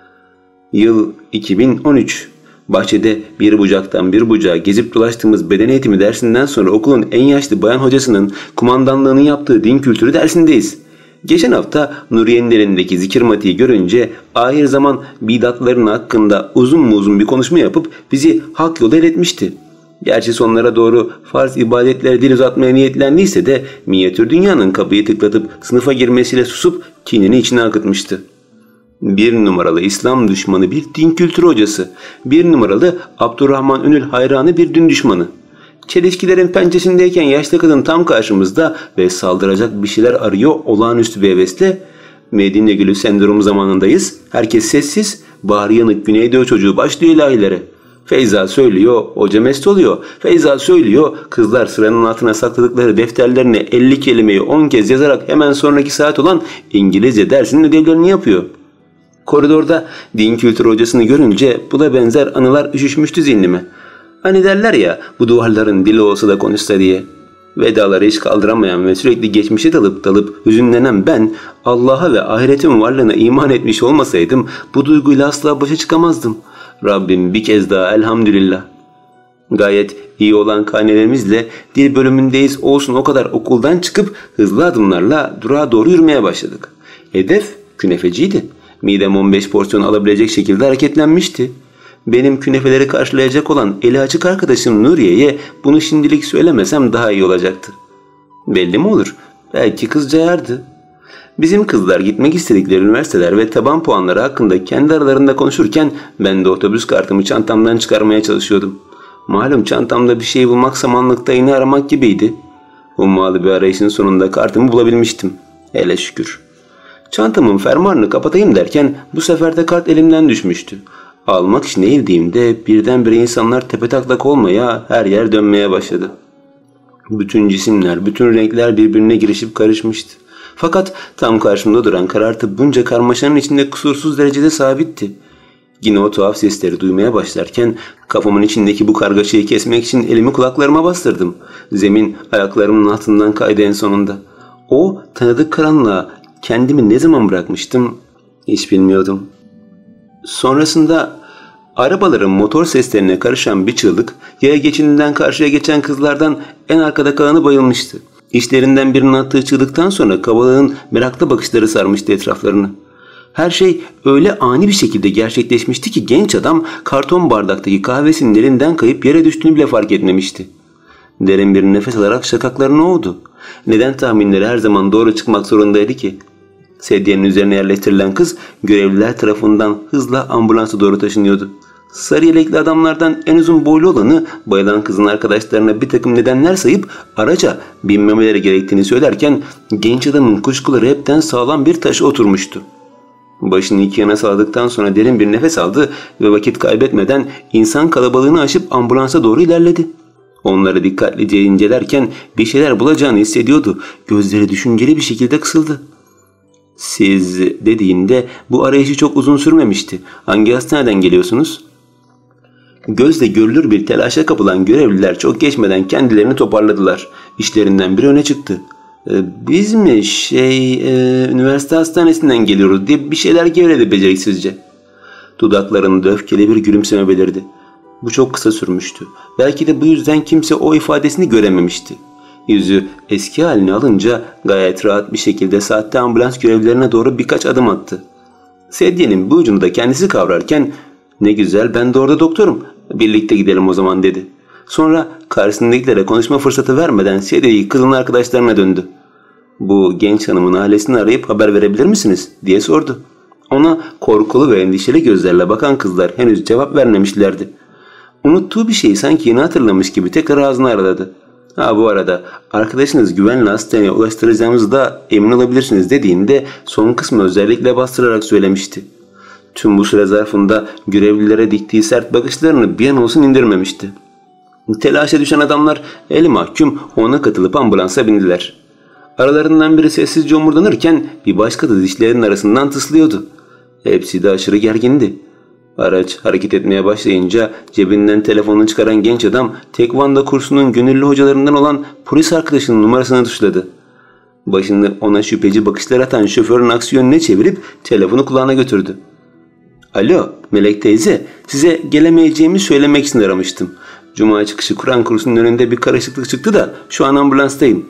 Yıl iki bin on üç. Bahçede bir bucaktan bir bucağa gezip dolaştığımız beden eğitimi dersinden sonra okulun en yaşlı bayan hocasının kumandanlığını yaptığı din kültürü dersindeyiz. Geçen hafta Nuriye'nin elindeki zikir matiği görünce ahir zaman bidatların hakkında uzun mu uzun bir konuşma yapıp bizi hak yola iletmişti. Gerçi sonlara doğru farz ibadetlere dil uzatmaya niyetlendiyse de Minyatür Dünya'nın kapıyı tıklatıp sınıfa girmesiyle susup kinini içine akıtmıştı. Bir numaralı İslam düşmanı bir din kültürü hocası, bir numaralı Abdurrahman Ünül hayranı bir din düşmanı. Çelişkilerin pençesindeyken yaşlı kadın tam karşımızda ve saldıracak bir şeyler arıyor olağanüstü bir hevesle. Medine Gülü sendromu zamanındayız. Herkes sessiz, bağrı yanık Güneydoğu çocuğu başlıyor ilahilere. Feyza söylüyor, hoca mest oluyor. Feyza söylüyor, kızlar sıranın altına sakladıkları defterlerine elli kelimeyi on kez yazarak hemen sonraki saat olan İngilizce dersinin ödevlerini yapıyor. Koridorda din kültürü hocasını görünce buna benzer anılar üşüşmüştü zihnime. Hani derler ya, bu duvarların dili olsa da konuşsa diye. Vedaları hiç kaldıramayan ve sürekli geçmişe dalıp dalıp hüzünlenen ben, Allah'a ve ahiretin varlığına iman etmiş olmasaydım bu duyguyla asla başa çıkamazdım. Rabbim bir kez daha elhamdülillah. Gayet iyi olan karnelerimizle dil bölümündeyiz olsun o kadar okuldan çıkıp hızlı adımlarla durağa doğru yürümeye başladık. Hedef künefeciydi. Midem on beş porsiyon alabilecek şekilde hareketlenmişti. Benim künefeleri karşılayacak olan eli açık arkadaşım Nuriye'ye bunu şimdilik söylemesem daha iyi olacaktı. Belli mi olur? Belki kız cayardı. Bizim kızlar gitmek istedikleri üniversiteler ve taban puanları hakkında kendi aralarında konuşurken ben de otobüs kartımı çantamdan çıkarmaya çalışıyordum. Malum çantamda bir şey bulmak samanlıkta iğne aramak gibiydi. Ummalı bir arayışın sonunda kartımı bulabilmiştim. Hele şükür. Çantamın fermuarını kapatayım derken bu sefer de kart elimden düşmüştü. Almak için eğildiğimde birdenbire insanlar tepetaklak olmaya, her yer dönmeye başladı. Bütün cisimler, bütün renkler birbirine girişip karışmıştı. Fakat tam karşımda duran karartı bunca karmaşanın içinde kusursuz derecede sabitti. Yine o tuhaf sesleri duymaya başlarken kafamın içindeki bu kargaşayı kesmek için elimi kulaklarıma bastırdım. Zemin ayaklarımın altından kaydı en sonunda. O tanıdık karanlığa kendimi ne zaman bırakmıştım hiç bilmiyordum. Sonrasında arabaların motor seslerine karışan bir çığlık yaya geçidinden karşıya geçen kızlardan en arkada kalanı bayılmıştı. İşlerinden birinin attığı çığlıktan sonra kabalığın meraklı bakışları sarmıştı etraflarını. Her şey öyle ani bir şekilde gerçekleşmişti ki genç adam karton bardaktaki kahvesinin elinden kayıp yere düştüğünü bile fark etmemişti. Derin bir nefes alarak şakaklarını ovdu. Neden tahminleri her zaman doğru çıkmak zorundaydı ki? Sedyenin üzerine yerleştirilen kız görevliler tarafından hızla ambulansa doğru taşınıyordu. Sarı yelekli adamlardan en uzun boylu olanı bayılan kızın arkadaşlarına bir takım nedenler sayıp araca binmemeleri gerektiğini söylerken genç adamın kuşkuları hepten sağlam bir taşa oturmuştu. Başını iki yana salladıktan sonra derin bir nefes aldı ve vakit kaybetmeden insan kalabalığını aşıp ambulansa doğru ilerledi. Onları dikkatlice incelerken bir şeyler bulacağını hissediyordu. Gözleri düşünceli bir şekilde kısıldı. "Siz" dediğinde bu arayışı çok uzun sürmemişti. "Hangi hastaneden geliyorsunuz?" Gözle görülür bir telaşa kapılan görevliler çok geçmeden kendilerini toparladılar. İşlerinden biri öne çıktı. E, "Biz mi şey e, üniversite hastanesinden geliyoruz" diye bir şeyler geveledi beceriksizce. Dudaklarında öfkeli bir gülümseme belirdi. Bu çok kısa sürmüştü. Belki de bu yüzden kimse o ifadesini görememişti. Yüzü eski halini alınca gayet rahat bir şekilde sahte ambulans görevlilerine doğru birkaç adım attı. Sedyenin bu ucunu da kendisi kavrarken "Ne güzel, ben de orada doktorum. Birlikte gidelim o zaman" dedi. Sonra karşısındakilere konuşma fırsatı vermeden sedyeyi kızın arkadaşlarına döndü. "Bu genç hanımın ailesini arayıp haber verebilir misiniz?" diye sordu. Ona korkulu ve endişeli gözlerle bakan kızlar henüz cevap vermemişlerdi. Unuttuğu bir şeyi sanki yeni hatırlamış gibi tekrar ağzını araladı. "Ha, bu arada arkadaşınız güvenli hastaneye ulaştıracağımızı da emin olabilirsiniz" dediğinde son kısmı özellikle bastırarak söylemişti. Tüm bu süre zarfında görevlilere diktiği sert bakışlarını bir an olsun indirmemişti. Telaşa düşen adamlar eli mahkum ona katılıp ambulansa bindiler. Aralarından biri sessizce omurdanırken bir başka da dişlerinin arasından tıslıyordu. Hepsi de aşırı gergindi. Araç hareket etmeye başlayınca cebinden telefonunu çıkaran genç adam tekvando kursunun gönüllü hocalarından olan polis arkadaşının numarasını tuşladı. Başını ona şüpheci bakışlar atan şoförün aksi yönüne çevirip telefonu kulağına götürdü. "Alo Melek teyze, size gelemeyeceğimi söylemek için aramıştım. Cuma çıkışı Kur'an kursunun önünde bir karışıklık çıktı da şu an ambulanstayım."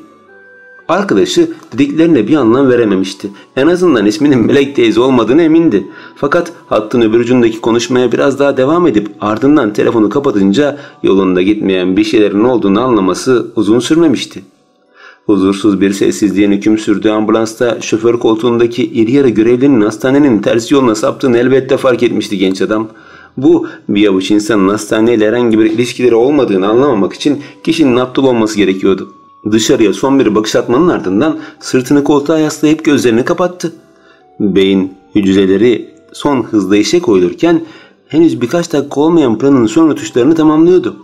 Arkadaşı dediklerine bir anlam verememişti. En azından isminin Melek teyze olmadığını emindi. Fakat hattın öbür ucundaki konuşmaya biraz daha devam edip ardından telefonu kapatınca yolunda gitmeyen bir şeylerin olduğunu anlaması uzun sürmemişti. Huzursuz bir sessizliğin hüküm sürdüğü ambulansta şoför koltuğundaki iri yarı görevlinin hastanenin tersi yoluna saptığını elbette fark etmişti genç adam. Bu bir avuç insanın hastaneyle herhangi bir ilişkileri olmadığını anlamamak için kişinin aptal olması gerekiyordu. Dışarıya son bir bakış atmanın ardından sırtını koltuğa yaslayıp gözlerini kapattı. Beyin hücreleri son hızla işe koyulurken henüz birkaç dakika olmayan planın son rötuşlarını tamamlıyordu.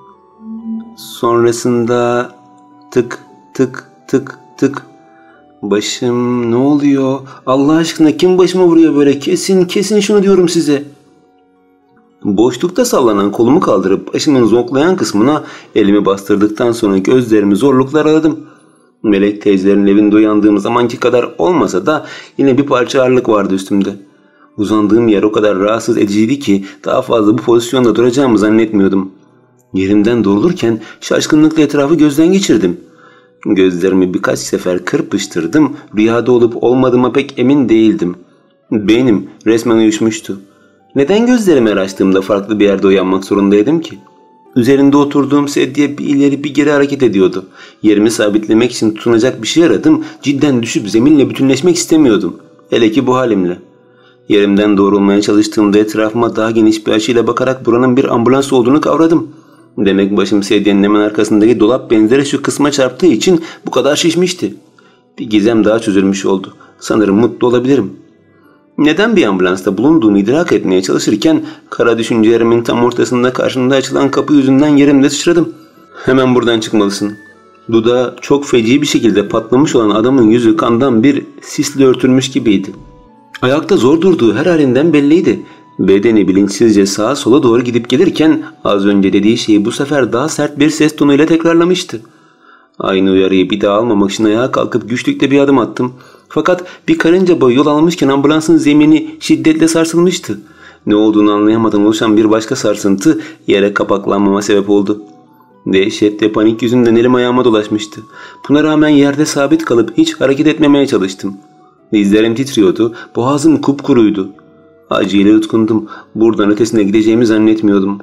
Sonrasında tık tık tık tık. "Başım ne oluyor? Allah aşkına kim başıma vuruyor böyle? Kesin kesin şunu diyorum size." Boşlukta sallanan kolumu kaldırıp başımın zonklayan kısmına elimi bastırdıktan sonra gözlerimi zorlukla araladım. Melek teyzelerin evinde uyandığım zamanki kadar olmasa da yine bir parça ağırlık vardı üstümde. Uzandığım yer o kadar rahatsız ediciydi ki daha fazla bu pozisyonda duracağımı zannetmiyordum. Yerimden doğrulurken şaşkınlıkla etrafı gözden geçirdim. Gözlerimi birkaç sefer kırpıştırdım. Rüyada olup olmadığıma pek emin değildim. Beynim resmen uyuşmuştu. Neden gözlerimi açtığımda farklı bir yerde uyanmak zorundaydım ki? Üzerinde oturduğum sedye bir ileri bir geri hareket ediyordu. Yerimi sabitlemek için tutunacak bir şey aradım. Cidden düşüp zeminle bütünleşmek istemiyordum. Hele ki bu halimle. Yerimden doğrulmaya çalıştığımda etrafıma daha geniş bir açıyla bakarak buranın bir ambulans olduğunu kavradım. Demek başım sedyenin hemen arkasındaki dolap benzeri şu kısma çarptığı için bu kadar şişmişti. Bir gizem daha çözülmüş oldu. Sanırım mutlu olabilirim. Neden bir ambulansta bulunduğumu idrak etmeye çalışırken kara düşüncelerimin tam ortasında karşımda açılan kapı yüzünden yerimde sıçradım. Hemen buradan çıkmalısın. Dudağı çok feci bir şekilde patlamış olan adamın yüzü kandan bir sisle örtülmüş gibiydi. Ayakta zor durduğu her halinden belliydi. Bedeni bilinçsizce sağa sola doğru gidip gelirken az önce dediği şeyi bu sefer daha sert bir ses tonuyla tekrarlamıştı. Aynı uyarıyı bir daha almamak için ayağa kalkıp güçlükle bir adım attım. Fakat bir karınca boyu yol almışken ambulansın zemini şiddetle sarsılmıştı. Ne olduğunu anlayamadan oluşan bir başka sarsıntı yere kapaklanmama sebep oldu. Dehşet ve panik yüzünden elim ayağıma dolaşmıştı. Buna rağmen yerde sabit kalıp hiç hareket etmemeye çalıştım. Dizlerim titriyordu, boğazım kupkuruydu. Acıyla yutkundum. Buradan ötesine gideceğimi zannetmiyordum.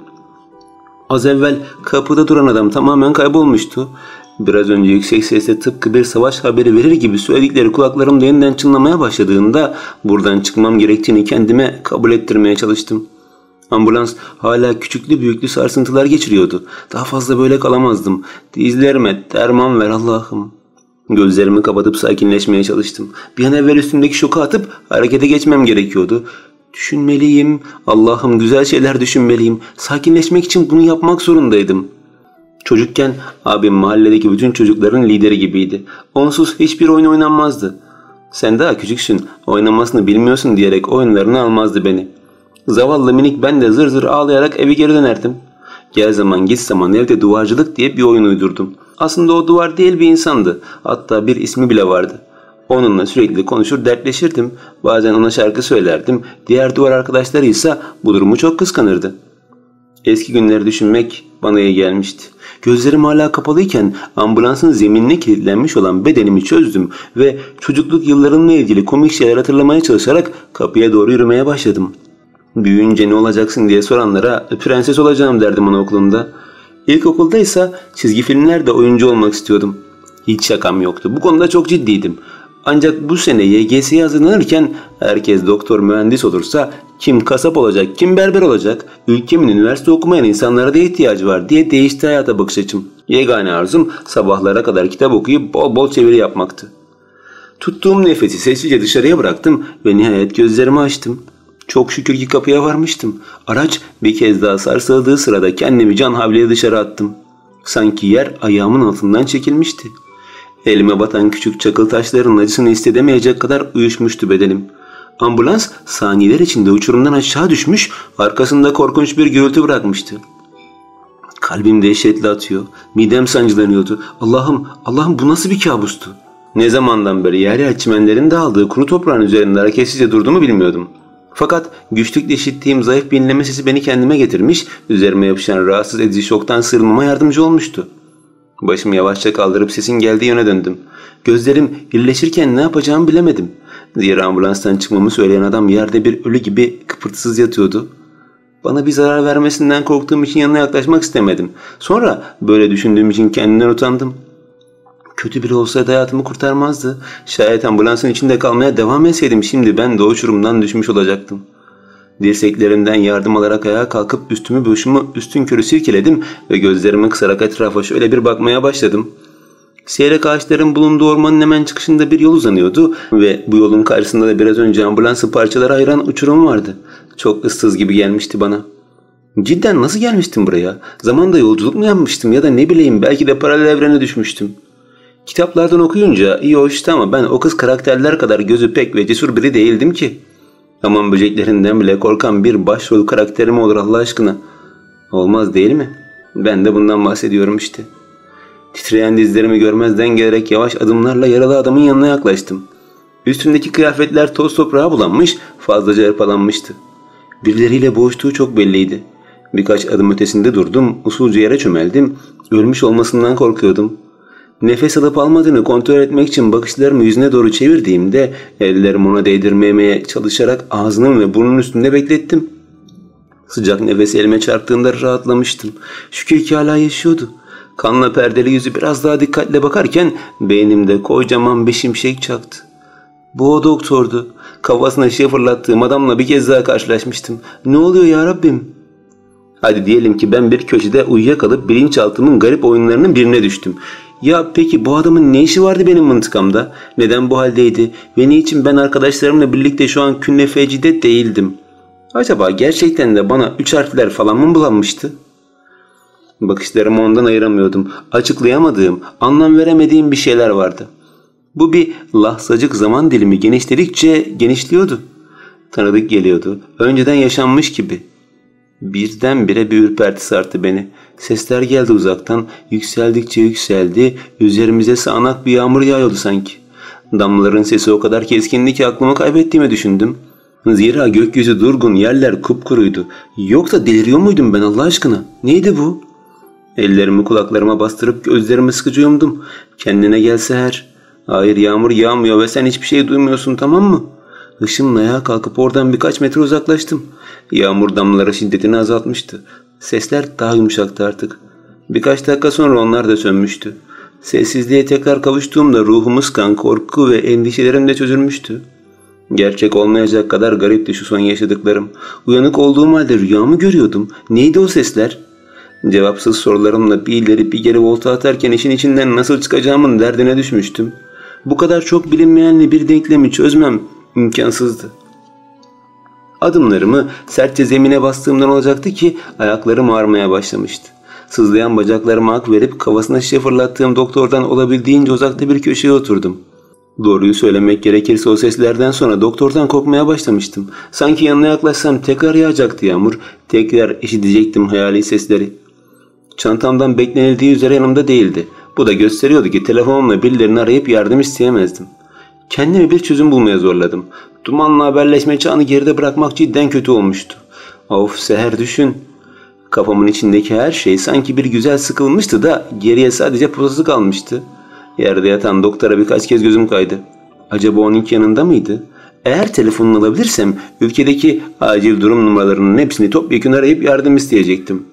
Az evvel kapıda duran adam tamamen kaybolmuştu. Biraz önce yüksek sesle tıpkı bir savaş haberi verir gibi söyledikleri kulaklarımda yeniden çınlamaya başladığında buradan çıkmam gerektiğini kendime kabul ettirmeye çalıştım. Ambulans hala küçüklü büyüklü sarsıntılar geçiriyordu. Daha fazla böyle kalamazdım. Dizlerime derman ver Allah'ım. Gözlerimi kapatıp sakinleşmeye çalıştım. Bir an evvel üstümdeki şoku atıp harekete geçmem gerekiyordu. Düşünmeliyim. Allah'ım güzel şeyler düşünmeliyim. Sakinleşmek için bunu yapmak zorundaydım. Çocukken abim mahalledeki bütün çocukların lideri gibiydi. Onsuz hiçbir oyun oynanmazdı. Sen daha küçüksün, oynamasını bilmiyorsun diyerek oyunlarını almazdı beni. Zavallı minik ben de zır zır ağlayarak eve geri dönerdim. Gel zaman git zaman evde duvarcılık diye bir oyun uydurdum. Aslında o duvar değil bir insandı. Hatta bir ismi bile vardı. Onunla sürekli konuşur dertleşirdim. Bazen ona şarkı söylerdim. Diğer duvar arkadaşları ise bu durumu çok kıskanırdı. Eski günleri düşünmek bana iyi gelmişti. Gözlerim hala kapalıyken ambulansın zeminine kilitlenmiş olan bedenimi çözdüm ve çocukluk yıllarımla ilgili komik şeyler hatırlamaya çalışarak kapıya doğru yürümeye başladım. Büyüyünce ne olacaksın diye soranlara prenses olacağım derdim anaokulunda. İlkokulda ise çizgi filmlerde oyuncu olmak istiyordum. Hiç şakam yoktu. Bu konuda çok ciddiydim. Ancak bu sene Y G S'ye hazırlanırken herkes doktor mühendis olursa kim kasap olacak, kim berber olacak, ülkemin üniversite okumayan insanlara da ihtiyacı var diye değişti hayata bakış açım. Yegane arzum sabahlara kadar kitap okuyup bol bol çeviri yapmaktı. Tuttuğum nefesi sessizce dışarıya bıraktım ve nihayet gözlerimi açtım. Çok şükür ki kapıya varmıştım. Araç bir kez daha sarsıldığı sırada kendimi can havliyle dışarı attım. Sanki yer ayağımın altından çekilmişti. Elime batan küçük çakıl taşların acısını hissedemeyecek kadar uyuşmuştu bedenim. Ambulans saniyeler içinde uçurumdan aşağı düşmüş, arkasında korkunç bir gürültü bırakmıştı. Kalbim dehşetle atıyor, midem sancılanıyordu. Allah'ım, Allah'ım bu nasıl bir kabustu? Ne zamandan beri yer yer çimenlerin dağıldığı kuru toprağın üzerinde hareketsizce durduğumu bilmiyordum. Fakat güçlükle işittiğim zayıf bir inleme sesi beni kendime getirmiş, üzerime yapışan rahatsız edici şoktan sıyrılmama yardımcı olmuştu. Başımı yavaşça kaldırıp sesin geldiği yöne döndüm. Gözlerim irileşirken ne yapacağımı bilemedim. Diğer ambulanstan çıkmamı söyleyen adam yerde bir ölü gibi kıpırtısız yatıyordu. Bana bir zarar vermesinden korktuğum için yanına yaklaşmak istemedim. Sonra böyle düşündüğüm için kendimden utandım. Kötü biri olsaydı hayatımı kurtarmazdı. Şayet ambulansın içinde kalmaya devam etseydim şimdi ben de o uçurumdan düşmüş olacaktım. Dirseklerimden yardım alarak ayağa kalkıp üstümü başımı üstün körü silkeledim ve gözlerimi kısarak etrafa şöyle bir bakmaya başladım. Seyrek ağaçların bulunduğu ormanın hemen çıkışında bir yol uzanıyordu ve bu yolun karşısında da biraz önce ambulansı parçalara ayıran uçurum vardı. Çok ıssız gibi gelmişti bana. Cidden nasıl gelmiştim buraya? Zamanda yolculuk mu yapmıştım ya da ne bileyim belki de paralel evrene düşmüştüm. Kitaplardan okuyunca iyi hoştu ama ben o kız karakterler kadar gözü pek ve cesur biri değildim ki. Aman böceklerinden bile korkan bir başrol karakteri mi olur Allah aşkına? Olmaz değil mi? Ben de bundan bahsediyorum işte. Titreyen dizlerimi görmezden gelerek yavaş adımlarla yaralı adamın yanına yaklaştım. Üstündeki kıyafetler toz toprağa bulanmış, fazlaca hırpalanmıştı. Birileriyle boğuştuğu çok belliydi. Birkaç adım ötesinde durdum, usulca yere çömeldim. Ölmüş olmasından korkuyordum. Nefes alıp almadığını kontrol etmek için bakışlarımı yüzüne doğru çevirdiğimde ellerimi ona değdirmemeye çalışarak ağzının ve burnunun üstünde beklettim. Sıcak nefes elime çarptığında rahatlamıştım. Şükür ki hala yaşıyordu. Kanla perdeli yüzü biraz daha dikkatle bakarken beynimde kocaman bir şimşek çaktı. Bu o doktordu. Kafasına şey fırlattığım adamla bir kez daha karşılaşmıştım. Ne oluyor ya Rabbim? Hadi diyelim ki ben bir köşede uyuyakalıp bilinçaltımın garip oyunlarının birine düştüm. Ya peki bu adamın ne işi vardı benim mıntıkamda? Neden bu haldeydi? Ve niçin ben arkadaşlarımla birlikte şu an künnefecide değildim? Acaba gerçekten de bana üç harfler falan mı bulanmıştı? Bakışlarımı ondan ayıramıyordum. Açıklayamadığım, anlam veremediğim bir şeyler vardı. Bu bir lahzacık zaman dilimi genişledikçe genişliyordu. Tanıdık geliyordu. Önceden yaşanmış gibi. Birdenbire bir ürperti sardı beni. Sesler geldi uzaktan. Yükseldikçe yükseldi. Üzerimize sağanak bir yağmur yağıyordu sanki. Damlaların sesi o kadar keskindi ki aklımı kaybettiğimi düşündüm. Zira gökyüzü durgun, yerler kupkuruydu. Yoksa deliriyor muydum ben Allah aşkına? Neydi bu? Ellerimi kulaklarıma bastırıp gözlerimi sıkıcı yumdum. Kendine gel Seher. Hayır, yağmur yağmıyor ve sen hiçbir şey duymuyorsun, tamam mı? Hışımla ayağa kalkıp oradan birkaç metre uzaklaştım. Yağmur damlaları şiddetini azaltmıştı. Sesler daha yumuşaktı artık. Birkaç dakika sonra onlar da sönmüştü. Sessizliğe tekrar kavuştuğumda ruhumu sıkan korku ve endişelerim de çözülmüştü. Gerçek olmayacak kadar garipti şu son yaşadıklarım. Uyanık olduğum halde rüyamı görüyordum. Neydi o sesler? Cevapsız sorularımla bir ileri bir geri volta atarken işin içinden nasıl çıkacağımın derdine düşmüştüm. Bu kadar çok bilinmeyenli bir denklemi çözmem imkansızdı. Adımlarımı sertçe zemine bastığımdan olacaktı ki ayaklarım ağrımaya başlamıştı. Sızlayan bacaklarıma hak verip kafasına şişe fırlattığım doktordan olabildiğince uzakta bir köşeye oturdum. Doğruyu söylemek gerekirse o seslerden sonra doktordan korkmaya başlamıştım. Sanki yanına yaklaşsam tekrar yağacaktı yağmur. Tekrar işitecektim hayali sesleri. Çantamdan beklenildiği üzere yanımda değildi. Bu da gösteriyordu ki telefonumla birilerini arayıp yardım isteyemezdim. Kendimi bir çözüm bulmaya zorladım. Dumanla haberleşme çağını geride bırakmak cidden kötü olmuştu. Of Seher, düşün. Kafamın içindeki her şey sanki bir güzel sıkılmıştı da geriye sadece posası kalmıştı. Yerde yatan doktora birkaç kez gözüm kaydı. Acaba onunki yanında mıydı? Eğer telefonunu alabilirsem ülkedeki acil durum numaralarının hepsini topyekun arayıp yardım isteyecektim.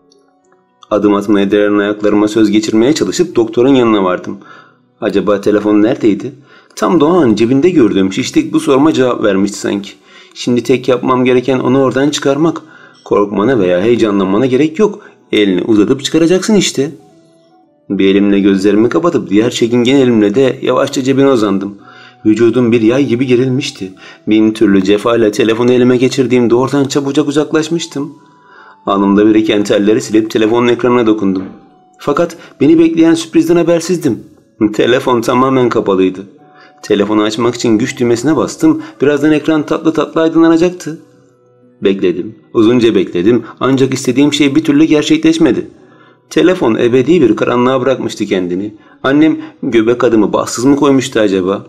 Adım atmaya değeren ayaklarıma söz geçirmeye çalışıp doktorun yanına vardım. Acaba telefon neredeydi? Tam da o an cebinde gördüğüm şişlik bu soruma cevap vermişti sanki. Şimdi tek yapmam gereken onu oradan çıkarmak. Korkmana veya heyecanlanmana gerek yok. Elini uzatıp çıkaracaksın işte. Bir elimle gözlerimi kapatıp diğer çekingen elimle de yavaşça cebine uzandım. Vücudum bir yay gibi gerilmişti. Bin türlü cefayla telefonu elime geçirdiğimde oradan çabucak uzaklaşmıştım. Anımda biriken telleri silip telefonun ekranına dokundum. Fakat beni bekleyen sürprizden habersizdim. Telefon tamamen kapalıydı. Telefonu açmak için güç düğmesine bastım. Birazdan ekran tatlı tatlı aydınlanacaktı. Bekledim. Uzunca bekledim. Ancak istediğim şey bir türlü gerçekleşmedi. Telefon ebedi bir karanlığa bırakmıştı kendini. Annem göbek adımı bahtsız mı koymuştu acaba?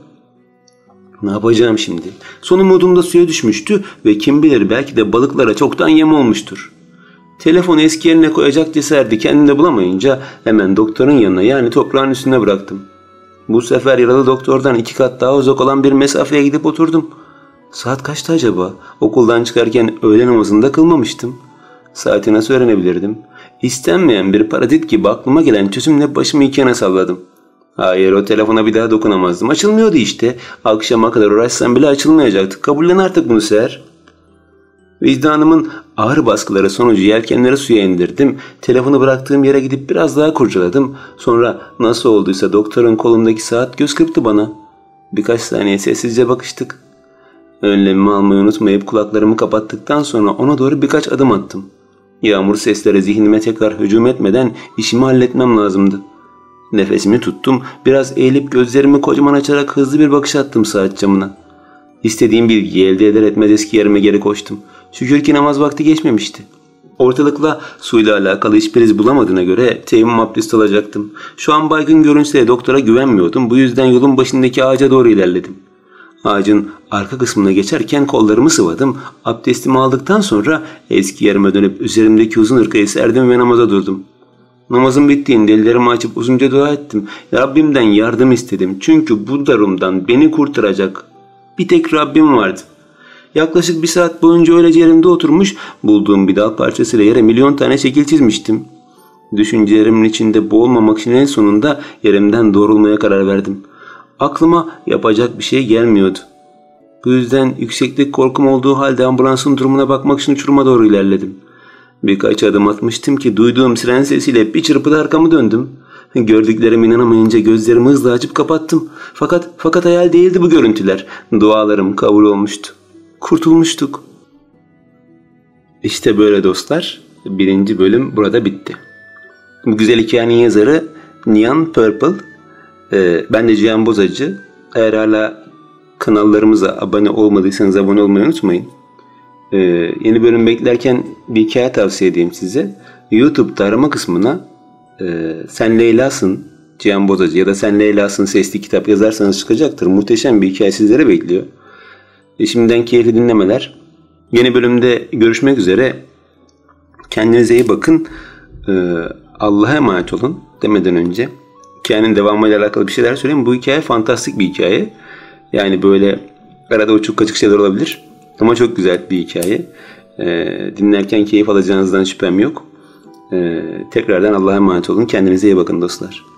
Ne yapacağım şimdi? Son umudum da suya düşmüştü ve kim bilir belki de balıklara çoktan yem olmuştur. Telefonu eski yerine koyacak cesareti kendimde bulamayınca hemen doktorun yanına, yani toprağın üstüne bıraktım. Bu sefer yaralı doktordan iki kat daha uzak olan bir mesafeye gidip oturdum. Saat kaçtı acaba? Okuldan çıkarken öğle namazında kılmamıştım. Saati nasıl öğrenebilirdim? İstenmeyen bir parazit gibi aklıma gelen çözümle başımı iki yana salladım. Hayır, o telefona bir daha dokunamazdım. Açılmıyordu işte. Akşama kadar uğraşsam bile açılmayacaktı. Kabullen artık bunu Seher. Vicdanımın ağır baskıları sonucu yelkenleri suya indirdim. Telefonu bıraktığım yere gidip biraz daha kurcaladım. Sonra nasıl olduysa doktorun kolundaki saat göz kırptı bana. Birkaç saniye sessizce bakıştık. Önlemimi almayı unutmayıp kulaklarımı kapattıktan sonra ona doğru birkaç adım attım. Yağmur sesleri zihnime tekrar hücum etmeden işimi halletmem lazımdı. Nefesimi tuttum. Biraz eğilip gözlerimi kocaman açarak hızlı bir bakış attım saat camına. İstediğim bilgiyi elde eder etmez eski yerime geri koştum. Şükür ki namaz vakti geçmemişti. Ortalıkla suyla alakalı hiçbir iz bulamadığına göre teyemmüm abdesti alacaktım. Şu an baygın görünse de doktora güvenmiyordum. Bu yüzden yolun başındaki ağaca doğru ilerledim. Ağacın arka kısmına geçerken kollarımı sıvadım. Abdestimi aldıktan sonra eski yerime dönüp üzerimdeki uzun hırkayı serdim ve namaza durdum. Namazın bittiğinde ellerimi açıp uzunca dua ettim. Rabbimden yardım istedim. Çünkü bu durumdan beni kurtaracak bir tek Rabbim vardı. Yaklaşık bir saat boyunca öylece yerimde oturmuş, bulduğum bir dal parçasıyla yere milyon tane şekil çizmiştim. Düşüncelerimin içinde boğulmamak için en sonunda yerimden doğrulmaya karar verdim. Aklıma yapacak bir şey gelmiyordu. Bu yüzden yükseklik korkum olduğu halde ambulansın durumuna bakmak için uçuruma doğru ilerledim. Birkaç adım atmıştım ki duyduğum siren sesiyle bir çırpıda arkamı döndüm. Gördüklerime inanamayınca gözlerimi hızla açıp kapattım. Fakat fakat hayal değildi bu görüntüler. Dualarım kabul olmuştu. Kurtulmuştuk. İşte böyle dostlar. Birinci bölüm burada bitti. Bu güzel hikayenin yazarı Nyan Purple. Ee, ben de Cihan Bozacı. Eğer hala kanallarımıza abone olmadıysanız abone olmayı unutmayın. Ee, yeni bölüm beklerken bir hikaye tavsiye edeyim size. YouTube'da arama kısmına e, Sen Leyla'sın Cihan Bozacı ya da Sen Leyla'sın sesli kitap yazarsanız çıkacaktır. Muhteşem bir hikaye sizlere bekliyor. E, şimdiden keyifli dinlemeler. Yeni bölümde görüşmek üzere. Kendinize iyi bakın. Ee, Allah'a emanet olun demeden önce hikayenin devamıyla alakalı bir şeyler söyleyeyim. Bu hikaye fantastik bir hikaye. Yani böyle arada uçuk kaçık şeyler olabilir. Ama çok güzel bir hikaye. Ee, dinlerken keyif alacağınızdan şüphem yok. Ee, tekrardan Allah'a emanet olun. Kendinize iyi bakın dostlar.